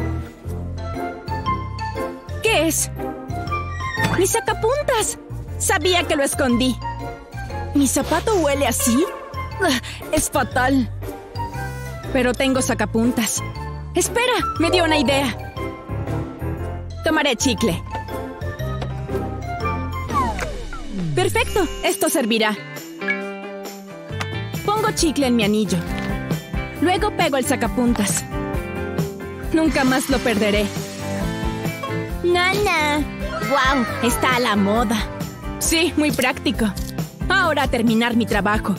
Speaker 2: ¿Qué es? ¡Mis sacapuntas! Sabía que lo escondí. ¿Mi zapato huele así? Es fatal. Pero tengo sacapuntas. Espera, me dio una idea. Tomaré chicle. Perfecto, esto servirá. Pongo chicle en mi anillo. Luego pego el sacapuntas. Nunca más lo perderé.
Speaker 3: ¡Nana! ¡Guau! Está a la moda.
Speaker 2: Sí, muy práctico. Ahora a terminar mi trabajo.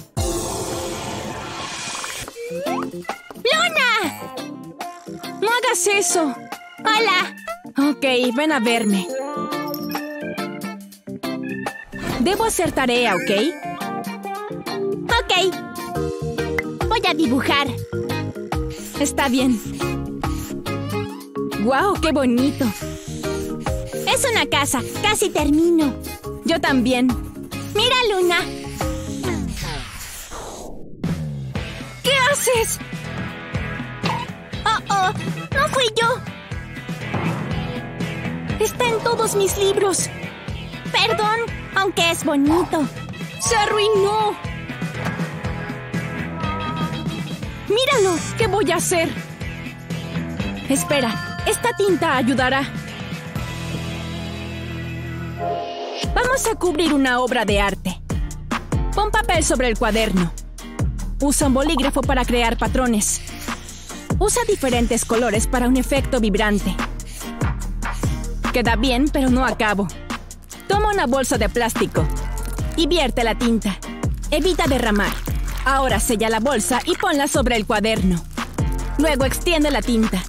Speaker 3: ¡Luna!
Speaker 2: ¡No hagas eso!
Speaker 3: ¡Hola!
Speaker 2: Ok, ven a verme. Debo hacer tarea, ¿ok?
Speaker 3: Ok. Voy a dibujar.
Speaker 2: Está bien. ¡Guau, qué bonito!
Speaker 3: Es una casa. Casi termino.
Speaker 2: Yo también.
Speaker 3: ¡Mira, Luna!
Speaker 2: ¿Qué haces?
Speaker 3: ¡Oh! ¡No fui yo!
Speaker 2: Está en todos mis libros.
Speaker 3: Perdón, aunque es bonito.
Speaker 2: ¡Se arruinó! ¡Míralo! ¿Qué voy a hacer? Espera, esta tinta ayudará. Vamos a cubrir una obra de arte. Pon papel sobre el cuaderno. Usa un bolígrafo para crear patrones. Usa diferentes colores para un efecto vibrante. Queda bien, pero no acabo. Toma una bolsa de plástico y vierte la tinta. Evita derramar. Ahora sella la bolsa y ponla sobre el cuaderno. Luego extiende la tinta.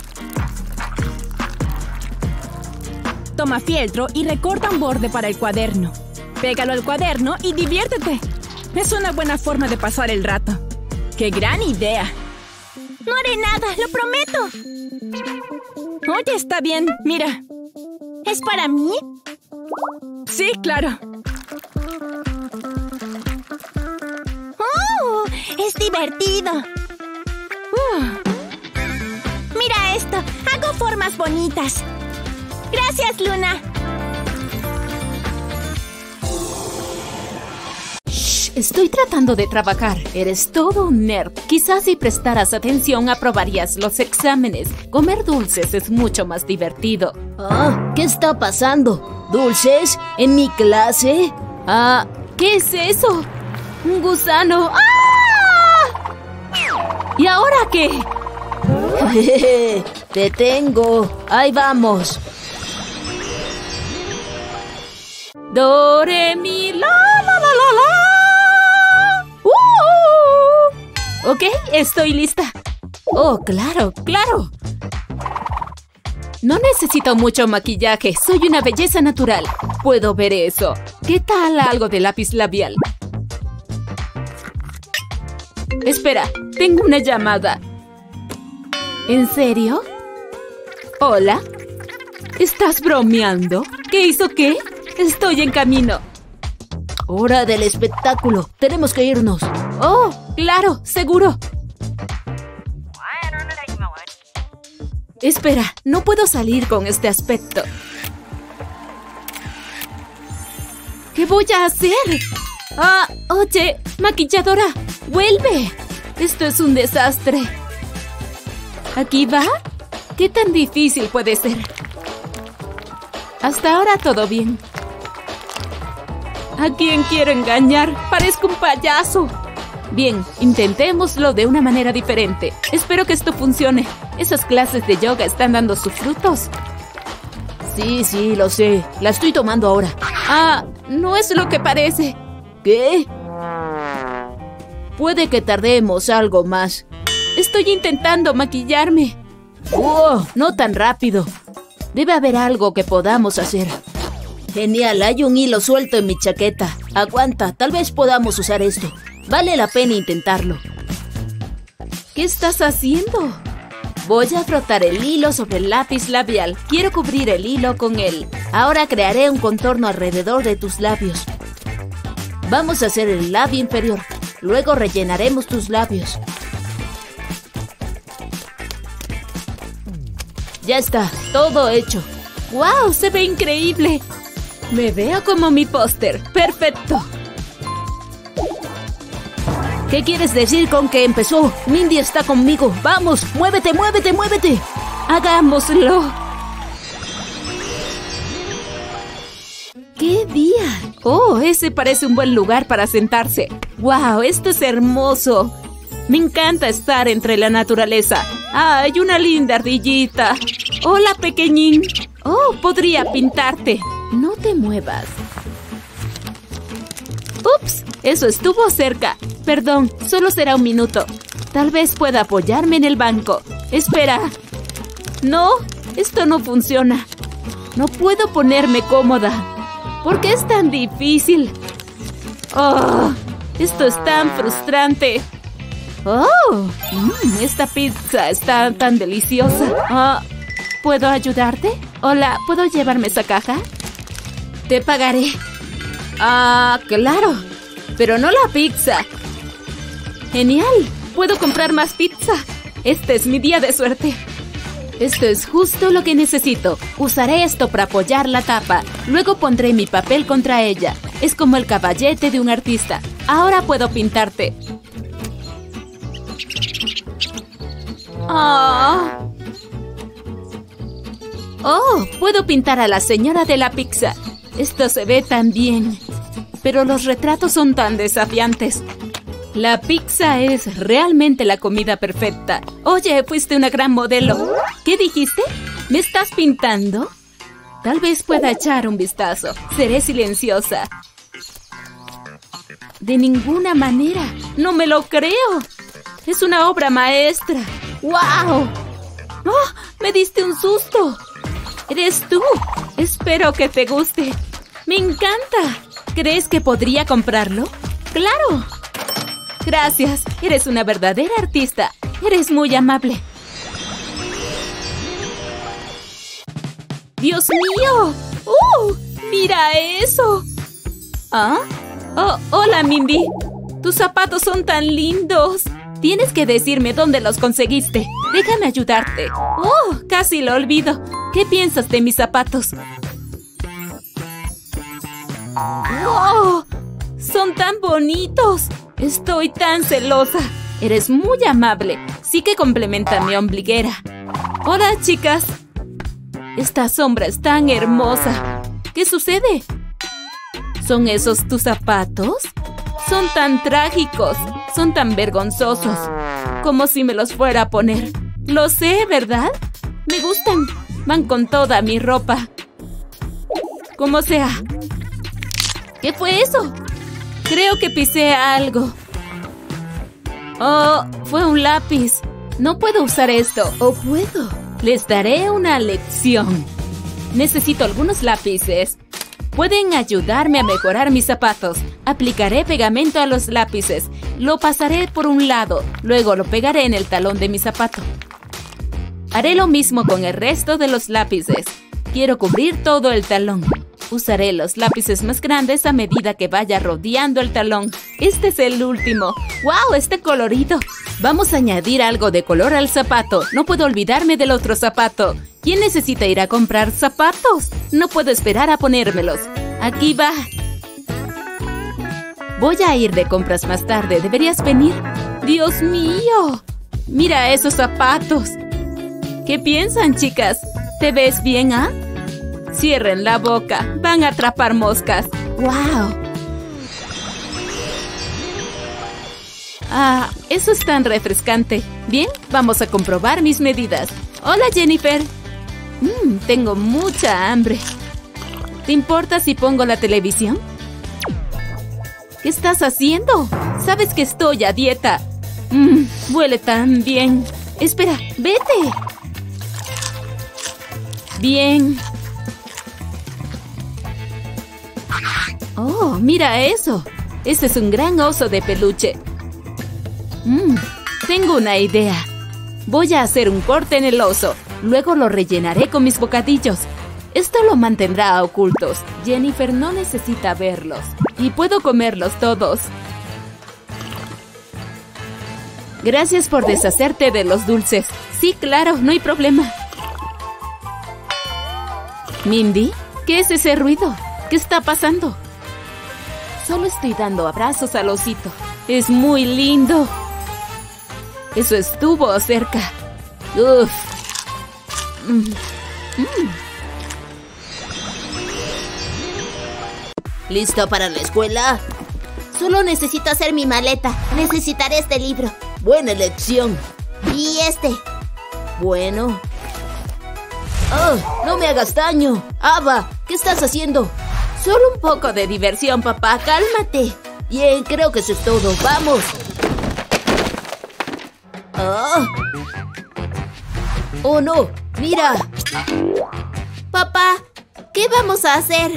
Speaker 2: Toma fieltro y recorta un borde para el cuaderno. Pégalo al cuaderno y diviértete. Es una buena forma de pasar el rato. ¡Qué gran idea!
Speaker 3: No haré nada, lo prometo.
Speaker 2: Oye, está bien. Mira.
Speaker 3: ¿Es para mí?
Speaker 2: Sí, claro.
Speaker 3: ¡Oh! ¡Es divertido! Mira esto. Hago formas bonitas. ¡Gracias, Luna!
Speaker 1: Shh, estoy tratando de trabajar. Eres todo un nerd. Quizás si prestaras atención aprobarías los exámenes. Comer dulces es mucho más divertido.
Speaker 4: Ah, ¿qué está pasando? ¿Dulces? ¿En mi clase?
Speaker 1: Ah, ¿qué es eso? ¡Un gusano! ¡Ah! ¿Y ahora qué?
Speaker 4: Te tengo. Ahí vamos.
Speaker 1: Do, re, mi, la, la, la, la. Ok, estoy lista. Oh, claro, claro. No necesito mucho maquillaje. Soy una belleza natural. Puedo ver eso. ¿Qué tal algo de lápiz labial? Espera, tengo una llamada. ¿En serio? ¿Hola? ¿Estás bromeando? ¿Qué hizo qué? Estoy en camino.
Speaker 4: Hora del espectáculo. Tenemos que irnos.
Speaker 1: Oh, claro, seguro. Espera, no puedo salir con este aspecto. ¿Qué voy a hacer? Ah, oye, maquilladora, vuelve. Esto es un desastre. ¿Aquí va? ¿Qué tan difícil puede ser? Hasta ahora todo bien. ¿A quién quiero engañar? Parezco un payaso. Bien, intentémoslo de una manera diferente. Espero que esto funcione. Esas clases de yoga están dando sus frutos. Sí, lo sé. La estoy tomando ahora. Ah, no es lo que parece. ¿Qué? Puede que tardemos algo más. Estoy intentando maquillarme. ¡Oh! No tan rápido. Debe haber algo que podamos hacer. Genial, hay un hilo suelto en mi chaqueta. Aguanta, tal vez podamos usar esto. Vale la pena intentarlo. ¿Qué estás haciendo? Voy a frotar el hilo sobre el lápiz labial. Quiero cubrir el hilo con él. Ahora crearé un contorno alrededor de tus labios. Vamos a hacer el labio inferior. Luego rellenaremos tus labios. Ya está, todo hecho. ¡Wow! Se ve increíble. Me veo como mi póster. ¡Perfecto! ¿Qué quieres decir con que empezó? Mindy está conmigo. ¡Vamos! ¡Muévete, muévete, muévete! ¡Hagámoslo! ¡Qué día! ¡Oh, ese parece un buen lugar para sentarse! ¡Wow! Esto es hermoso. Me encanta estar entre la naturaleza. ¡Ay, una linda ardillita! ¡Hola, pequeñín! ¡Oh, podría pintarte! No te muevas. ¡Ups! Eso estuvo cerca. Perdón, solo será un minuto. Tal vez pueda apoyarme en el banco. Espera. No, esto no funciona. No puedo ponerme cómoda. ¿Por qué es tan difícil? ¡Oh! Esto es tan frustrante. ¡Oh! Esta pizza está tan deliciosa. ¿Puedo ayudarte? Hola, ¿puedo llevarme esa caja? Te pagaré. Ah, claro. Pero no la pizza. ¡Genial! ¡Puedo comprar más pizza! Este es mi día de suerte. Esto es justo lo que necesito. Usaré esto para apoyar la tapa. Luego pondré mi papel contra ella. Es como el caballete de un artista. Ahora puedo pintarte. ¡Oh! Puedo pintar a la señora de la pizza. Esto se ve tan bien. Pero los retratos son tan desafiantes. La pizza es realmente la comida perfecta. Oye, fuiste una gran modelo. ¿Qué dijiste? ¿Me estás pintando? Tal vez pueda echar un vistazo. Seré silenciosa. De ninguna manera. ¡No me lo creo! Es una obra maestra. ¡Wow! ¡Oh! ¡Me diste un susto! ¡Eres tú! Espero que te guste. ¡Me encanta! ¿Crees que podría comprarlo? ¡Claro! Gracias. Eres una verdadera artista. Eres muy amable. ¡Dios mío! ¡Mira eso! ¿Ah? Oh, hola, Mindy. Tus zapatos son tan lindos. Tienes que decirme dónde los conseguiste. Déjame ayudarte. ¡Oh! Casi lo olvido. ¿Qué piensas de mis zapatos? ¡Wow! ¡Son tan bonitos! Estoy tan celosa. Eres muy amable. Sí que complementa mi ombliguera. Hola, chicas. Esta sombra es tan hermosa. ¿Qué sucede? ¿Son esos tus zapatos? Son tan trágicos. Son tan vergonzosos. Como si me los fuera a poner. Lo sé, ¿verdad? Me gustan. Van con toda mi ropa. Como sea. ¿Qué fue eso? Creo que pisé algo. Oh, fue un lápiz. No puedo usar esto. ¿O puedo? Les daré una lección. Necesito algunos lápices. Pueden ayudarme a mejorar mis zapatos. Aplicaré pegamento a los lápices. Lo pasaré por un lado. Luego lo pegaré en el talón de mi zapato. Haré lo mismo con el resto de los lápices. Quiero cubrir todo el talón. Usaré los lápices más grandes a medida que vaya rodeando el talón. Este es el último. ¡Wow! Está colorido. Vamos a añadir algo de color al zapato. No puedo olvidarme del otro zapato. ¿Quién necesita ir a comprar zapatos? No puedo esperar a ponérmelos. Aquí va. Voy a ir de compras más tarde. ¿Deberías venir? ¡Dios mío! Mira esos zapatos. ¿Qué piensan, chicas? ¿Te ves bien, ah? Cierren la boca. Van a atrapar moscas. ¡Wow! Ah, eso es tan refrescante. Bien, vamos a comprobar mis medidas. Hola, Jennifer. Tengo mucha hambre. ¿Te importa si pongo la televisión? ¿Qué estás haciendo? Sabes que estoy a dieta. Huele tan bien. Espera, vete. Bien. Oh, mira eso. Ese es un gran oso de peluche. Tengo una idea. Voy a hacer un corte en el oso. Luego lo rellenaré con mis bocadillos. Esto lo mantendrá ocultos. Jennifer no necesita verlos. Y puedo comerlos todos. Gracias por deshacerte de los dulces. Sí, claro, no hay problema. Mindy, ¿qué es ese ruido? ¿Qué está pasando? Solo estoy dando abrazos al osito. Es muy lindo. Eso estuvo cerca. Uf.
Speaker 4: ¿Listo para la escuela?
Speaker 3: Solo necesito hacer mi maleta. Necesitaré este libro.
Speaker 4: Buena elección.
Speaker 3: Y este.
Speaker 4: Bueno. ¡Oh! ¡No me hagas daño! ¡Ava! ¿Qué estás haciendo?
Speaker 1: Solo un poco de diversión, papá. Cálmate.
Speaker 4: Bien, creo que eso es todo. ¡Vamos! ¡Oh! ¡Oh, no! ¡Mira!
Speaker 3: Papá, ¿qué vamos a hacer?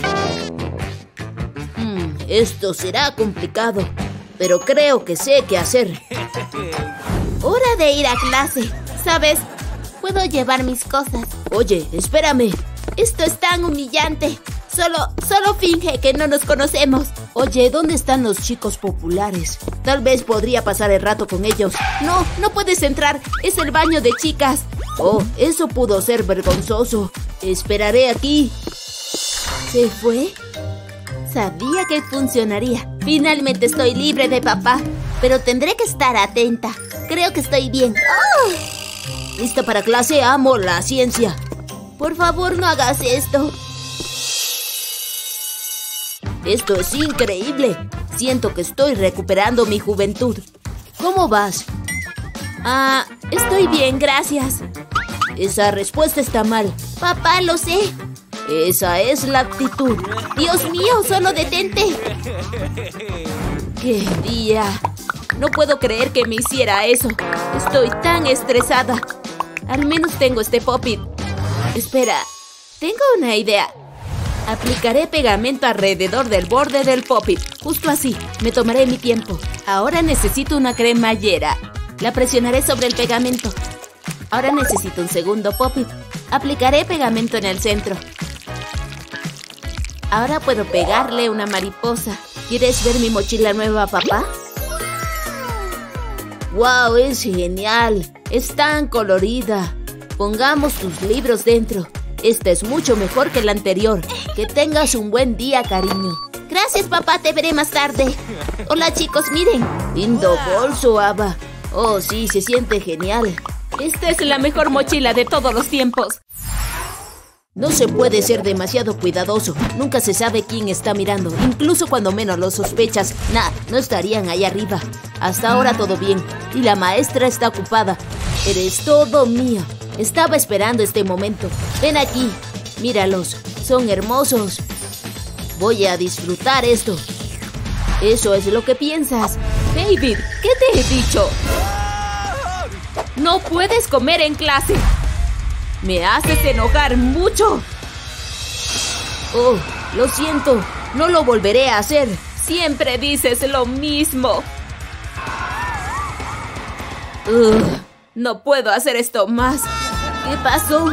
Speaker 4: Esto será complicado, pero creo que sé qué hacer.
Speaker 3: Hora de ir a clase. ¿Sabes? Puedo llevar mis cosas.
Speaker 4: Oye, espérame.
Speaker 3: Esto es tan humillante. Solo finge que no nos conocemos.
Speaker 4: Oye, ¿dónde están los chicos populares? Tal vez podría pasar el rato con ellos.
Speaker 1: No puedes entrar. Es el baño de chicas.
Speaker 4: Oh, eso pudo ser vergonzoso. Esperaré aquí.
Speaker 3: ¿Se fue? Sabía que funcionaría. Finalmente estoy libre de papá. Pero tendré que estar atenta. Creo que estoy bien. ¡Oh!
Speaker 4: ¿Lista para clase? Amo la ciencia.
Speaker 3: Por favor, no hagas esto.
Speaker 4: Esto es increíble. Siento que estoy recuperando mi juventud. ¿Cómo vas?
Speaker 1: Estoy bien, gracias.
Speaker 4: Esa respuesta está mal.
Speaker 3: Papá, lo sé.
Speaker 4: Esa es la actitud.
Speaker 3: Dios mío, solo detente.
Speaker 1: ¡Qué día! No puedo creer que me hiciera eso. Estoy tan estresada. Al menos tengo este Pop-It. Espera, tengo una idea. Aplicaré pegamento alrededor del borde del Pop-It. Justo así. Me tomaré mi tiempo. Ahora necesito una cremallera. La presionaré sobre el pegamento. Ahora necesito un segundo Pop-It. Aplicaré pegamento en el centro. Ahora puedo pegarle una mariposa. ¿Quieres ver mi mochila nueva, papá?
Speaker 4: ¡Wow! Es genial. Es tan colorida. Pongamos tus libros dentro. Esta es mucho mejor que la anterior. Que tengas un buen día, cariño.
Speaker 3: Gracias, papá. Te veré más tarde. Hola, chicos, miren.
Speaker 4: Lindo bolso, Ava. Oh, sí, se siente genial.
Speaker 1: Esta es la mejor mochila de todos los tiempos.
Speaker 4: No se puede ser demasiado cuidadoso. Nunca se sabe quién está mirando. Incluso cuando menos lo sospechas. No estarían ahí arriba. Hasta ahora todo bien. Y la maestra está ocupada. Eres todo mío. Estaba esperando este momento. Ven aquí. Míralos. Son hermosos. Voy a disfrutar esto. Eso es lo que piensas.
Speaker 1: David, ¿qué te he dicho? No puedes comer en clase. Me haces enojar mucho.
Speaker 4: Oh, lo siento. No lo volveré a hacer.
Speaker 1: Siempre dices lo mismo. No puedo hacer esto más.
Speaker 4: ¿Qué pasó?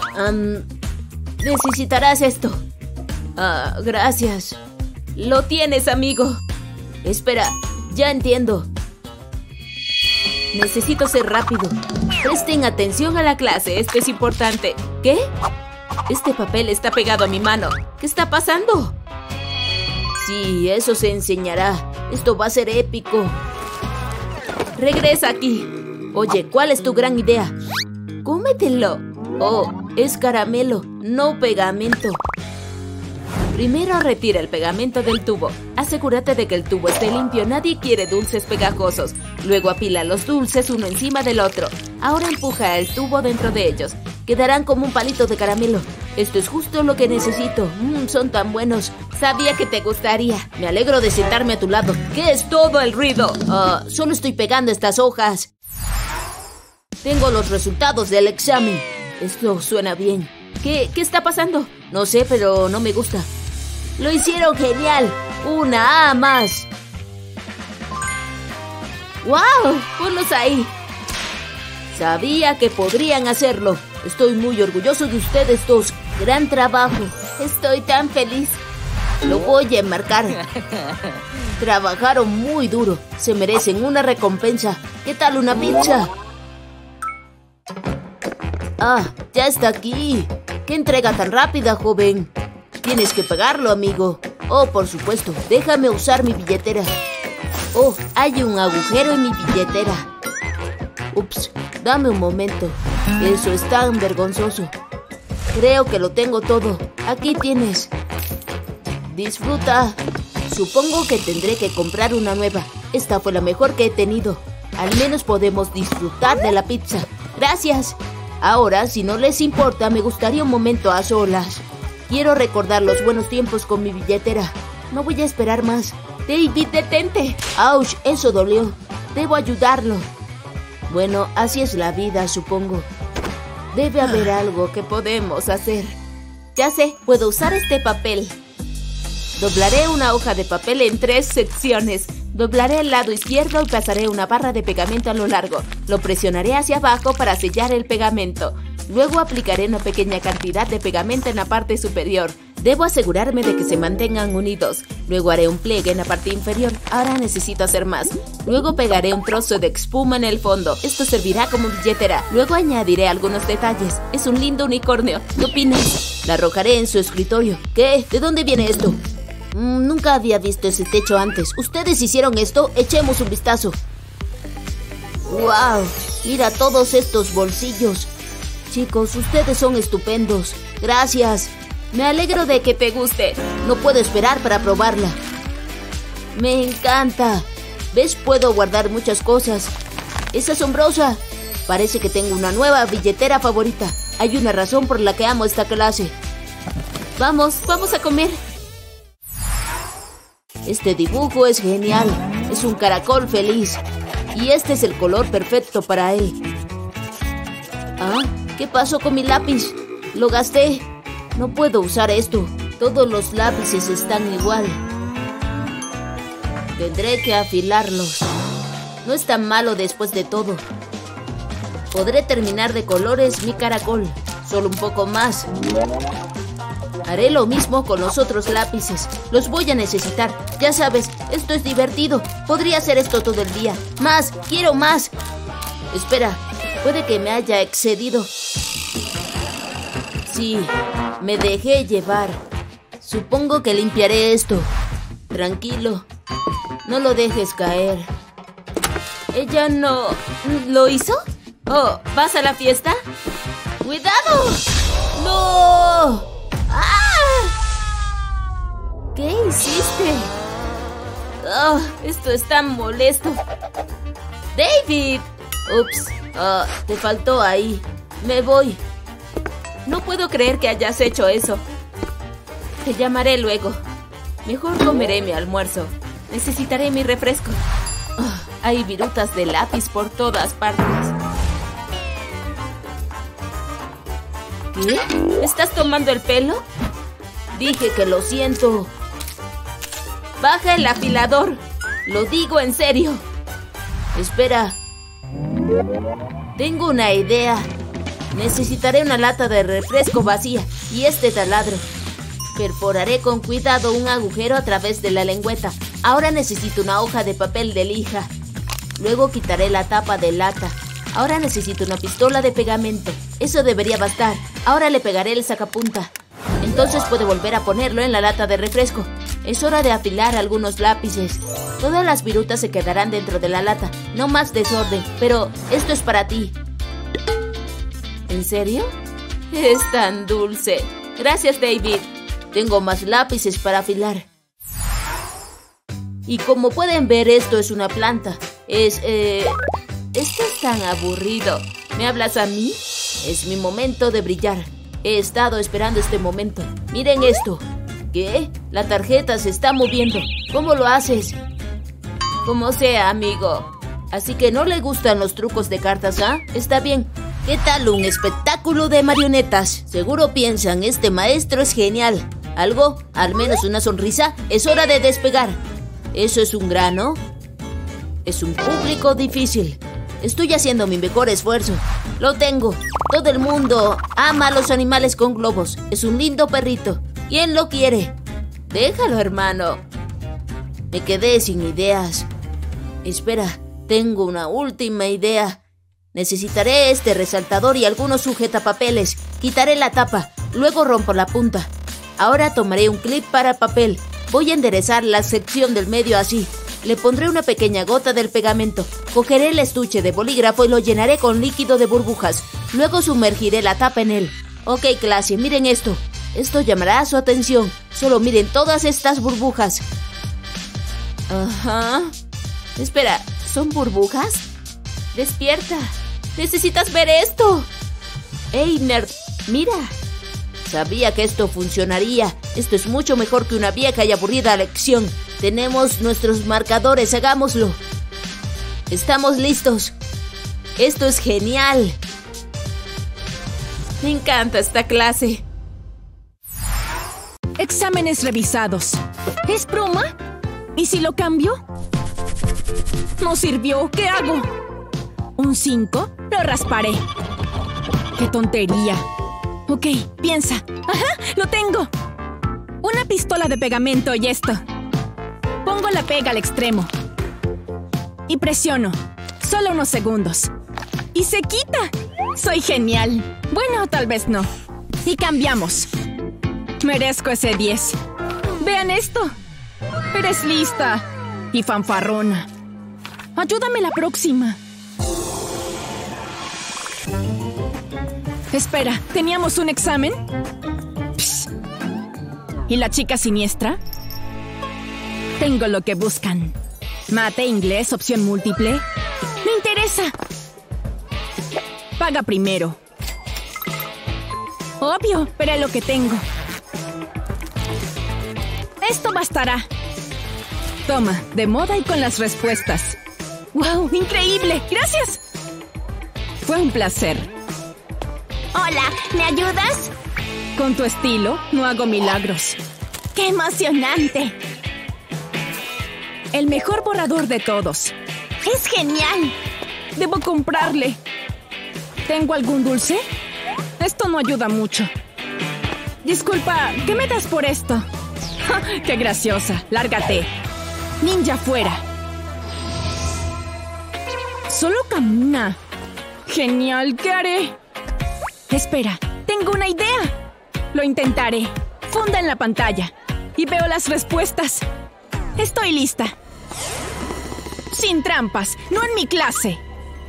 Speaker 4: Necesitarás esto. Gracias.
Speaker 1: Lo tienes, amigo.
Speaker 4: Espera, ya entiendo.
Speaker 1: Necesito ser rápido. Presten atención a la clase, esto es importante. ¿Qué? Este papel está pegado a mi mano. ¿Qué está pasando?
Speaker 4: Sí, eso se enseñará. Esto va a ser épico. Regresa aquí. Oye, ¿cuál es tu gran idea? ¡Cómetelo! Oh, es caramelo, no pegamento. Primero retira el pegamento del tubo. Asegúrate de que el tubo esté limpio. Nadie quiere dulces pegajosos. Luego apila los dulces uno encima del otro. Ahora empuja el tubo dentro de ellos. Quedarán como un palito de caramelo. Esto es justo lo que necesito. Son tan buenos. Sabía que te gustaría. Me alegro de sentarme a tu lado. ¿Qué es todo el ruido? Solo estoy pegando estas hojas. Tengo los resultados del examen. Esto suena bien. ¿Qué está pasando? No sé, pero no me gusta. ¡Lo hicieron genial! ¡Una A más! ¡Wow! ¡Ponlos ahí! Sabía que podrían hacerlo. Estoy muy orgulloso de ustedes dos. ¡Gran trabajo! Estoy tan feliz. Lo voy a enmarcar. Trabajaron muy duro. Se merecen una recompensa. ¿Qué tal una pizza? Ya está aquí. ¿Qué entrega tan rápida, joven? Tienes que pagarlo, amigo. Oh, por supuesto. Déjame usar mi billetera. Oh, hay un agujero en mi billetera. Ups, dame un momento. Eso es tan vergonzoso. Creo que lo tengo todo. Aquí tienes. Disfruta. Supongo que tendré que comprar una nueva. Esta fue la mejor que he tenido. Al menos podemos disfrutar de la pizza. Gracias. Ahora, si no les importa, me gustaría un momento a solas. Quiero recordar los buenos tiempos con mi billetera. No voy a esperar más. David, detente. ¡Auch! Eso dolió. Debo ayudarlo. Bueno, así es la vida, supongo. Debe haber algo que podemos hacer. Ya sé, puedo usar este papel. Doblaré una hoja de papel en 3 secciones. Doblaré el lado izquierdo y pasaré una barra de pegamento a lo largo. Lo presionaré hacia abajo para sellar el pegamento. Luego aplicaré una pequeña cantidad de pegamento en la parte superior. Debo asegurarme de que se mantengan unidos. Luego haré un pliegue en la parte inferior. Ahora necesito hacer más. Luego pegaré un trozo de espuma en el fondo. Esto servirá como billetera. Luego añadiré algunos detalles. Es un lindo unicornio. ¿Qué opinas? La arrojaré en su escritorio. ¿Qué? ¿De dónde viene esto? Nunca había visto ese techo antes. ¿Ustedes hicieron esto? Echemos un vistazo. ¡Wow! Mira todos estos bolsillos. Chicos, ustedes son estupendos. Gracias. Me alegro de que te guste. No puedo esperar para probarla. Me encanta. ¿Ves? Puedo guardar muchas cosas. Es asombrosa. Parece que tengo una nueva billetera favorita. Hay una razón por la que amo esta clase. Vamos a comer. Este dibujo es genial. Es un caracol feliz. Y este es el color perfecto para él. ¿Qué pasó con mi lápiz? Lo gasté. No puedo usar esto. Todos los lápices están igual. Tendré que afilarlos. No es tan malo después de todo. Podré terminar de colores mi caracol. Solo un poco más. Haré lo mismo con los otros lápices. Los voy a necesitar. Ya sabes, esto es divertido. Podría hacer esto todo el día. ¡Más! ¡Quiero más! Espera, puede que me haya excedido. Sí, me dejé llevar. Supongo que limpiaré esto. Tranquilo. No lo dejes caer. ¿Ella no... ¿Lo hizo? Oh, ¿vas a la fiesta? ¡Cuidado! ¡No! ¿Qué hiciste? Esto es tan molesto. ¡David! Ups, te faltó ahí. Me voy. No puedo creer que hayas hecho eso. Te llamaré luego. Mejor comeré mi almuerzo. Necesitaré mi refresco. Hay virutas de lápiz por todas partes. ¿Qué? ¿Me estás tomando el pelo? Dije que lo siento. Baja el afilador. Lo digo en serio. Espera. Tengo una idea. Necesitaré una lata de refresco vacía y este taladro. Perforaré con cuidado un agujero a través de la lengüeta. Ahora necesito una hoja de papel de lija. Luego quitaré la tapa de lata. Ahora necesito una pistola de pegamento. Eso debería bastar. Ahora le pegaré el sacapunta. Entonces puedo volver a ponerlo en la lata de refresco. Es hora de afilar algunos lápices. Todas las virutas se quedarán dentro de la lata. No más desorden, pero esto es para ti. ¿En serio? Es tan dulce. Gracias, David. Tengo más lápices para afilar. Y como pueden ver, esto es una planta. Esto es tan aburrido. ¿Me hablas a mí? Es mi momento de brillar. He estado esperando este momento. Miren esto. ¿Qué? La tarjeta se está moviendo. ¿Cómo lo haces? Como sea, amigo. Así que no le gustan los trucos de cartas, ¿ah? Está bien. ¿Qué tal un espectáculo de marionetas? Seguro piensan, este maestro es genial. ¿Algo? ¿Al menos una sonrisa? Es hora de despegar. ¿Eso es un grano? Es un público difícil. Estoy haciendo mi mejor esfuerzo. Lo tengo. Todo el mundo ama a los animales con globos. Es un lindo perrito. ¿Quién lo quiere? Déjalo, hermano. Me quedé sin ideas. Espera, tengo una última idea. Necesitaré este resaltador y algunos sujetapapeles. Quitaré la tapa, luego rompo la punta. Ahora tomaré un clip para papel. Voy a enderezar la sección del medio así. Le pondré una pequeña gota del pegamento. Cogeré el estuche de bolígrafo y lo llenaré con líquido de burbujas. Luego sumergiré la tapa en él. Ok, clase, miren esto. Esto llamará su atención. Solo miren todas estas burbujas. Ajá. Espera, ¿son burbujas? ¡Despierta! ¡Necesitas ver esto! ¡Ey, nerd! ¡Mira! Sabía que esto funcionaría. Esto es mucho mejor que una vieja y aburrida lección. Tenemos nuestros marcadores, hagámoslo. Estamos listos. Esto es genial. Me encanta esta clase.
Speaker 2: Exámenes revisados. ¿Es broma? ¿Y si lo cambio? No sirvió. ¿Qué hago? ¿Un 5? Lo rasparé. ¡Qué tontería! Ok, piensa. ¡Ajá! ¡Lo tengo! Una pistola de pegamento y esto. Pongo la pega al extremo. Y presiono. Solo unos segundos. ¡Y se quita! ¡Soy genial! Bueno, tal vez no. Y cambiamos. Merezco ese 10. ¡Vean esto! ¡Eres lista! Y fanfarrona. Ayúdame la próxima. Espera, ¿teníamos un examen? Psst. ¿Y la chica siniestra? Tengo lo que buscan. Mate, inglés, opción múltiple. ¡Me interesa! Paga primero. Obvio, veré lo que tengo. Esto bastará. Toma, de moda y con las respuestas. ¡Wow! ¡Increíble! ¡Gracias! Fue un placer.
Speaker 3: Hola, ¿me ayudas?
Speaker 2: Con tu estilo, no hago milagros.
Speaker 3: ¡Qué emocionante!
Speaker 2: El mejor borrador de todos.
Speaker 3: ¡Es genial!
Speaker 2: Debo comprarle. ¿Tengo algún dulce? Esto no ayuda mucho. Disculpa, ¿qué me das por esto? ¡Qué graciosa! ¡Lárgate! Ninja fuera. Solo camina. Genial, ¿qué haré? Espera, tengo una idea. Lo intentaré. Funda en la pantalla. Y veo las respuestas. Estoy lista. Sin trampas, no en mi clase.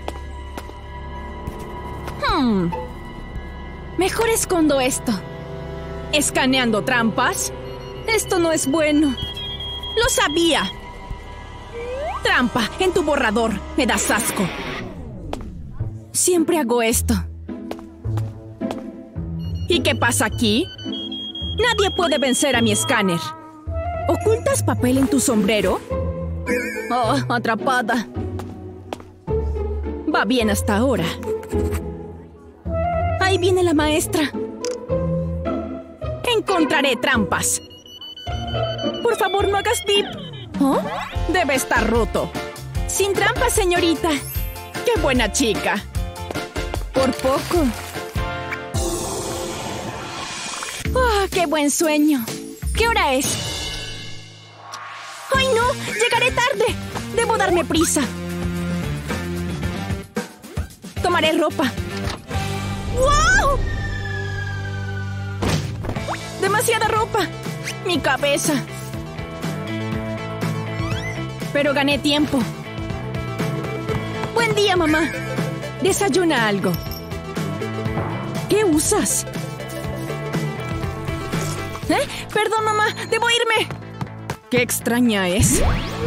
Speaker 2: Mejor escondo esto. ¿Escaneando trampas? Esto no es bueno. ¡Lo sabía! Trampa en tu borrador. Me das asco. Siempre hago esto. ¿Y qué pasa aquí? Nadie puede vencer a mi escáner. ¿Ocultas papel en tu sombrero? Oh, atrapada. Va bien hasta ahora. Ahí viene la maestra. Encontraré trampas. Por favor, no hagas pip. ¿Oh? Debe estar roto. Sin trampas, señorita. ¡Qué buena chica! Por poco. ¡Oh, qué buen sueño! ¿Qué hora es? ¡Ay, no! ¡Llegaré tarde! Debo darme prisa. Tomaré ropa. ¡Wow! ¡Demasiada ropa! ¡Mi cabeza! pero gané tiempo. Buen día, mamá. Desayuna algo. ¿Qué usas? Perdón, mamá. Debo irme. Qué extraña es.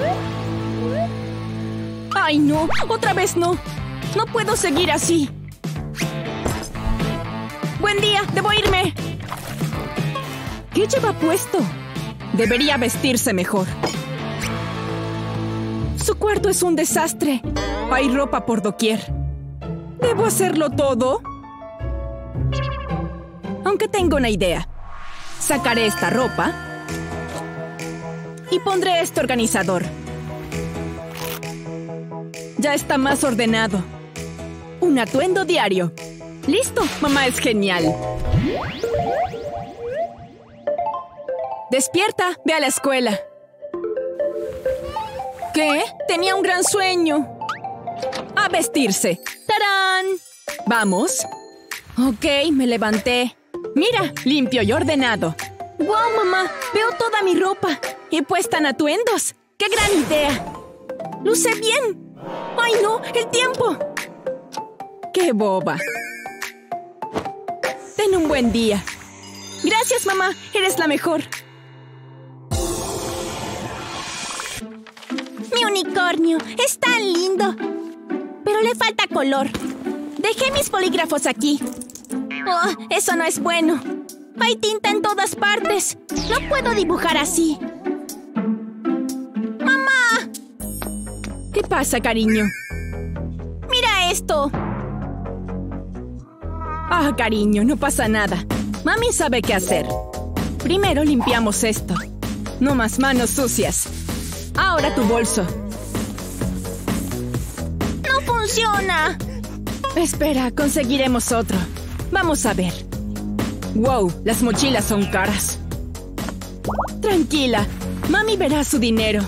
Speaker 2: ¡Ay, no! ¡Otra vez no! ¡No puedo seguir así! ¡Buen día! ¡Debo irme! ¿Qué lleva puesto? Debería vestirse mejor. Su cuarto es un desastre. Hay ropa por doquier. ¿Debo hacerlo todo? Aunque tengo una idea. Sacaré esta ropa y pondré este organizador. Ya está más ordenado. Un atuendo diario. ¡Listo! Mamá es genial. Despierta, ve a la escuela. ¿Qué? Tenía un gran sueño. A vestirse. ¡Tarán! ¿Vamos? Ok, me levanté. Mira, limpio y ordenado. ¡Guau, mamá! Veo toda mi ropa. He puesto en atuendos. ¡Qué gran idea! ¡Luce bien! ¡Ay, no! ¡El tiempo! ¡Qué boba! Ten un buen día. Gracias, mamá. Eres la mejor.
Speaker 3: Mi unicornio es tan lindo. Pero le falta color. Dejé mis bolígrafos aquí. Oh, eso no es bueno. Hay tinta en todas partes. No puedo dibujar así. ¡Mamá!
Speaker 2: ¿Qué pasa, cariño?
Speaker 3: ¡Mira esto!
Speaker 2: Ah, cariño, no pasa nada. Mami sabe qué hacer. Primero limpiamos esto. No más manos sucias. Ahora tu bolso.
Speaker 3: ¡No funciona!
Speaker 2: Espera, conseguiremos otro. Vamos a ver. Wow, las mochilas son caras. Tranquila, mami verá su dinero.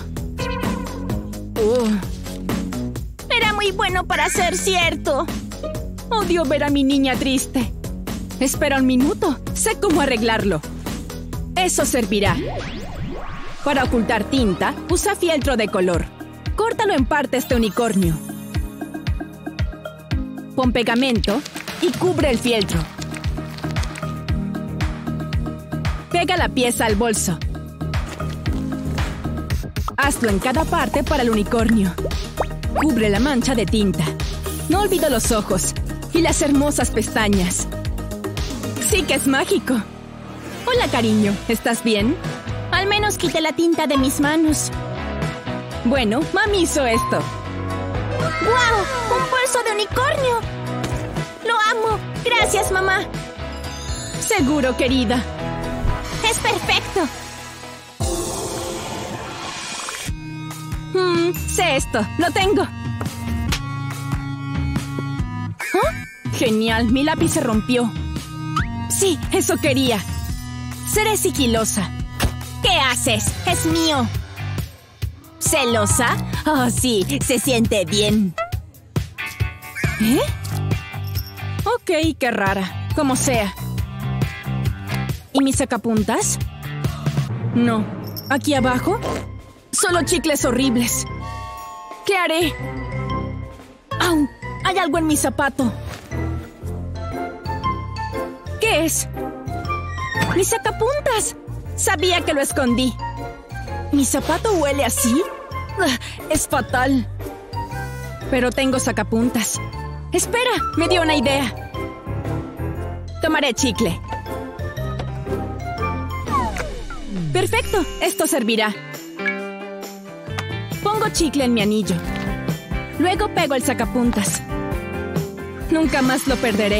Speaker 3: Era muy bueno para ser cierto.
Speaker 2: Odio ver a mi niña triste. Espera un minuto, sé cómo arreglarlo. Eso servirá. Para ocultar tinta, usa fieltro de color. Córtalo en parte este unicornio. Pon pegamento y cubre el fieltro. Pega la pieza al bolso. Hazlo en cada parte para el unicornio. Cubre la mancha de tinta. No olvido los ojos y las hermosas pestañas. Sí que es mágico. Hola, cariño. ¿Estás bien?
Speaker 3: Al menos quité la tinta de mis manos.
Speaker 2: Bueno, mami hizo esto.
Speaker 3: ¡Guau! ¡Un bolso de unicornio! ¡Lo amo! ¡Gracias, mamá!
Speaker 2: Seguro, querida.
Speaker 3: ¡Es perfecto!
Speaker 2: Sé esto. Lo tengo. ¿Oh? Genial. Mi lápiz se rompió. Sí, eso quería. Seré sigilosa.
Speaker 3: ¿Qué haces? ¡Es mío! ¿Celosa? Oh, sí. Se siente bien.
Speaker 2: ¿Eh? Ok, qué rara. Como sea. ¿Y mis sacapuntas? No. ¿Aquí abajo? Solo chicles horribles. ¿Qué haré? ¡Au! Hay algo en mi zapato. ¿Qué es? ¡Mis sacapuntas! Sabía que lo escondí. ¿Mi zapato huele así? Es fatal. Pero tengo sacapuntas. Espera, me dio una idea. Tomaré chicle. Perfecto, esto servirá. Pongo chicle en mi anillo. Luego pego el sacapuntas. Nunca más lo perderé.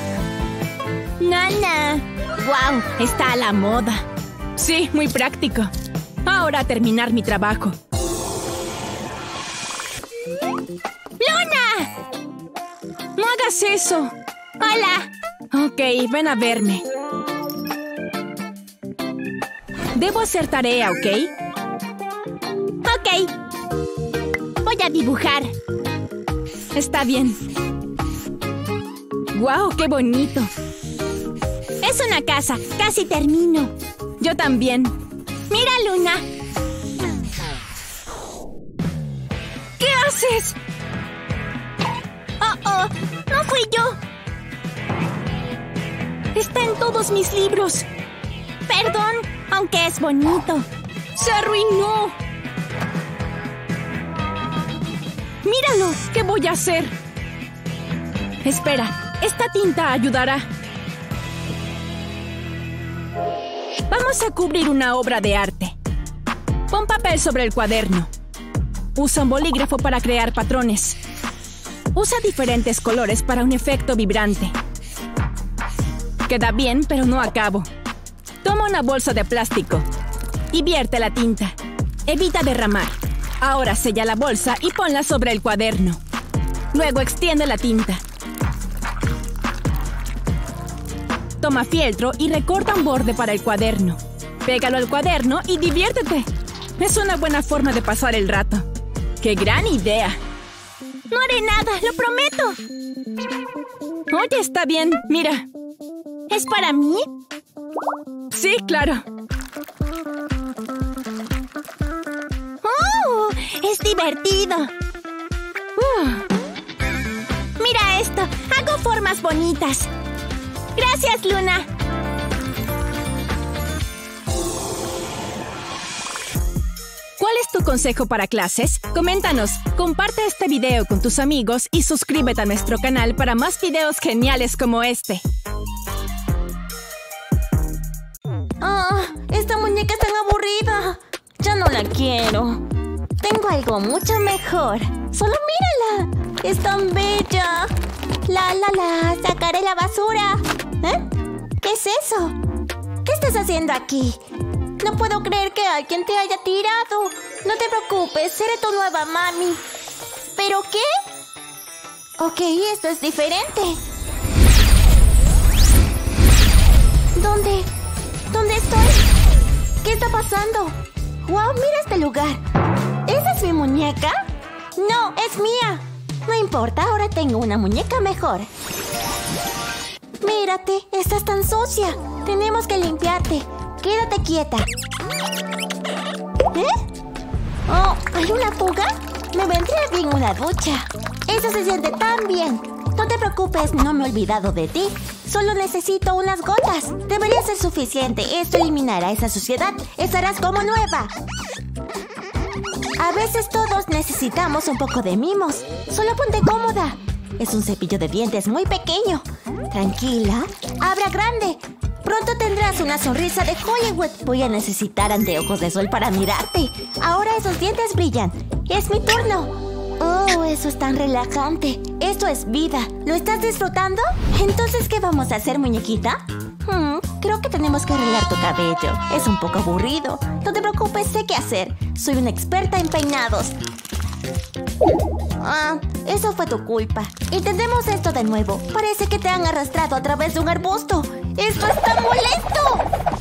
Speaker 3: ¡Nana! ¡Guau! Está a la moda.
Speaker 2: Sí, muy práctico. Ahora a terminar mi trabajo.
Speaker 3: ¡Luna!
Speaker 2: ¡No hagas eso!
Speaker 3: ¡Hola!
Speaker 2: Ok, ven a verme. Debo hacer tarea, ¿ok?
Speaker 3: Ok. Voy a dibujar.
Speaker 2: Está bien. ¡Guau, qué bonito!
Speaker 3: Es una casa. Casi termino.
Speaker 2: Yo también.
Speaker 3: ¡Mira, Luna!
Speaker 2: haces?
Speaker 3: Oh, no fui yo.
Speaker 2: Está en todos mis libros.
Speaker 3: Perdón, aunque es bonito.
Speaker 2: ¡Se arruinó! ¡Míralo! ¿Qué voy a hacer? Espera, esta tinta ayudará. Vamos a cubrir una obra de arte. Pon papel sobre el cuaderno. Usa un bolígrafo para crear patrones. Usa diferentes colores para un efecto vibrante. Queda bien, pero no acabo. Toma una bolsa de plástico y vierte la tinta. Evita derramar. Ahora sella la bolsa y ponla sobre el cuaderno. Luego extiende la tinta. Toma fieltro y recorta un borde para el cuaderno. Pégalo al cuaderno y diviértete. Es una buena forma de pasar el rato. ¡Qué gran idea!
Speaker 3: No haré nada, lo prometo.
Speaker 2: Oye, está bien. Mira.
Speaker 3: ¿Es para mí?
Speaker 2: Sí, claro.
Speaker 3: ¡Oh! ¡Es divertido! Mira esto. Hago formas bonitas. Gracias, Luna.
Speaker 2: ¿Cuál es tu consejo para clases? Coméntanos, comparte este video con tus amigos y suscríbete a nuestro canal para más videos geniales como este.
Speaker 5: Esta muñeca es tan aburrida. Ya no la quiero. Tengo algo mucho mejor. Solo mírala. Es tan bella.
Speaker 3: Sacaré la basura.
Speaker 5: ¿Eh? ¿Qué es eso? ¿Qué estás haciendo aquí? No puedo creer que alguien te haya tirado. No te preocupes, seré tu nueva mami. ¿Pero qué? Ok, esto es diferente. ¿Dónde estoy? ¿Qué está pasando? ¡Wow! ¡Mira este lugar! ¿Esa es mi muñeca? No, es mía. No importa, ahora tengo una muñeca mejor. Mírate, estás tan sucia. Tenemos que limpiarte. Quédate quieta. ¿Eh? Oh, ¿hay una fuga? Me vendría bien una ducha. Eso se siente tan bien. No te preocupes, no me he olvidado de ti. Solo necesito unas gotas. Debería ser suficiente. Esto eliminará esa suciedad. Estarás como nueva. A veces todos necesitamos un poco de mimos. Solo ponte cómoda. Es un cepillo de dientes muy pequeño. Tranquila. Abra grande. Pronto tendrás una sonrisa de Hollywood. Voy a necesitar anteojos de sol para mirarte. Ahora esos dientes brillan. Es mi turno. Oh, eso es tan relajante. Esto es vida. ¿Lo estás disfrutando? Entonces, ¿qué vamos a hacer, muñequita? Creo que tenemos que arreglar tu cabello. Es un poco aburrido. No te preocupes, sé qué hacer. Soy una experta en peinados. Eso fue tu culpa. Intentemos esto de nuevo. Parece que te han arrastrado a través de un arbusto. ¡Esto está molesto!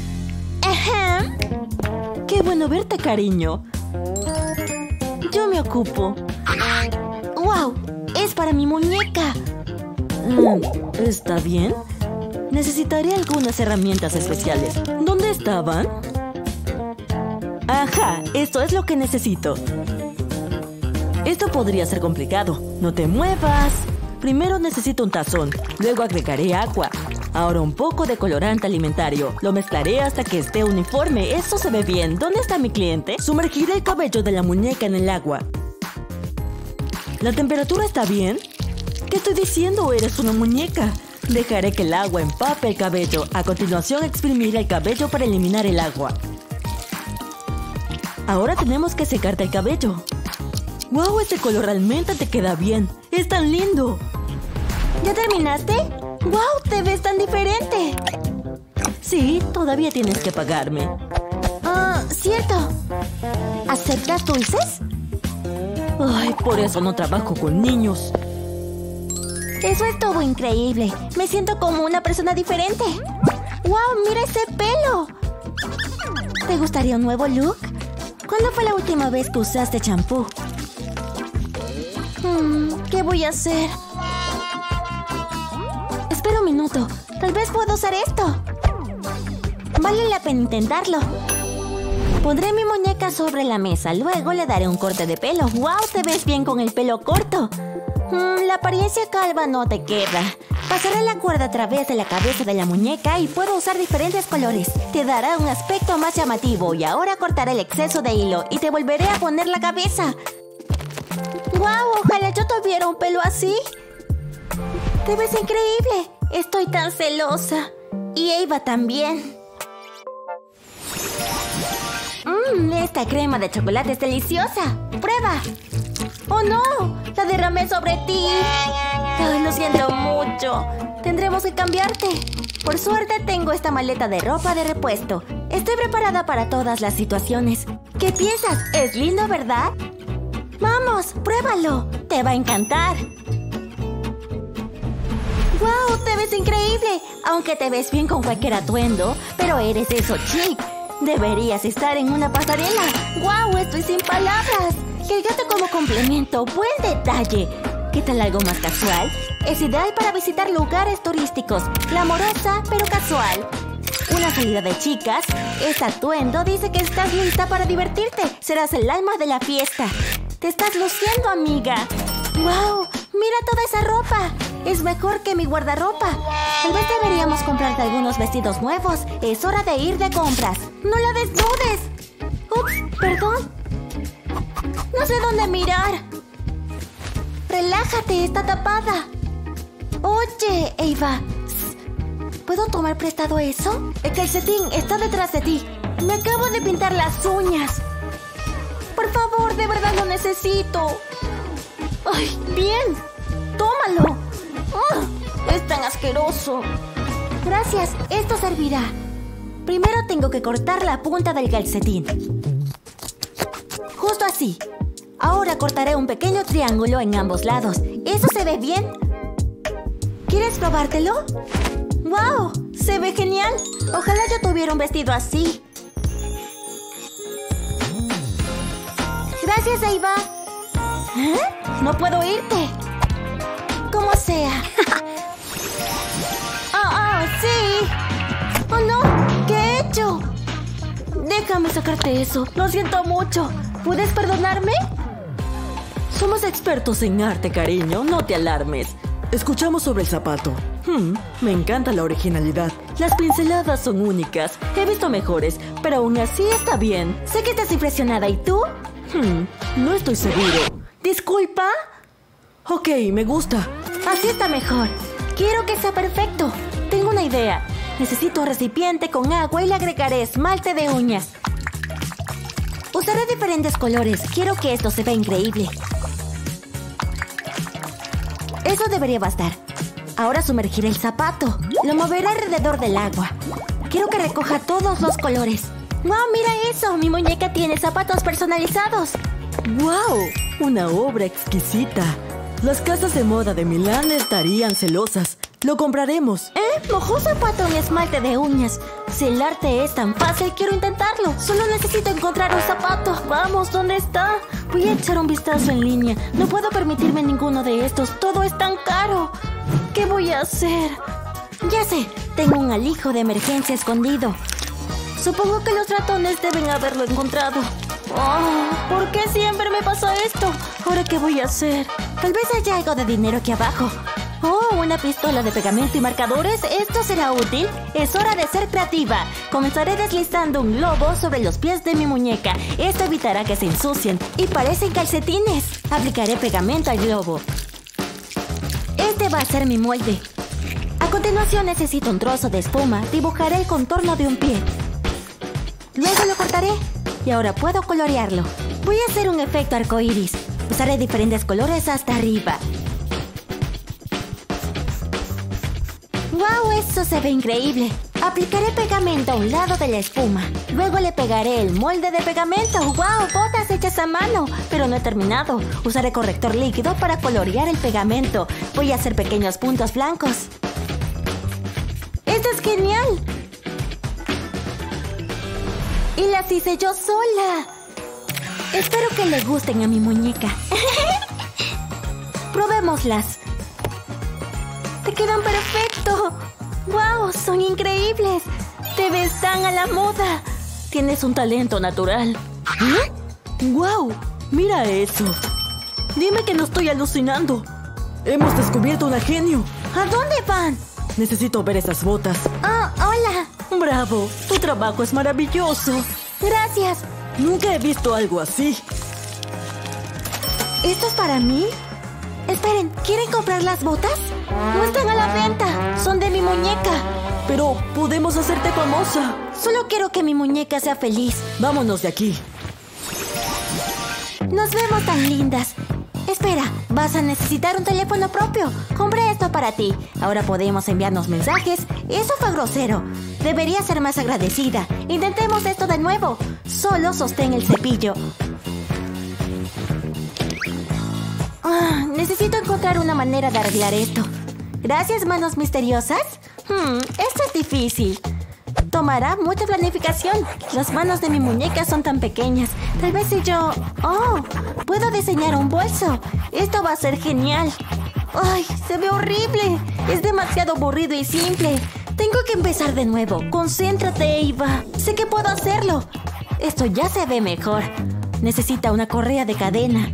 Speaker 5: Qué bueno verte, cariño. Yo me ocupo. ¡Wow! Es para mi muñeca. ¿Está bien? Necesitaré algunas herramientas especiales. ¿Dónde estaban? Ajá, esto es lo que necesito. Esto podría ser complicado. No te muevas. Primero necesito un tazón. Luego agregaré agua. Ahora un poco de colorante alimentario. Lo mezclaré hasta que esté uniforme. Esto se ve bien. ¿Dónde está mi cliente? Sumergiré el cabello de la muñeca en el agua. ¿La temperatura está bien? ¿Qué estoy diciendo? Eres una muñeca. Dejaré que el agua empape el cabello. A continuación exprimiré el cabello para eliminar el agua. Ahora tenemos que secarte el cabello. ¡Wow! Ese color realmente te queda bien. ¡Es tan lindo! ¿Ya terminaste? ¡Wow! ¡Te ves tan diferente! Sí, todavía tienes que pagarme. Cierto. ¿Aceptas dulces? Ay, por eso no trabajo con niños. Eso es todo increíble. Me siento como una persona diferente. ¡Wow! ¡Mira ese pelo! ¿Te gustaría un nuevo look? ¿Cuándo fue la última vez que usaste champú? ¿Qué voy a hacer? Espera un minuto. Tal vez puedo usar esto. Vale la pena intentarlo. Pondré mi muñeca sobre la mesa. Luego le daré un corte de pelo. ¡Wow! Te ves bien con el pelo corto. La apariencia calva no te queda. Pasaré la cuerda a través de la cabeza de la muñeca y puedo usar diferentes colores. Te dará un aspecto más llamativo. Y ahora cortaré el exceso de hilo y te volveré a poner la cabeza. ¡Wow! Ojalá yo tuviera un pelo así. Te ves increíble. Estoy tan celosa. Y Eva también. Esta crema de chocolate es deliciosa. ¡Prueba! ¡Oh, no! ¡La derramé sobre ti! Ay, lo siento mucho. Tendremos que cambiarte. Por suerte tengo esta maleta de ropa de repuesto. Estoy preparada para todas las situaciones. ¿Qué piensas? Es lindo, ¿verdad? ¡Vamos! ¡Pruébalo! ¡Te va a encantar! ¡Wow! ¡Te ves increíble! Aunque te ves bien con cualquier atuendo, pero eres eso chic. Deberías estar en una pasarela. ¡Wow! Estoy sin palabras. Y el gato como complemento. ¡Buen detalle! ¿Qué tal algo más casual? Es ideal para visitar lugares turísticos. Glamorosa, pero casual. Una salida de chicas. Este atuendo dice que estás lista para divertirte. Serás el alma de la fiesta. Te estás luciendo, amiga. ¡Wow! ¡Mira toda esa ropa! Es mejor que mi guardarropa. Tal vez deberíamos comprarte algunos vestidos nuevos. Es hora de ir de compras. ¡No la desnudes! ¡Ups! Perdón. No sé dónde mirar. Relájate, está tapada. Oye, Eva. ¿Puedo tomar prestado eso? El calcetín está detrás de ti. Me acabo de pintar las uñas. Por favor, de verdad lo necesito. ¡Ay, bien! ¡Tómalo! ¡Es tan asqueroso! Gracias, esto servirá. Primero tengo que cortar la punta del calcetín. Justo así. Ahora cortaré un pequeño triángulo en ambos lados. ¿Eso se ve bien? ¿Quieres probártelo? ¡Wow! ¡Se ve genial! Ojalá yo tuviera un vestido así. Gracias, Eva. ¿Eh? No puedo irte. Como sea. Sí. ¡Oh, no! ¿Qué he hecho? Déjame sacarte eso. Lo siento mucho. ¿Puedes perdonarme?
Speaker 7: Somos expertos en arte, cariño. No te alarmes. Escuchamos sobre el zapato. Me encanta la originalidad. Las pinceladas son únicas. He visto mejores, pero aún así está bien.
Speaker 5: Sé que estás impresionada. ¿Y tú?
Speaker 7: No estoy seguro.
Speaker 5: ¿Disculpa?
Speaker 7: Ok, me gusta.
Speaker 5: Así está mejor. Quiero que sea perfecto. Tengo una idea. Necesito un recipiente con agua y le agregaré esmalte de uñas. Usaré diferentes colores. Quiero que esto se vea increíble. Eso debería bastar. Ahora sumergiré el zapato. Lo moveré alrededor del agua. Quiero que recoja todos los colores. ¡Wow! ¡Mira eso! Mi muñeca tiene zapatos personalizados.
Speaker 7: ¡Wow! Una obra exquisita. Las casas de moda de Milán estarían celosas. Lo compraremos.
Speaker 5: Mojó zapato en esmalte de uñas. Si el arte es tan fácil, quiero intentarlo. Solo necesito encontrar un zapato. Vamos, ¿dónde está? Voy a echar un vistazo en línea. No puedo permitirme ninguno de estos. Todo es tan caro. ¿Qué voy a hacer? Ya sé. Tengo un alijo de emergencia escondido. Supongo que los ratones deben haberlo encontrado. ¿Por qué siempre me pasa esto? ¿Ahora qué voy a hacer? Tal vez haya algo de dinero aquí abajo. Una pistola de pegamento y marcadores. ¿Esto será útil? Es hora de ser creativa. Comenzaré deslizando un globo sobre los pies de mi muñeca. Esto evitará que se ensucien. Y parecen calcetines. Aplicaré pegamento al globo. Este va a ser mi molde. A continuación necesito un trozo de espuma. Dibujaré el contorno de un pie. Luego lo cortaré. Y ahora puedo colorearlo. Voy a hacer un efecto arcoíris. Usaré diferentes colores hasta arriba. ¡Wow! Eso se ve increíble. Aplicaré pegamento a un lado de la espuma. Luego le pegaré el molde de pegamento. ¡Wow! Botas hechas a mano. Pero no he terminado. Usaré corrector líquido para colorear el pegamento. Voy a hacer pequeños puntos blancos. ¡Esto es genial! Y las hice yo sola. Espero que le gusten a mi muñeca. Probémoslas. ¡Te quedan perfecto! ¡Wow! ¡Son increíbles! ¡Te ves tan a la moda!
Speaker 7: Tienes un talento natural. ¿Eh? ¡Guau! ¡Mira eso! Dime que no estoy alucinando. Hemos descubierto una genio.
Speaker 2: ¿A dónde van?
Speaker 7: Necesito ver esas botas.
Speaker 2: Oh, hola.
Speaker 7: ¡Bravo! Tu trabajo es maravilloso.
Speaker 2: Gracias.
Speaker 7: Nunca he visto algo así.
Speaker 2: ¿Esto es para mí? Esperen, ¿quieren comprar las botas? No están a la venta. Son de mi muñeca.
Speaker 7: Pero podemos hacerte famosa.
Speaker 2: Solo quiero que mi muñeca sea feliz.
Speaker 7: Vámonos de aquí.
Speaker 2: Nos vemos tan lindas. Espera, vas a necesitar un teléfono propio. Compré esto para ti. Ahora podemos enviarnos mensajes. Eso fue grosero. Debería ser más agradecida. Intentemos esto de nuevo. Solo sostén el cepillo. Necesito encontrar una manera de arreglar esto. Gracias, manos misteriosas. Esto es difícil. Tomará mucha planificación. Las manos de mi muñeca son tan pequeñas. Tal vez si yo... ¡Oh! Puedo diseñar un bolso. Esto va a ser genial. ¡Ay! Se ve horrible. Es demasiado aburrido y simple. Tengo que empezar de nuevo. Concéntrate, Eva. Sé que puedo hacerlo. Esto ya se ve mejor. Necesita una correa de cadena.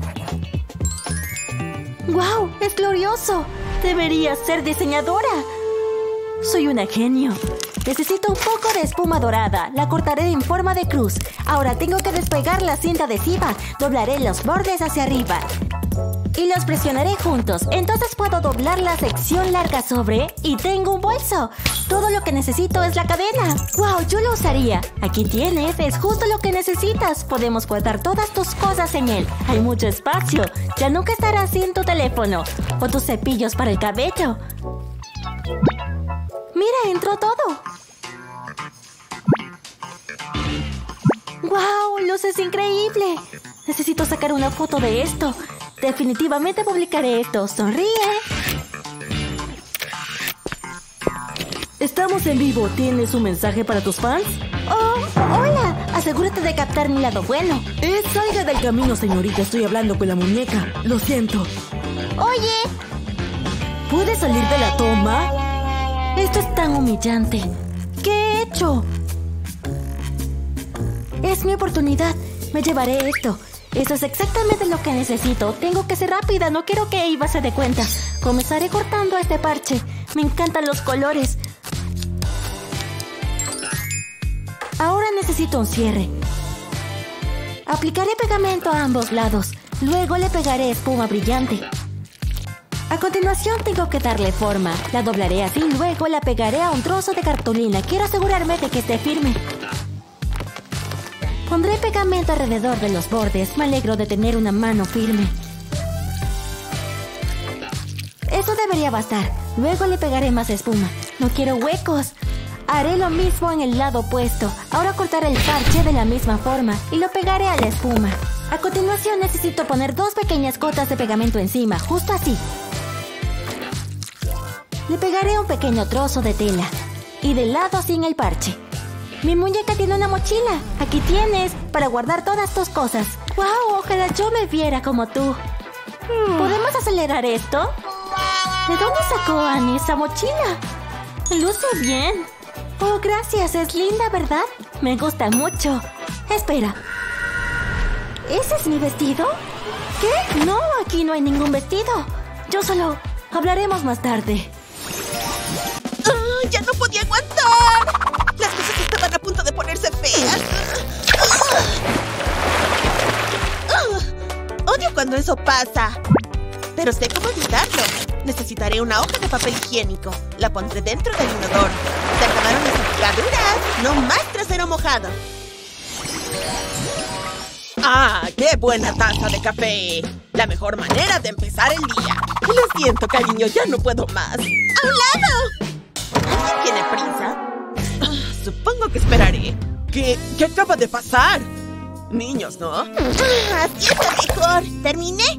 Speaker 2: ¡Guau! ¡Es glorioso! Debería ser diseñadora. Soy una genio. Necesito un poco de espuma dorada. La cortaré en forma de cruz. Ahora tengo que despegar la cinta adhesiva. Doblaré los bordes hacia arriba y los presionaré juntos. Entonces puedo doblar la sección larga sobre y tengo un bolso. Todo lo que necesito es la cadena. ¡Wow! Yo lo usaría. Aquí tienes. Es justo lo que necesitas. Podemos guardar todas tus cosas en él. Hay mucho espacio. Ya nunca estarás sin tu teléfono o tus cepillos para el cabello. ¡Mira! Entró todo. ¡Wow! ¡Luces increíble! Necesito sacar una foto de esto. Definitivamente publicaré esto. ¡Sonríe!
Speaker 7: Estamos en vivo. ¿Tienes un mensaje para tus fans?
Speaker 2: ¡Oh! ¡Hola! Asegúrate de captar mi lado bueno.
Speaker 7: Salga del camino, señorita. Estoy hablando con la muñeca. Lo siento.
Speaker 2: ¡Oye!
Speaker 7: ¿Puedes salir de la toma?
Speaker 2: Esto es tan humillante. ¿Qué he hecho? Es mi oportunidad. Me llevaré esto. Eso es exactamente lo que necesito. Tengo que ser rápida. No quiero que Eva se dé cuenta. Comenzaré cortando este parche. Me encantan los colores. Ahora necesito un cierre. Aplicaré pegamento a ambos lados. Luego le pegaré espuma brillante. A continuación tengo que darle forma. La doblaré así, luego la pegaré a un trozo de cartulina. Quiero asegurarme de que esté firme. Pondré pegamento alrededor de los bordes. Me alegro de tener una mano firme. Eso debería bastar. Luego le pegaré más espuma. No quiero huecos. Haré lo mismo en el lado opuesto. Ahora cortaré el parche de la misma forma y lo pegaré a la espuma. A continuación necesito poner 2 pequeñas gotas de pegamento encima, justo así. Le pegaré un pequeño trozo de tela y del lado sin el parche. Mi muñeca tiene una mochila. Aquí tienes, para guardar todas tus cosas. ¡Wow! Ojalá yo me viera como tú. ¿Podemos acelerar esto? ¿De dónde sacó Annie esa mochila? Luce bien. Oh, gracias. Es linda, ¿verdad? Me gusta mucho. Espera. ¿Ese es mi vestido? ¿Qué? No, aquí no hay ningún vestido. Yo solo... Hablaremos más tarde.
Speaker 3: ¡Ya no podía aguantar! Las cosas estaban a punto de ponerse feas. Odio cuando eso pasa. Pero sé cómo evitarlo. Necesitaré una hoja de papel higiénico. La pondré dentro del inodoro. Se acabaron las picaduras. No más trasero mojado. ¡Ah! ¡Qué buena taza de café! La mejor manera de empezar el día. Lo siento, cariño, ya no puedo más. ¡A un lado! ¿Alguien tiene prisa? Supongo que esperaré. ¿Qué acaba de pasar? Niños, ¿no? Así está mejor. ¿Terminé?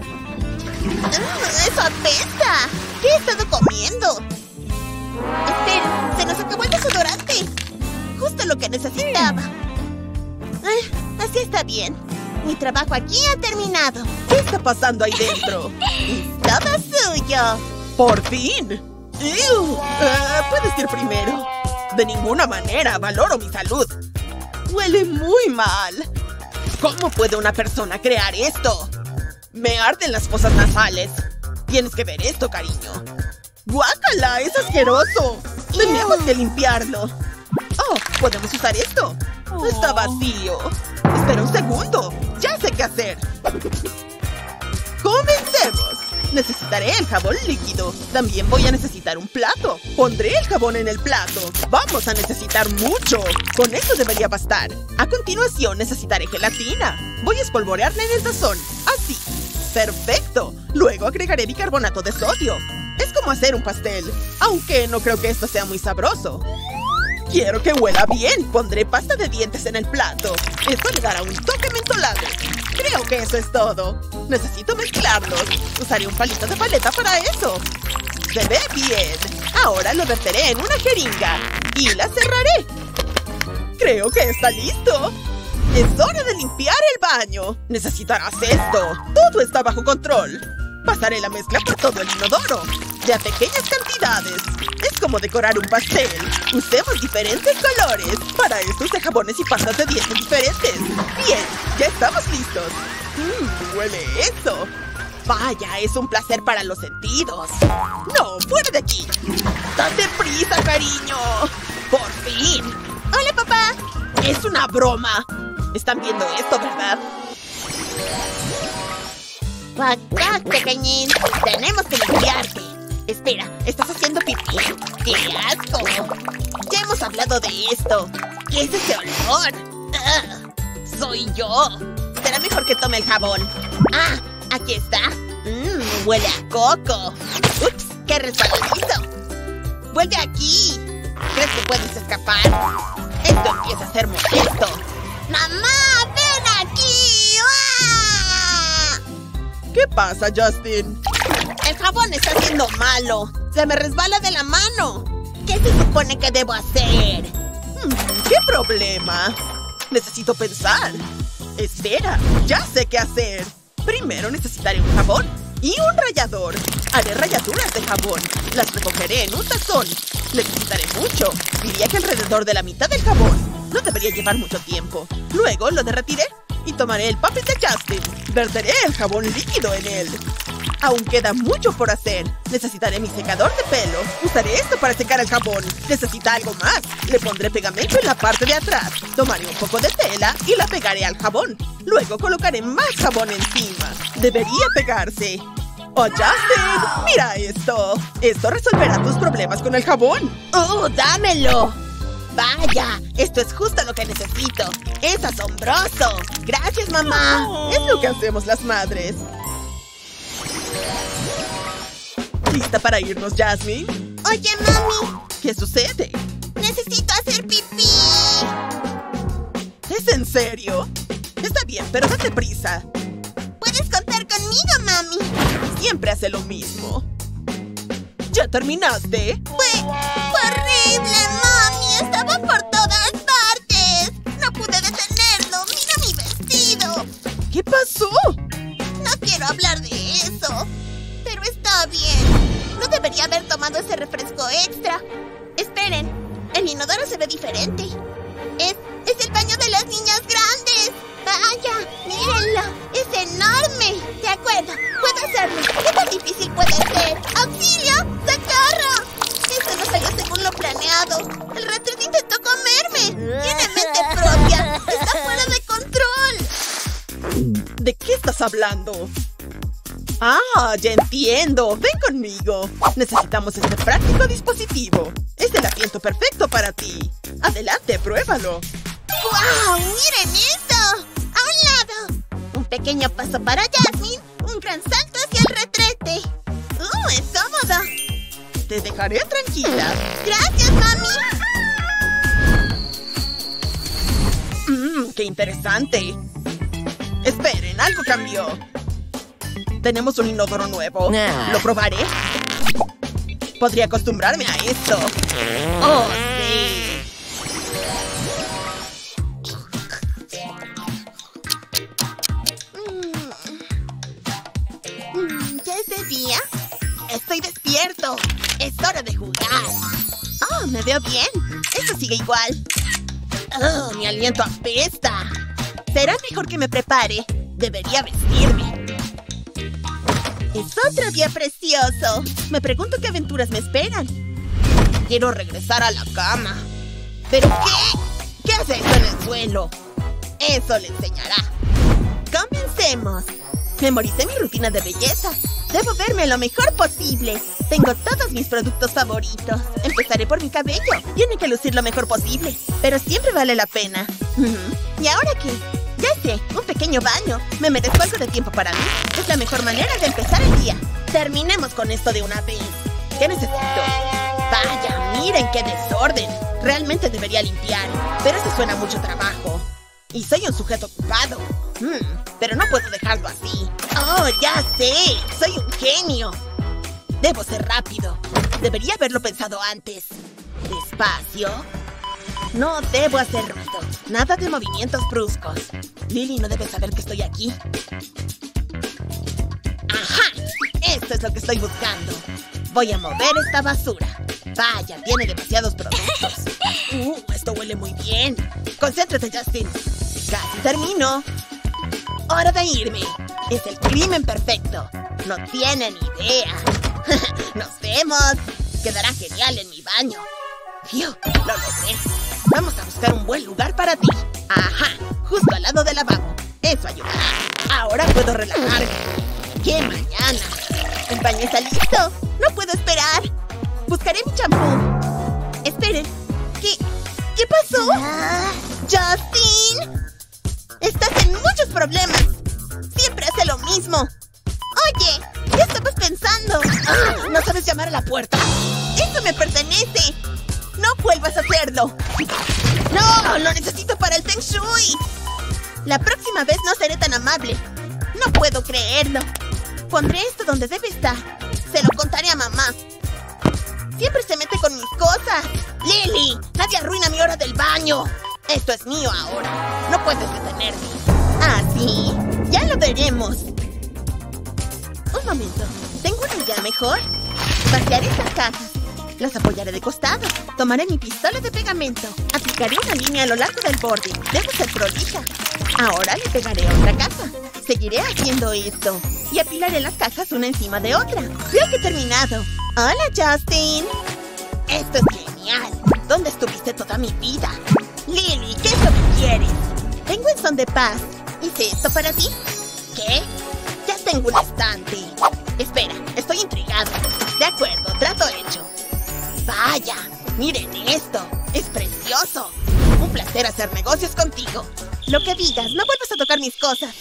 Speaker 3: ¡Eso apesta! ¿Qué he estado comiendo? Espera, se nos acabó el desodorante. Justo lo que necesitaba. Así está bien. Mi trabajo aquí ha terminado. ¿Qué está pasando ahí dentro? ¡Es todo suyo! ¡Por fin! ¡Puedes ir primero! De ninguna manera valoro mi salud.
Speaker 8: Huele muy mal. ¿Cómo puede una persona crear esto? Me arden las fosas nasales. Tienes que ver esto, cariño. ¡Guácala! ¡Es asqueroso! Tenemos que limpiarlo. Oh, ¿podemos usar esto? Está vacío. Espera un segundo. Ya sé qué hacer. ¡Comencemos! Necesitaré el jabón líquido. También voy a necesitar un plato. Pondré el jabón en el plato. Vamos a necesitar mucho. Con eso debería bastar. A continuación necesitaré gelatina. Voy a espolvorearla en el tazón. Así. ¡Perfecto! Luego agregaré bicarbonato de sodio. Es como hacer un pastel. Aunque no creo que esto sea muy sabroso. Quiero que huela bien. Pondré pasta de dientes en el plato. Esto le dará un toque mentolado. Creo que eso es todo. Necesito mezclarlos. Usaré un palito de paleta para eso. Se ve bien. Ahora lo verteré en una jeringa. Y la cerraré. Creo que está listo. Es hora de limpiar el baño. Necesitarás esto. Todo está bajo control. Pasaré la mezcla por todo el inodoro. De a pequeñas cantidades. Es como decorar un pastel. Usemos diferentes colores. Para esto usé jabones y pastas de dientes diferentes. Bien, ya estamos listos. Huele eso. Vaya, es un placer para los sentidos. No, fuera de aquí. ¡Date prisa, cariño! ¡Por fin! ¡Hola, papá! Es una broma. Están viendo esto, ¿verdad?
Speaker 3: ¡Cuac, cuac, pequeñín! ¡Tenemos que limpiarte! Espera, ¿estás haciendo pipí? ¡Qué asco! Ya hemos hablado de esto. ¿Qué es ese olor? ¡Soy yo! Será mejor que tome el jabón. ¡Ah! ¡Aquí está! ¡Huele a coco! ¡Ups! ¡Qué resbaladizo! ¡Vuelve aquí! ¿Crees que puedes escapar? Esto empieza a ser molesto. ¡Mamá! ¡Ven aquí! ¡Ah!
Speaker 8: ¿Qué pasa, Justin?
Speaker 3: El jabón está siendo malo. Se me resbala de la mano. ¿Qué se supone que debo hacer?
Speaker 8: ¿Qué problema? Necesito pensar. Espera, ya sé qué hacer. Primero necesitaré un jabón y un rallador. Haré rayaduras de jabón. Las recogeré en un tazón. Necesitaré mucho. Diría que alrededor de la mitad del jabón. No debería llevar mucho tiempo. Luego lo derretiré y tomaré el papel de Justin. Verteré el jabón líquido en él. Aún queda mucho por hacer. Necesitaré mi secador de pelo. Usaré esto para secar el jabón. Necesita algo más. Le pondré pegamento en la parte de atrás. Tomaré un poco de tela y la pegaré al jabón. Luego colocaré más jabón encima. Debería pegarse. ¡Oh, Justin! ¡Mira esto! Esto resolverá tus problemas con el jabón.
Speaker 3: ¡Oh, dámelo! ¡Vaya! Esto es justo lo que necesito. ¡Es asombroso! ¡Gracias, mamá!
Speaker 8: Es lo que hacemos las madres. ¿Lista para irnos, Jasmine?
Speaker 3: Oye, mami.
Speaker 8: ¿Qué sucede?
Speaker 3: Necesito hacer pipí.
Speaker 8: ¿Es en serio? Está bien, pero date prisa.
Speaker 3: Puedes contar conmigo, mami.
Speaker 8: Siempre hace lo mismo. ¿Ya terminaste?
Speaker 3: Fue horrible, mami. Estaba por todas partes. No pude detenerlo. Mira mi vestido.
Speaker 8: ¿Qué pasó?
Speaker 3: No quiero hablar de eso. Pero está bien. No debería haber tomado ese refresco extra. Esperen. El inodoro se ve diferente. Es el baño de las niñas grandes. Vaya, mírenlo. Es enorme. De acuerdo. Puedo hacerlo. ¿Qué tan difícil puede ser? ¡Auxilio! ¡Socorro! Esto no salió según lo planeado. El retrete intentó comerme. Tiene mente propia. Está fuera de control.
Speaker 8: ¿De qué estás hablando? ¡Ah! ¡Ya entiendo! ¡Ven conmigo! Necesitamos este práctico dispositivo. Es el asiento perfecto para ti. Adelante, pruébalo.
Speaker 3: ¡Guau! ¡Miren esto! ¡A un lado! Un pequeño paso para Jasmine. Un gran salto hacia el retrete. ¡Es cómodo!
Speaker 8: Te dejaré tranquila.
Speaker 3: ¡Gracias, mami!
Speaker 8: ¡Qué interesante! Esperen, algo cambió. Tenemos un inodoro nuevo. ¿Lo probaré? Podría acostumbrarme a esto. ¡Oh, sí!
Speaker 3: ¿Ya es de día? Estoy despierto. Es hora de jugar. Oh, me veo bien. Esto sigue igual.
Speaker 8: Oh, mi aliento apesta. Será mejor que me prepare. Debería vestirme. Es otro día precioso. Me pregunto qué aventuras me esperan. Quiero regresar a la cama. ¿Pero qué? ¿Qué hace eso en el suelo? Eso le enseñará. Comencemos. Memoricé mi rutina de belleza. Debo verme lo mejor posible. Tengo todos mis productos favoritos. Empezaré por mi cabello. Tiene que lucir lo mejor posible. Pero siempre vale la pena. ¿Y ahora qué? Ya sé, un pequeño baño. Me merezco algo de tiempo para mí. Es la mejor manera de empezar el día. Terminemos con esto de una vez. ¿Qué necesito? Vaya, miren qué desorden. Realmente debería limpiar. Pero eso suena a mucho trabajo. Y soy un sujeto ocupado. Pero no puedo dejarlo así. ¡Oh, ya sé! ¡Soy un genio! Debo ser rápido. Debería haberlo pensado antes. Despacio. No debo hacer ruido. Nada de movimientos bruscos. Lily no debe saber que estoy aquí. ¡Ajá! Esto es lo que estoy buscando. Voy a mover esta basura. Vaya, tiene demasiados productos. Esto huele muy bien. Concéntrate, Justin. Casi termino. Hora de irme. Es el crimen perfecto. No tienen idea. Nos vemos. Quedará genial en mi baño. ¡Fiu! Lo logré. Vamos a buscar un buen lugar para ti. Ajá, justo al lado del lavabo. Eso ayudará. Ahora puedo relajarme. ¡Qué mañana! El baño está listo. No puedo esperar. Buscaré mi champú. Esperen. ¿Qué pasó? ¡Justin! Estás en muchos problemas. Siempre hace lo mismo. Oye, ¿qué estabas pensando? ¿No sabes llamar a la puerta? ¡Eso me pertenece! ¡No vuelvas a hacerlo! ¡No! ¡Lo necesito para el Feng Shui! La próxima vez no seré tan amable. No puedo creerlo. Pondré esto donde debe estar. Se lo contaré a mamá. Siempre se mete con mis cosas. ¡Lily! ¡Nadie arruina mi hora del baño! Esto es mío ahora. No puedes detenerme. ¿Ah, sí? Ya lo veremos. Un momento. ¿Tengo una idea mejor? Vaciaré estas cajas. Las apoyaré de costado. Tomaré mi pistola de pegamento. Aplicaré una línea a lo largo del borde. Debo ser prolija. Ahora le pegaré a otra caja. Seguiré haciendo esto. Y apilaré las cajas una encima de otra. Creo que he terminado. Hola, Justin. Esto es genial. ¿Dónde estuviste toda mi vida? Lily, ¿qué es lo que quieres? Tengo el son de paz. ¿Hice esto para ti? ¿Qué? Ya tengo un estante. Espera, estoy intrigado. De acuerdo, trato hecho. Vaya, miren esto. Es precioso. Un placer hacer negocios contigo. Lo que digas, no vuelvas a tocar mis cosas.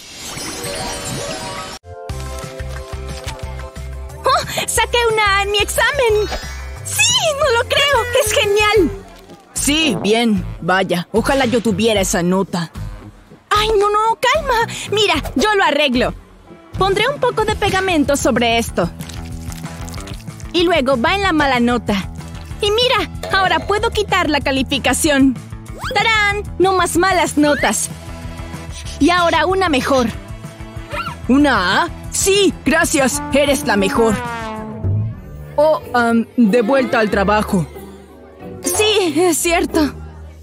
Speaker 2: ¡Oh! ¡Saqué una A en mi examen! ¡Sí! ¡No lo creo! ¡Es genial!
Speaker 6: Sí, bien. Vaya, ojalá yo tuviera esa nota.
Speaker 2: ¡Ay, no! ¡Calma! Mira, yo lo arreglo. Pondré un poco de pegamento sobre esto. Y luego va en la mala nota. Y mira, ahora puedo quitar la calificación. ¡Tarán! No más malas notas. Y ahora una mejor.
Speaker 6: ¿Una A? Sí, gracias. Eres la mejor. Oh, de vuelta al trabajo.
Speaker 2: Sí, es cierto.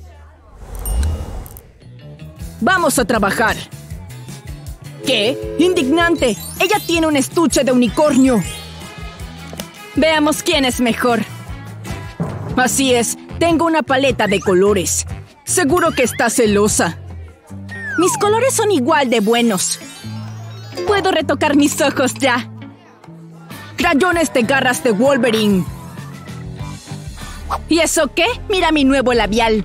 Speaker 6: Vamos a trabajar. ¿Qué? ¡Indignante! Ella tiene un estuche de unicornio.
Speaker 2: Veamos quién es mejor.
Speaker 6: Así es, tengo una paleta de colores. Seguro que está celosa.
Speaker 2: Mis colores son igual de buenos. Puedo retocar mis ojos ya.
Speaker 6: Crayones de garras de Wolverine.
Speaker 2: ¿Y eso qué? Mira mi nuevo labial.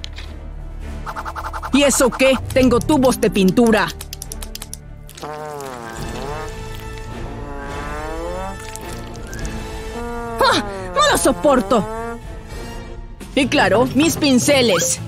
Speaker 6: ¿Y eso qué? Tengo tubos de pintura.
Speaker 2: ¡Ah! ¡No lo soporto!
Speaker 6: Y claro, mis pinceles.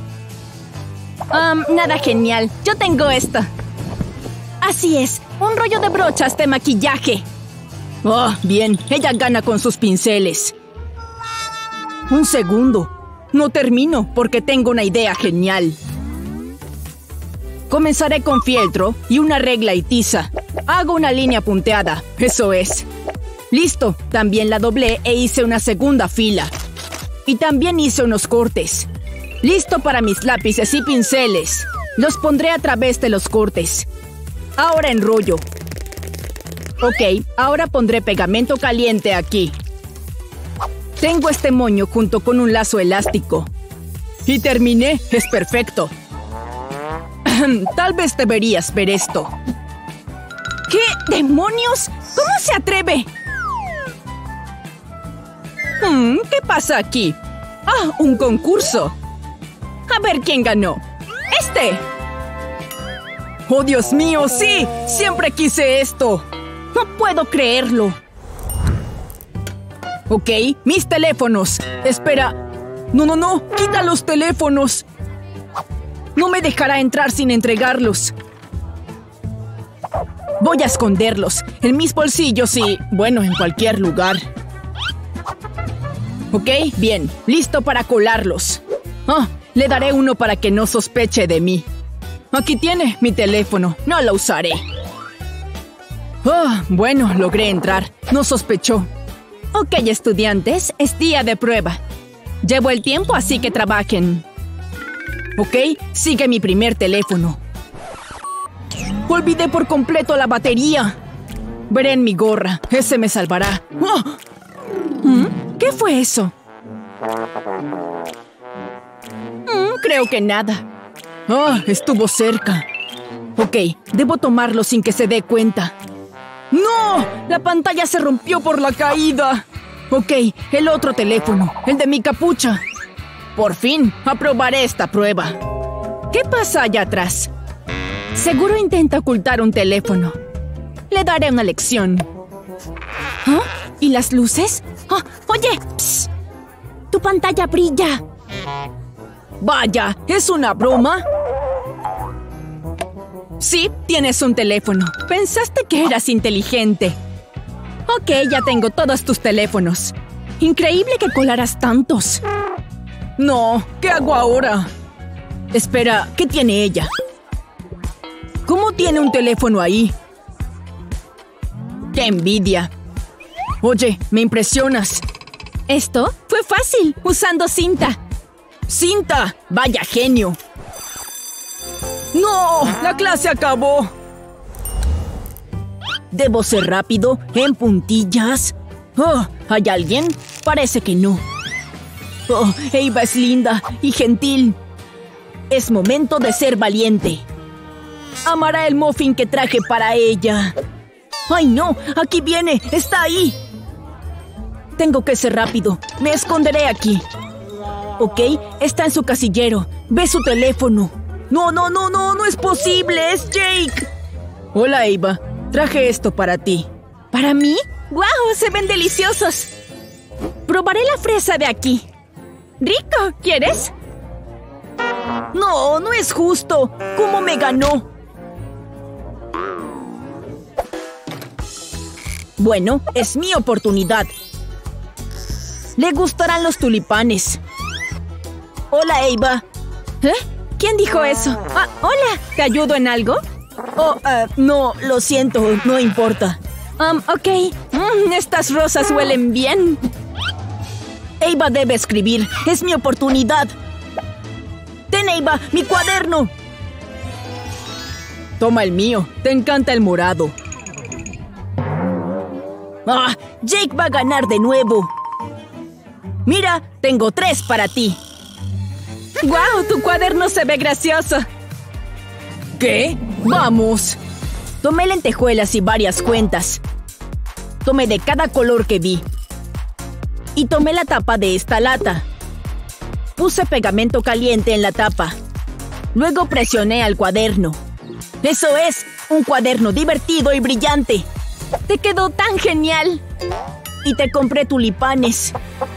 Speaker 2: Nada genial. Yo tengo esto. Así es, un rollo de brochas de maquillaje.
Speaker 6: Oh, bien, ella gana con sus pinceles. Un segundo. No termino porque tengo una idea genial. Comenzaré con fieltro y una regla y tiza. Hago una línea punteada, eso es. Listo, también la doblé e hice una segunda fila. Y también hice unos cortes. Listo para mis lápices y pinceles. Los pondré a través de los cortes. Ahora enrollo. Ok, ahora pondré pegamento caliente aquí. Tengo este moño junto con un lazo elástico. Y terminé. Es perfecto. Tal vez deberías ver esto. ¿Qué demonios? ¿Cómo se atreve? ¿Qué pasa aquí? ¡Ah, un concurso! A ver quién ganó. ¡Este! ¡Oh, Dios mío, sí! ¡Siempre quise esto! ¡No puedo creerlo! Ok, mis teléfonos. Espera. No. ¡Quita los teléfonos! No me dejará entrar sin entregarlos. Voy a esconderlos. En mis bolsillos y, bueno, en cualquier lugar. Ok, bien. Listo para colarlos. Le daré uno para que no sospeche de mí. Aquí tiene mi teléfono. No lo usaré. Bueno, logré entrar. No sospechó. Ok, estudiantes, es día de prueba. Llevo el tiempo, así que trabajen. Ok, sigue mi primer teléfono. Olvidé por completo la batería. Veré en mi gorra. Ese me salvará. ¿Qué fue eso? Creo que nada. Estuvo cerca. Ok, debo tomarlo sin que se dé cuenta. ¡No! La pantalla se rompió por la caída. Ok, el otro teléfono. El de mi capucha. Por fin, aprobaré esta prueba. ¿Qué pasa allá atrás? Seguro intenta ocultar un teléfono. Le daré una lección. ¿Y las luces? ¡Oye! Psst. ¡Tu pantalla brilla! ¡Vaya! ¿Es una broma? Sí, tienes un teléfono. Pensaste que eras inteligente. Ok, ya tengo todos tus teléfonos. Increíble que colaras tantos. No, ¿qué hago ahora? Espera, ¿qué tiene ella? ¿Cómo tiene un teléfono ahí? ¡Qué envidia! Oye, me impresionas. Esto fue fácil, usando cinta. ¡Cinta! ¡Vaya genio! ¡No! ¡La clase acabó! ¿Debo ser rápido? ¿En puntillas? ¿Hay alguien? Parece que no. Eva es linda y gentil. Es momento de ser valiente. Amará el muffin que traje para ella. ¡Ay, no! ¡Aquí viene! ¡Está ahí! Tengo que ser rápido. Me esconderé aquí. Ok, está en su casillero. Ve su teléfono. No es posible. ¡Es Jake! Hola, Eva. Traje esto para ti. ¿Para mí? ¡Guau! ¡Se ven deliciosos! Probaré la fresa de aquí. ¡Rico! ¿Quieres? No es justo. ¿Cómo me ganó? Bueno, es mi oportunidad. Le gustarán los tulipanes. Hola, Eva. ¿Quién dijo eso? Hola. ¿Te ayudo en algo? No, lo siento. No importa. Ok. Estas rosas huelen bien. Eva debe escribir. Es mi oportunidad. Ten, Eva, mi cuaderno. Toma el mío. Te encanta el morado. Jake va a ganar de nuevo. Mira, tengo 3 para ti. ¡Guau! Tu cuaderno se ve gracioso. ¿Qué? ¡Vamos! Tomé lentejuelas y varias cuentas. Tomé de cada color que vi. Y tomé la tapa de esta lata. Puse pegamento caliente en la tapa. Luego presioné al cuaderno. ¡Eso es! ¡Un cuaderno divertido y brillante! ¡Te quedó tan genial! Y te compré tulipanes.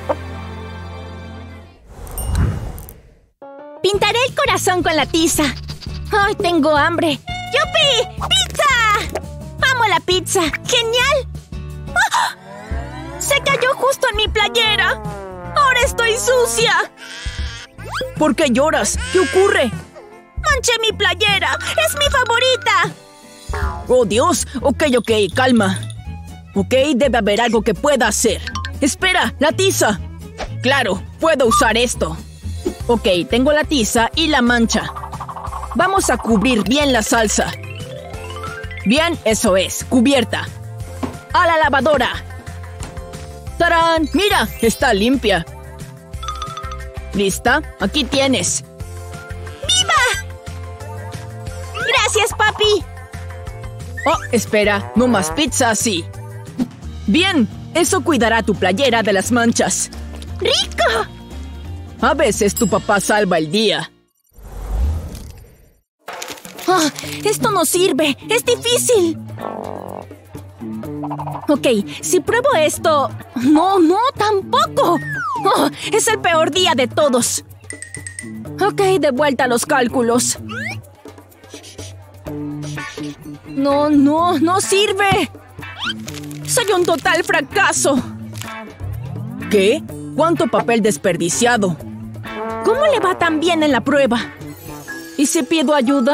Speaker 6: Pintaré el corazón con la tiza. ¡Ay, tengo hambre! ¡Yupi! ¡Pizza! ¡Amo la pizza! ¡Genial! ¡Ah! ¡Se cayó justo en mi playera! ¡Ahora estoy sucia! ¿Por qué lloras? ¿Qué ocurre? ¡Manché mi playera! ¡Es mi favorita! ¡Oh, Dios! Ok, calma. Ok, debe haber algo que pueda hacer. ¡Espera! ¡La tiza! ¡Claro! ¡Puedo usar esto! Ok, tengo la tiza y la mancha. Vamos a cubrir bien la salsa. Bien, eso es, cubierta. ¡A la lavadora! ¡Tarán! ¡Mira! Está limpia. ¿Lista? Aquí tienes.
Speaker 3: ¡Viva! ¡Gracias, papi!
Speaker 6: Oh, espera, no más pizza así. Bien, eso cuidará tu playera de las manchas.
Speaker 3: ¡Rico!
Speaker 6: A veces tu papá salva el día.
Speaker 2: Ah, esto no sirve. ¡Es difícil! Ok, si pruebo esto... ¡No, tampoco! Oh, es el peor día de todos. Ok, de vuelta a los cálculos. No sirve. Soy un total fracaso.
Speaker 6: ¿Qué? ¿Cuánto papel desperdiciado?
Speaker 2: ¿Cómo le va tan bien en la prueba? ¿Y si pido ayuda?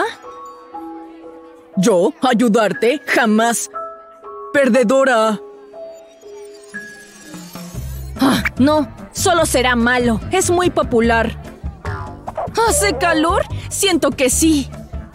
Speaker 6: ¿Yo? ¿Ayudarte? ¡Jamás! ¡Perdedora!
Speaker 2: Ah, no, solo será malo. Es muy popular. ¿Hace calor? Siento que sí.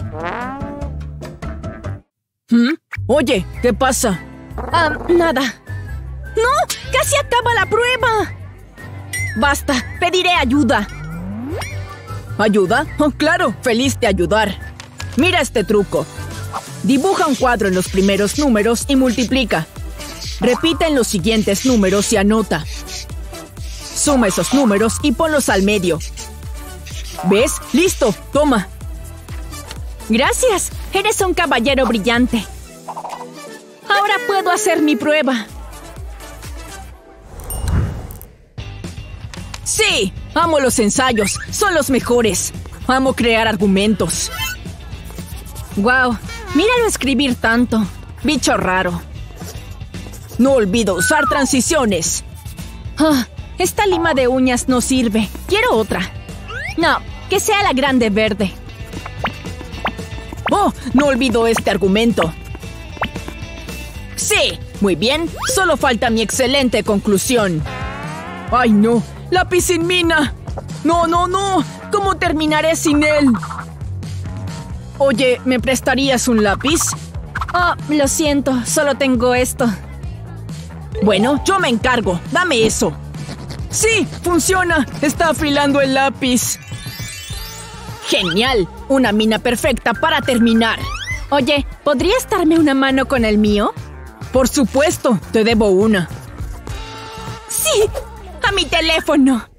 Speaker 6: Oye, ¿qué pasa?
Speaker 2: Nada. ¡No! ¡Casi acaba la prueba! Basta, pediré ayuda.
Speaker 6: ¿Ayuda? Oh, claro, feliz de ayudar. Mira este truco. Dibuja un cuadro en los primeros números y multiplica. Repite en los siguientes números y anota. Suma esos números y ponlos al medio. ¿Ves? ¡Listo! ¡Toma!
Speaker 2: Gracias. Eres un caballero brillante. Ahora puedo hacer mi prueba.
Speaker 6: ¡Sí! Amo los ensayos. Son los mejores. Amo crear argumentos.
Speaker 2: ¡Wow! Míralo escribir tanto.
Speaker 6: Bicho raro. No olvido usar transiciones.
Speaker 2: Ah, esta lima de uñas no sirve. Quiero otra. No, que sea la grande verde.
Speaker 6: ¡Oh! No olvido este argumento. ¡Sí! Muy bien. Solo falta mi excelente conclusión. ¡Ay, no! ¡Lápiz sin mina! ¡No! ¿Cómo terminaré sin él? Oye, ¿me prestarías un lápiz?
Speaker 2: Oh, lo siento. Solo tengo esto.
Speaker 6: Bueno, yo me encargo. Dame eso. ¡Sí! ¡Funciona! Está afilando el lápiz. ¡Genial! Una mina perfecta para terminar.
Speaker 2: Oye, ¿podrías darme una mano con el mío?
Speaker 6: Por supuesto, te debo una.
Speaker 2: ¡Sí! ¡A mi teléfono!